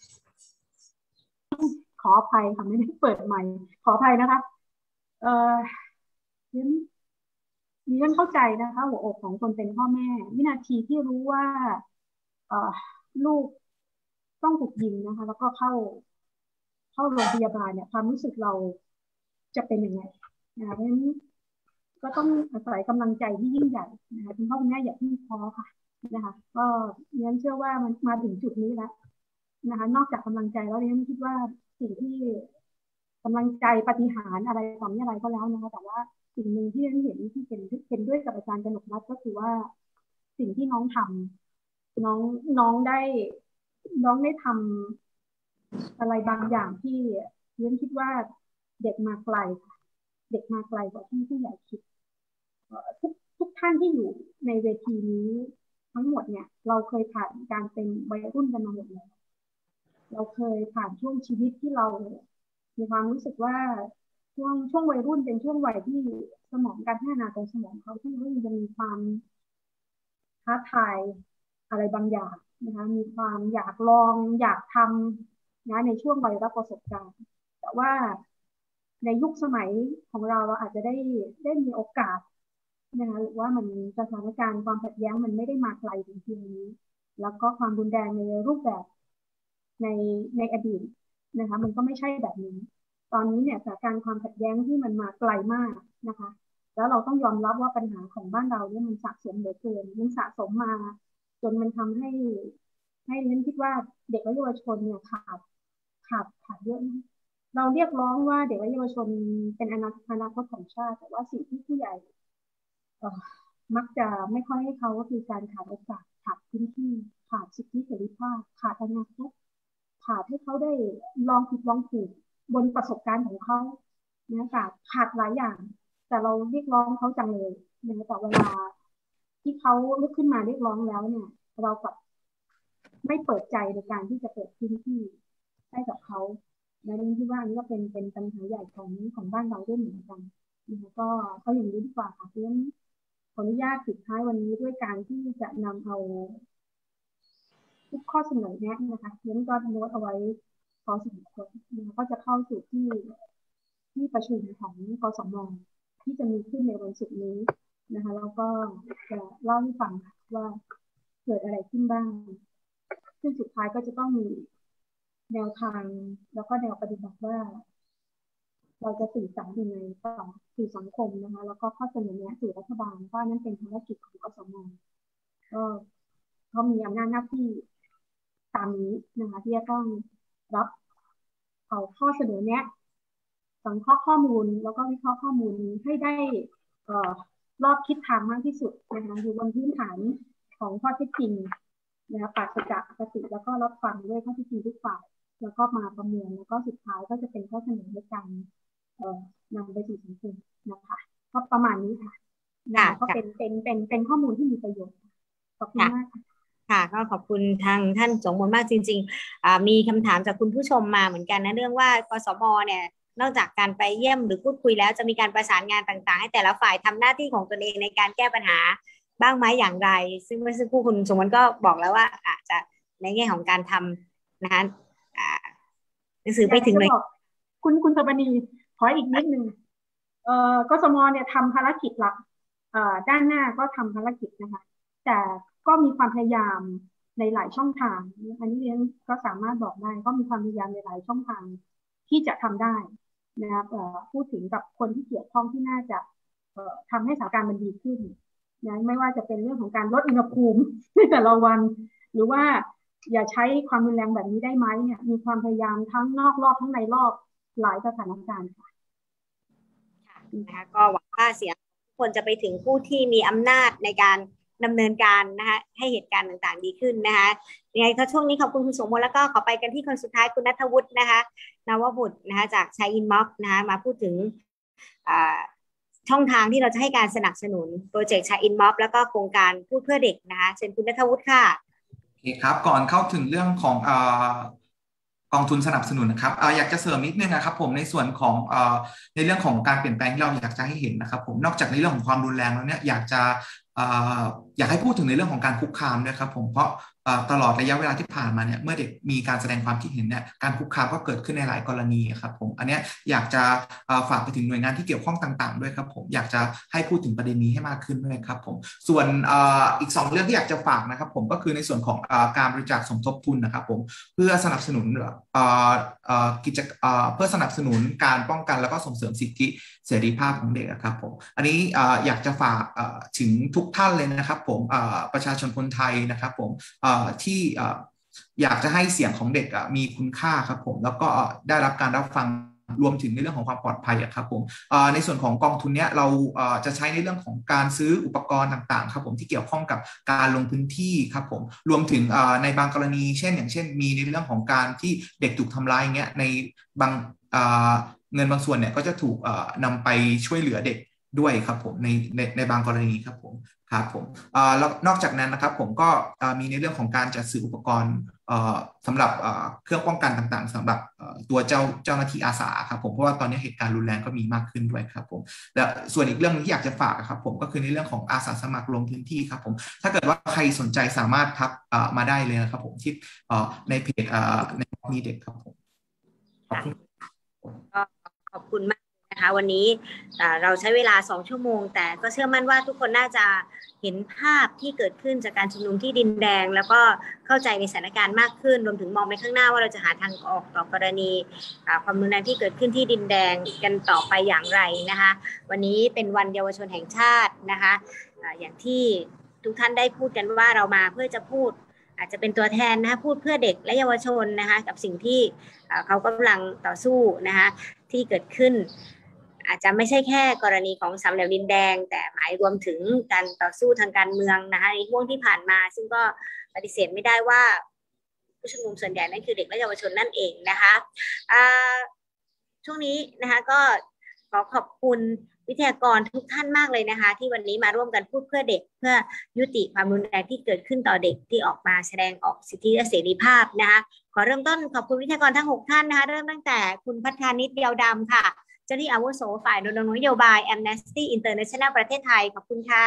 ขออภัยค่ะไม่ได้เปิดใหม่ขออภัยนะคะเอ่อดิฉันดิฉันเข้าใจนะคะหัวอกของคนเป็นพ่อแม่วินาทีที่รู้ว่าเอ่อลูกต้องถูกยิงนะคะแล้วก็เข้าเข้าโรงพยาบาลเนี่ยความรู้สึกเราจะเป็นยังไงนะคะเพราะฉะนั้นก็ต้องอาศัยกำลังใจที่ยิ่งใหญ่นะคะคุณพ่อคุณแม่อย่าเพิ่งท้อค่ะนะคะก็ดิฉันเชื่อว่ามันมาถึงจุดนี้แล้วนะคะนอกจากกำลังใจแล้วดิฉันคิดว่าสิ่งที่กำลังใจปาฏิหาริย์อะไรต่อมีอะไรก็แล้วนะคะแต่ว่าสิ่งหนึ่งที่ดิฉันเห็นที่เป็นเป็นด้วยกับอาจารย์กนกรัตน์ก็คือว่าสิ่งที่น้องทำน้องน้องได้น้องได้ทำอะไรบางอย่างที่ดิฉันคิดว่าเด็กมาไกลค่ะเด็กมาไกลกว่าที่ผู้ใหญ่คิดทุกทุกท่านที่อยู่ในเวทีนี้ทั้งหมดเนี่ยเราเคยผ่านการเป็นวัยรุ่นกันมาหมดแล้วเราเคยผ่านช่วงชีวิตที่เรามีความรู้สึกว่าช่วงช่วงวัยรุ่นเป็นช่วงวัยที่สมองการพัฒนาของสมองเขาที่รุ่นจะมีความท้าทายอะไรบางอย่างนะคะมีความอยากลองอยากทำนะในช่วงวัยรับประสบการณ์แต่ว่าในยุคสมัยของเราเราอาจจะได้ได้มีโอกาสนะคะหรือว่ามันสถานการณ์ความขัดแย้งมันไม่ได้มาไกลถึงที่นี้แล้วก็ความรุนแรงในรูปแบบในในอดีตนะคะมันก็ไม่ใช่แบบนี้ตอนนี้เนี่ยสถานการณ์ความขัดแย้งที่มันมาไกลมากนะคะแล้วเราต้องยอมรับว่าปัญหาของบ้านเราเนี่ยมันสะสมเหลือเกินมันสะสมมาจนมันทำให้ให้ฉันคิดว่าเด็กและเยาวชนเนี่ยขาดขาดขาดเยอะนะเราเรียกร้องว่าเด็กและเยาวชนเป็นอนาคตของชาติแต่ว่าสิ่งที่ผู้ใหญ่มักจะไม่ค่อยให้เขาก็คือการขาดโอกาสขาดพื้นที่ขาดสิทธิเสรีภาพขาดอนาคตขาดให้เขาได้ลองผิดลองถูกบนประสบการณ์ของเขาเนี่ยขาดขาดหลายอย่างแต่เราเรียกร้องเขาจังเลยเนี่ยแต่เวลาที่เขาลุกขึ้นมาเรียกร้องแล้วเนี่ยเรากับไม่เปิดใจในการที่จะเปิดพื้นที่ให้กับเขาและนี่ที่ว่านี่ก็เป็นเป็นปัญหาใหญ่ของของบ้านเราด้วยเหมือนกันนะคะก็เขาอย่างนี้ดีกว่าค่ะเพื่อนขออนุญาตปิดท้ายวันนี้ด้วยการที่จะนำเอาทุกข้อเสนอแนะนะคะเพื่อนก็โน้ตเอาไว้พอสมควรนะคะก็จะเข้าสู่ที่ที่ประชุมของกสม.ที่จะมีขึ้นในวันศุกร์นี้นะคะแล้วก็จะเล่าให้ฟังว่าเกิดอะไรขึ้นบ้างซึ่งสุดท้ายก็จะต้องมีแนวทางแล้วก็แนวปฏิบัติว่าเราจะสื่อสารยังไงต่อสู่สังคมนะคะแล้วก็ข้อเสนอแนะสู่รัฐบาลว่านั่นเป็นภารกิจของกสม.ก็เขามีอำนาจหน้าที่ตามนี้นะคะที่จะต้องรับเอาข้อเสนอแนะสังเคราะห์ข้อมูลแล้วก็วิเคราะห์ข้อมูลให้ได้เอ่อรอบคิดทางมากที่สุดนะคะอยู่บนพื้นฐานของข้อเท็จจริงนะคะปราศจากอคติแล้วก็รับฟังด้วยข้อเท็จจริงทุกฝ่ายแล้วก็มาประเมินแล้วก็สุดท้ายก็จะเป็นข้อเสนอในการเอ่อนำไปสู่สังคมนะคะก็ประมาณนี้ค่ะนะก็เป็นเป็นเป็นเป็นข้อมูลที่มีประโยชน์ขอบคุณมากค่ะค่ะก็ขอบคุณทางท่านสงมนต์มากจริงๆมีคำถามจากคุณผู้ชมมาเหมือนกันนะเรื่องว่ากสมเนี่ยนอกจากการไปเยี่ยมหรือพูดคุยแล้วจะมีการประสานงานต่างๆให้แต่ละฝ่ายทำหน้าที่ของตนเองในการแก้ปัญหาบ้างไหมอย่างไรซึ่งเมื่อสักครู่คุณสงมนต์ก็บอกแล้วว่าอาจจะในแง่ของการทำนะคะหนังสือไปถึงเลยคุณคุณสบณีขออีกนิดนึงเอ่อกสมเนี่ยทำภารกิจหลักเอ่อด้านหน้าก็ทำภารกิจนะคะแต่ก็มีความพยายามในหลายช่องทางอันนี้เรียนก็สามารถบอกได้ก็มีความพยายามในหลายช่องทางที่จะทำได้นะครับพูดถึงกับคนที่เกี่ยวข้องที่น่าจะทำให้สถานการณ์มันดีขึ้นนะไม่ว่าจะเป็นเรื่องของการลดอุณหภูมิในแต่ละวันหรือว่าอย่าใช้ความรุนแรงแบบนี้ได้ไหมเนี่ยมีความพยายามทั้งนอกรอบทั้งในรอบหลายสถานการณ์ค่ะนะคะก็หวังว่าเสียงทุกคนจะไปถึงผู้ที่มีอำนาจในการดำเนินการนะคะให้เหตุการณ์ต่างๆดีขึ้นนะคะยังไงก็ช่วงนี้ขอบคุณคุณสมมติแล้วก็ขอไปกันที่คนสุดท้ายคุณณัฐวุฒินะคะนวบุตรนะคะจากชัยอินม็อบนะคะมาพูดถึงช่องทางที่เราจะให้การสนับสนุนโปรเจกต์ชัยอินม็อบแล้วก็โครงการพูดเพื่อเด็กนะคะเชิญคุณณัฐวุฒิค่ะโอเคครับก่อนเข้าถึงเรื่องของอ่ากองทุนสนับสนุนนะครับออยากจะเสริมนิดนึงนะครับผมในส่วนของอในเรื่องของการเปลี่ยนแปลงที่เราอยากจะให้เห็นนะครับผมนอกจากในเรื่องของความรุนแรงแล้วเนี่ยอยากจะอยากให้พูดถึงในเรื่องของการคุกคามด้วยครับผมเพราะตลอดระยะเวลาที่ผ่านมาเนี่ยเมื่อเด็กมีการแสดงความคิดเห็นเนี่ยการคุกคามก็เกิดขึ้นในหลายกรณีครับผมอันนี้อยากจะฝากไปถึงหน่วยงานที่เกี่ยวข้องต่างๆด้วยครับผมอยากจะให้พูดถึงประเด็นนี้ให้มากขึ้นด้วยครับผมส่วนอีกสองเรื่องที่อยากจะฝากนะครับผมก็คือในส่วนของการบริจาคสมทบทุนนะครับผมเพื่อสนับสนุนกิจเพื่อสนับสนุนการป้องกันแล้วก็ส่งเสริมสิทธิเสรีภาพของเด็กครับผมอันนี้อยากจะฝากถึงทุกท่านเลยนะครับผมประชาชนคนไทยนะครับผมที่อยากจะให้เสียงของเด็กมีคุณค่าครับผมแล้วก็ได้รับการรับฟังรวมถึงในเรื่องของความปลอดภัยครับผมในส่วนของกองทุนนี้เราจะใช้ในเรื่องของการซื้ออุปกรณ์ต่างๆครับผมที่เกี่ยวข้องกับการลงพื้นที่ครับผมรวมถึงในบางกรณีเช่นอย่างเช่นมีในเรื่องของการที่เด็กถูกทำร้ายอย่างเงี้ยในบางเงินบางส่วนเนี่ยก็จะถูกนำไปช่วยเหลือเด็กด้วยครับผมในในในบางกรณีครับผมครับผมแล้วนอกจากนั้นนะครับผมก็มีในเรื่องของการจัดซื้ออุปกรณ์สำหรับเครื่องป้องกันต่างๆสำหรับตัวเจ้าเจ้าหน้าที่อาสาครับผมเพราะว่าตอนนี้เหตุการณ์รุนแรงก็มีมากขึ้นด้วยครับผมและส่วนอีกเรื่องที่อยากจะฝากครับผมก็คือในเรื่องของอาสาสมัครลงพื้นที่ครับผมถ้าเกิดว่าใครสนใจสามารถทักมาได้เลยนะครับผมที่ในเพจในมีเด็กครับผมขอบคุณขอบคุณมากนะคะวันนี้เราใช้เวลาสองชั่วโมงแต่ก็เชื่อมั่นว่าทุกคนน่าจะเห็นภาพที่เกิดขึ้นจากการชุมนุมที่ดินแดงแล้วก็เข้าใจในสถานการณ์มากขึ้นรวมถึงมองไปข้างหน้าว่าเราจะหาทางออกต่อกรณีความรุนแรงที่เกิดขึ้นที่ดินแดงกันต่อไปอย่างไรนะคะวันนี้เป็นวันเยาวชนแห่งชาตินะคะอย่างที่ทุกท่านได้พูดกันว่าเรามาเพื่อจะพูดอาจจะเป็นตัวแทนนะคะพูดเพื่อเด็กและเยาวชนนะคะกับสิ่งที่เขากำลังต่อสู้นะคะที่เกิดขึ้นอาจจะไม่ใช่แค่กรณีของสามเหลี่ยมดินแดงแต่หมายรวมถึงการต่อสู้ทางการเมืองนะคะในช่วงที่ผ่านมาซึ่งก็ปฏิเสธไม่ได้ว่าผู้ชุมนุมส่วนใหญ่นั่นคือเด็กและเยาวชนนั่นเองนะคะช่วงนี้นะคะก็ขอขอบคุณวิทยากรทุกท่านมากเลยนะคะที่วันนี้มาร่วมกันพูดเพื่อเด็กเพื่อยุติความรุนแรงที่เกิดขึ้นต่อเด็กที่ออกมาแสดงออกสิทธิและเสรีภาพนะคะขอเริ่มต้นขอบคุณวิทยากรทั้งหกท่านนะคะเริ่มตั้งแต่คุณพัฒนิตเดียวดำค่ะเจ้าหน้าที่อาวุโสฝ่ายรณรงค์นโยบาย Amnesty International ประเทศไทยขอบคุณค่ะ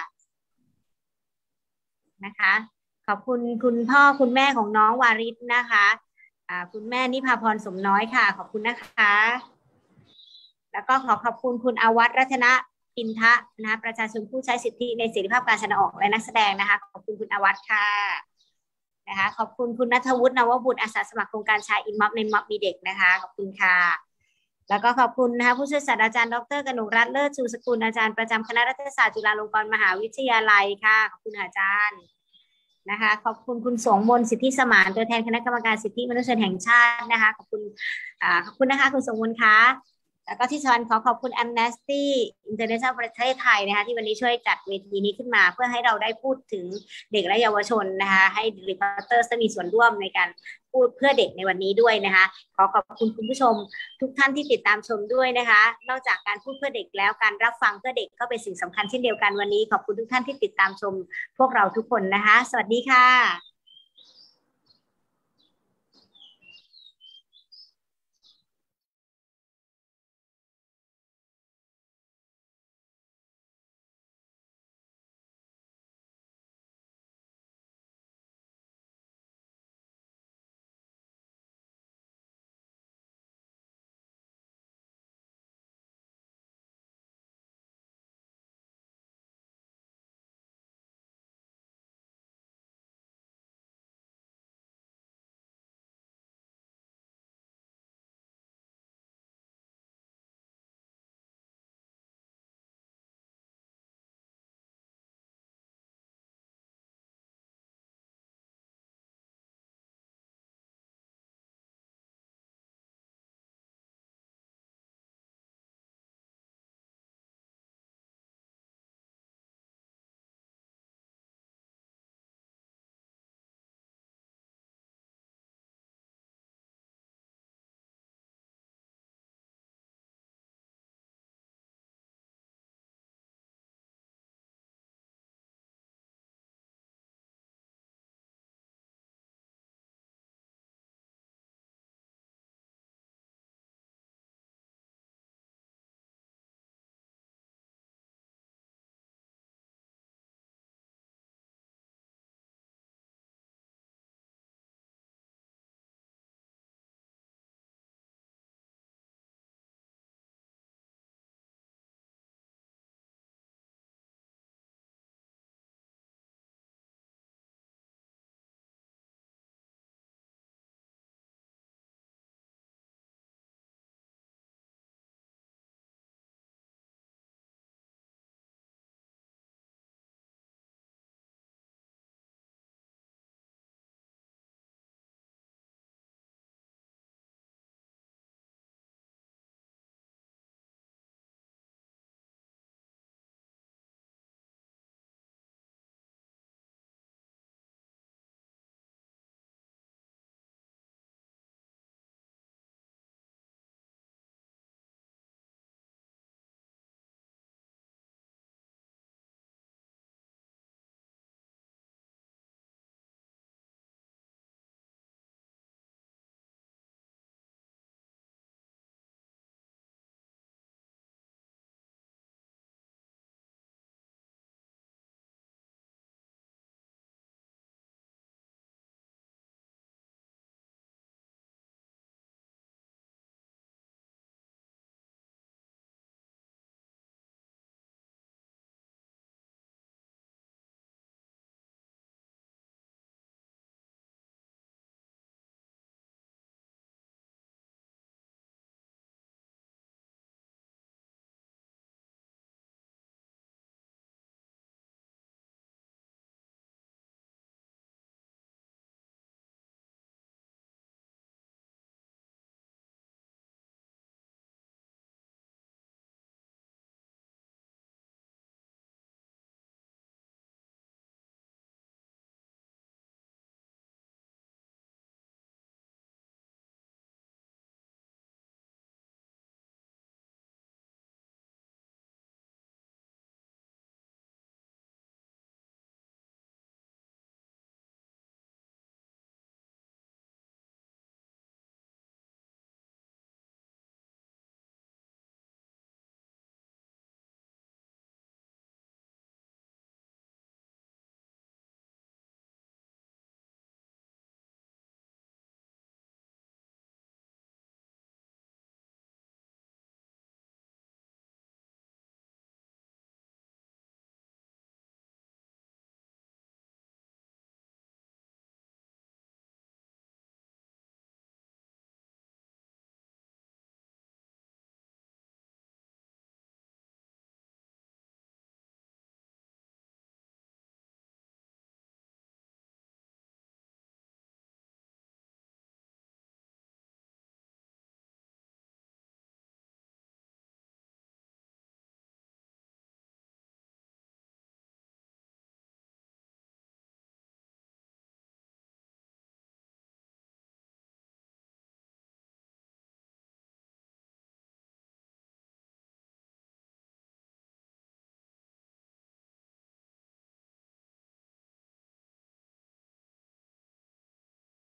นะคะขอบคุณคุณพ่อคุณแม่ของน้องวาริศนะคะอ่าคุณแม่นิพาพรสมน้อยค่ะขอบคุณนะคะแล้วก็ขอขอบคุณคุณอาวัตรรัตนปินทะนะคะประชาชนผู้ใช้สิทธิในเสรีภาพการแสดงออกและนักแสดงนะคะขอบคุณคุณอาวัตรค่ะนะคะขอบคุณคุณณัฐวุฒินวบุตรอาสาสมัครโครงการชายอินม็อบในม็อบมีเด็กนะคะขอบคุณค่ะแล้วก็ขอบคุณนะคะผู้ช่วยศาสตราจารย์ดร.กนกรัตน์เลิศชูสกุลอาจารย์ประจำคณะรัฐศาสตร์จุฬาลงกรณ์มหาวิทยาลัยค่ะขอบคุณอาจารย์นะคะขอบคุณคุณสงมนต์สิทธิสมานตัวแทนคณะกรรมการสิทธิมนุษยชนแห่งชาตินะคะขอบคุณอ่าขอบคุณนะคะคุณสงมนต์ค่ะแล้วก็ที่สำคัญขอขอบคุณ Amnesty International ประเทศไทยนะคะที่วันนี้ช่วยจัดเวทีนี้ขึ้นมาเพื่อให้เราได้พูดถึงเด็กและเยาวชนนะคะให้ Reporters ได้มีส่วนร่วมในการพูดเพื่อเด็กในวันนี้ด้วยนะคะขอขอบคุณคุณผู้ชมทุกท่านที่ติดตามชมด้วยนะคะนอกจากการพูดเพื่อเด็กแล้วการรับฟังเพื่อเด็กก็เป็นสิ่งสำคัญเช่นเดียวกันวันนี้ขอบคุณทุกท่านที่ติดตามชมพวกเราทุกคนนะคะสวัสดีค่ะ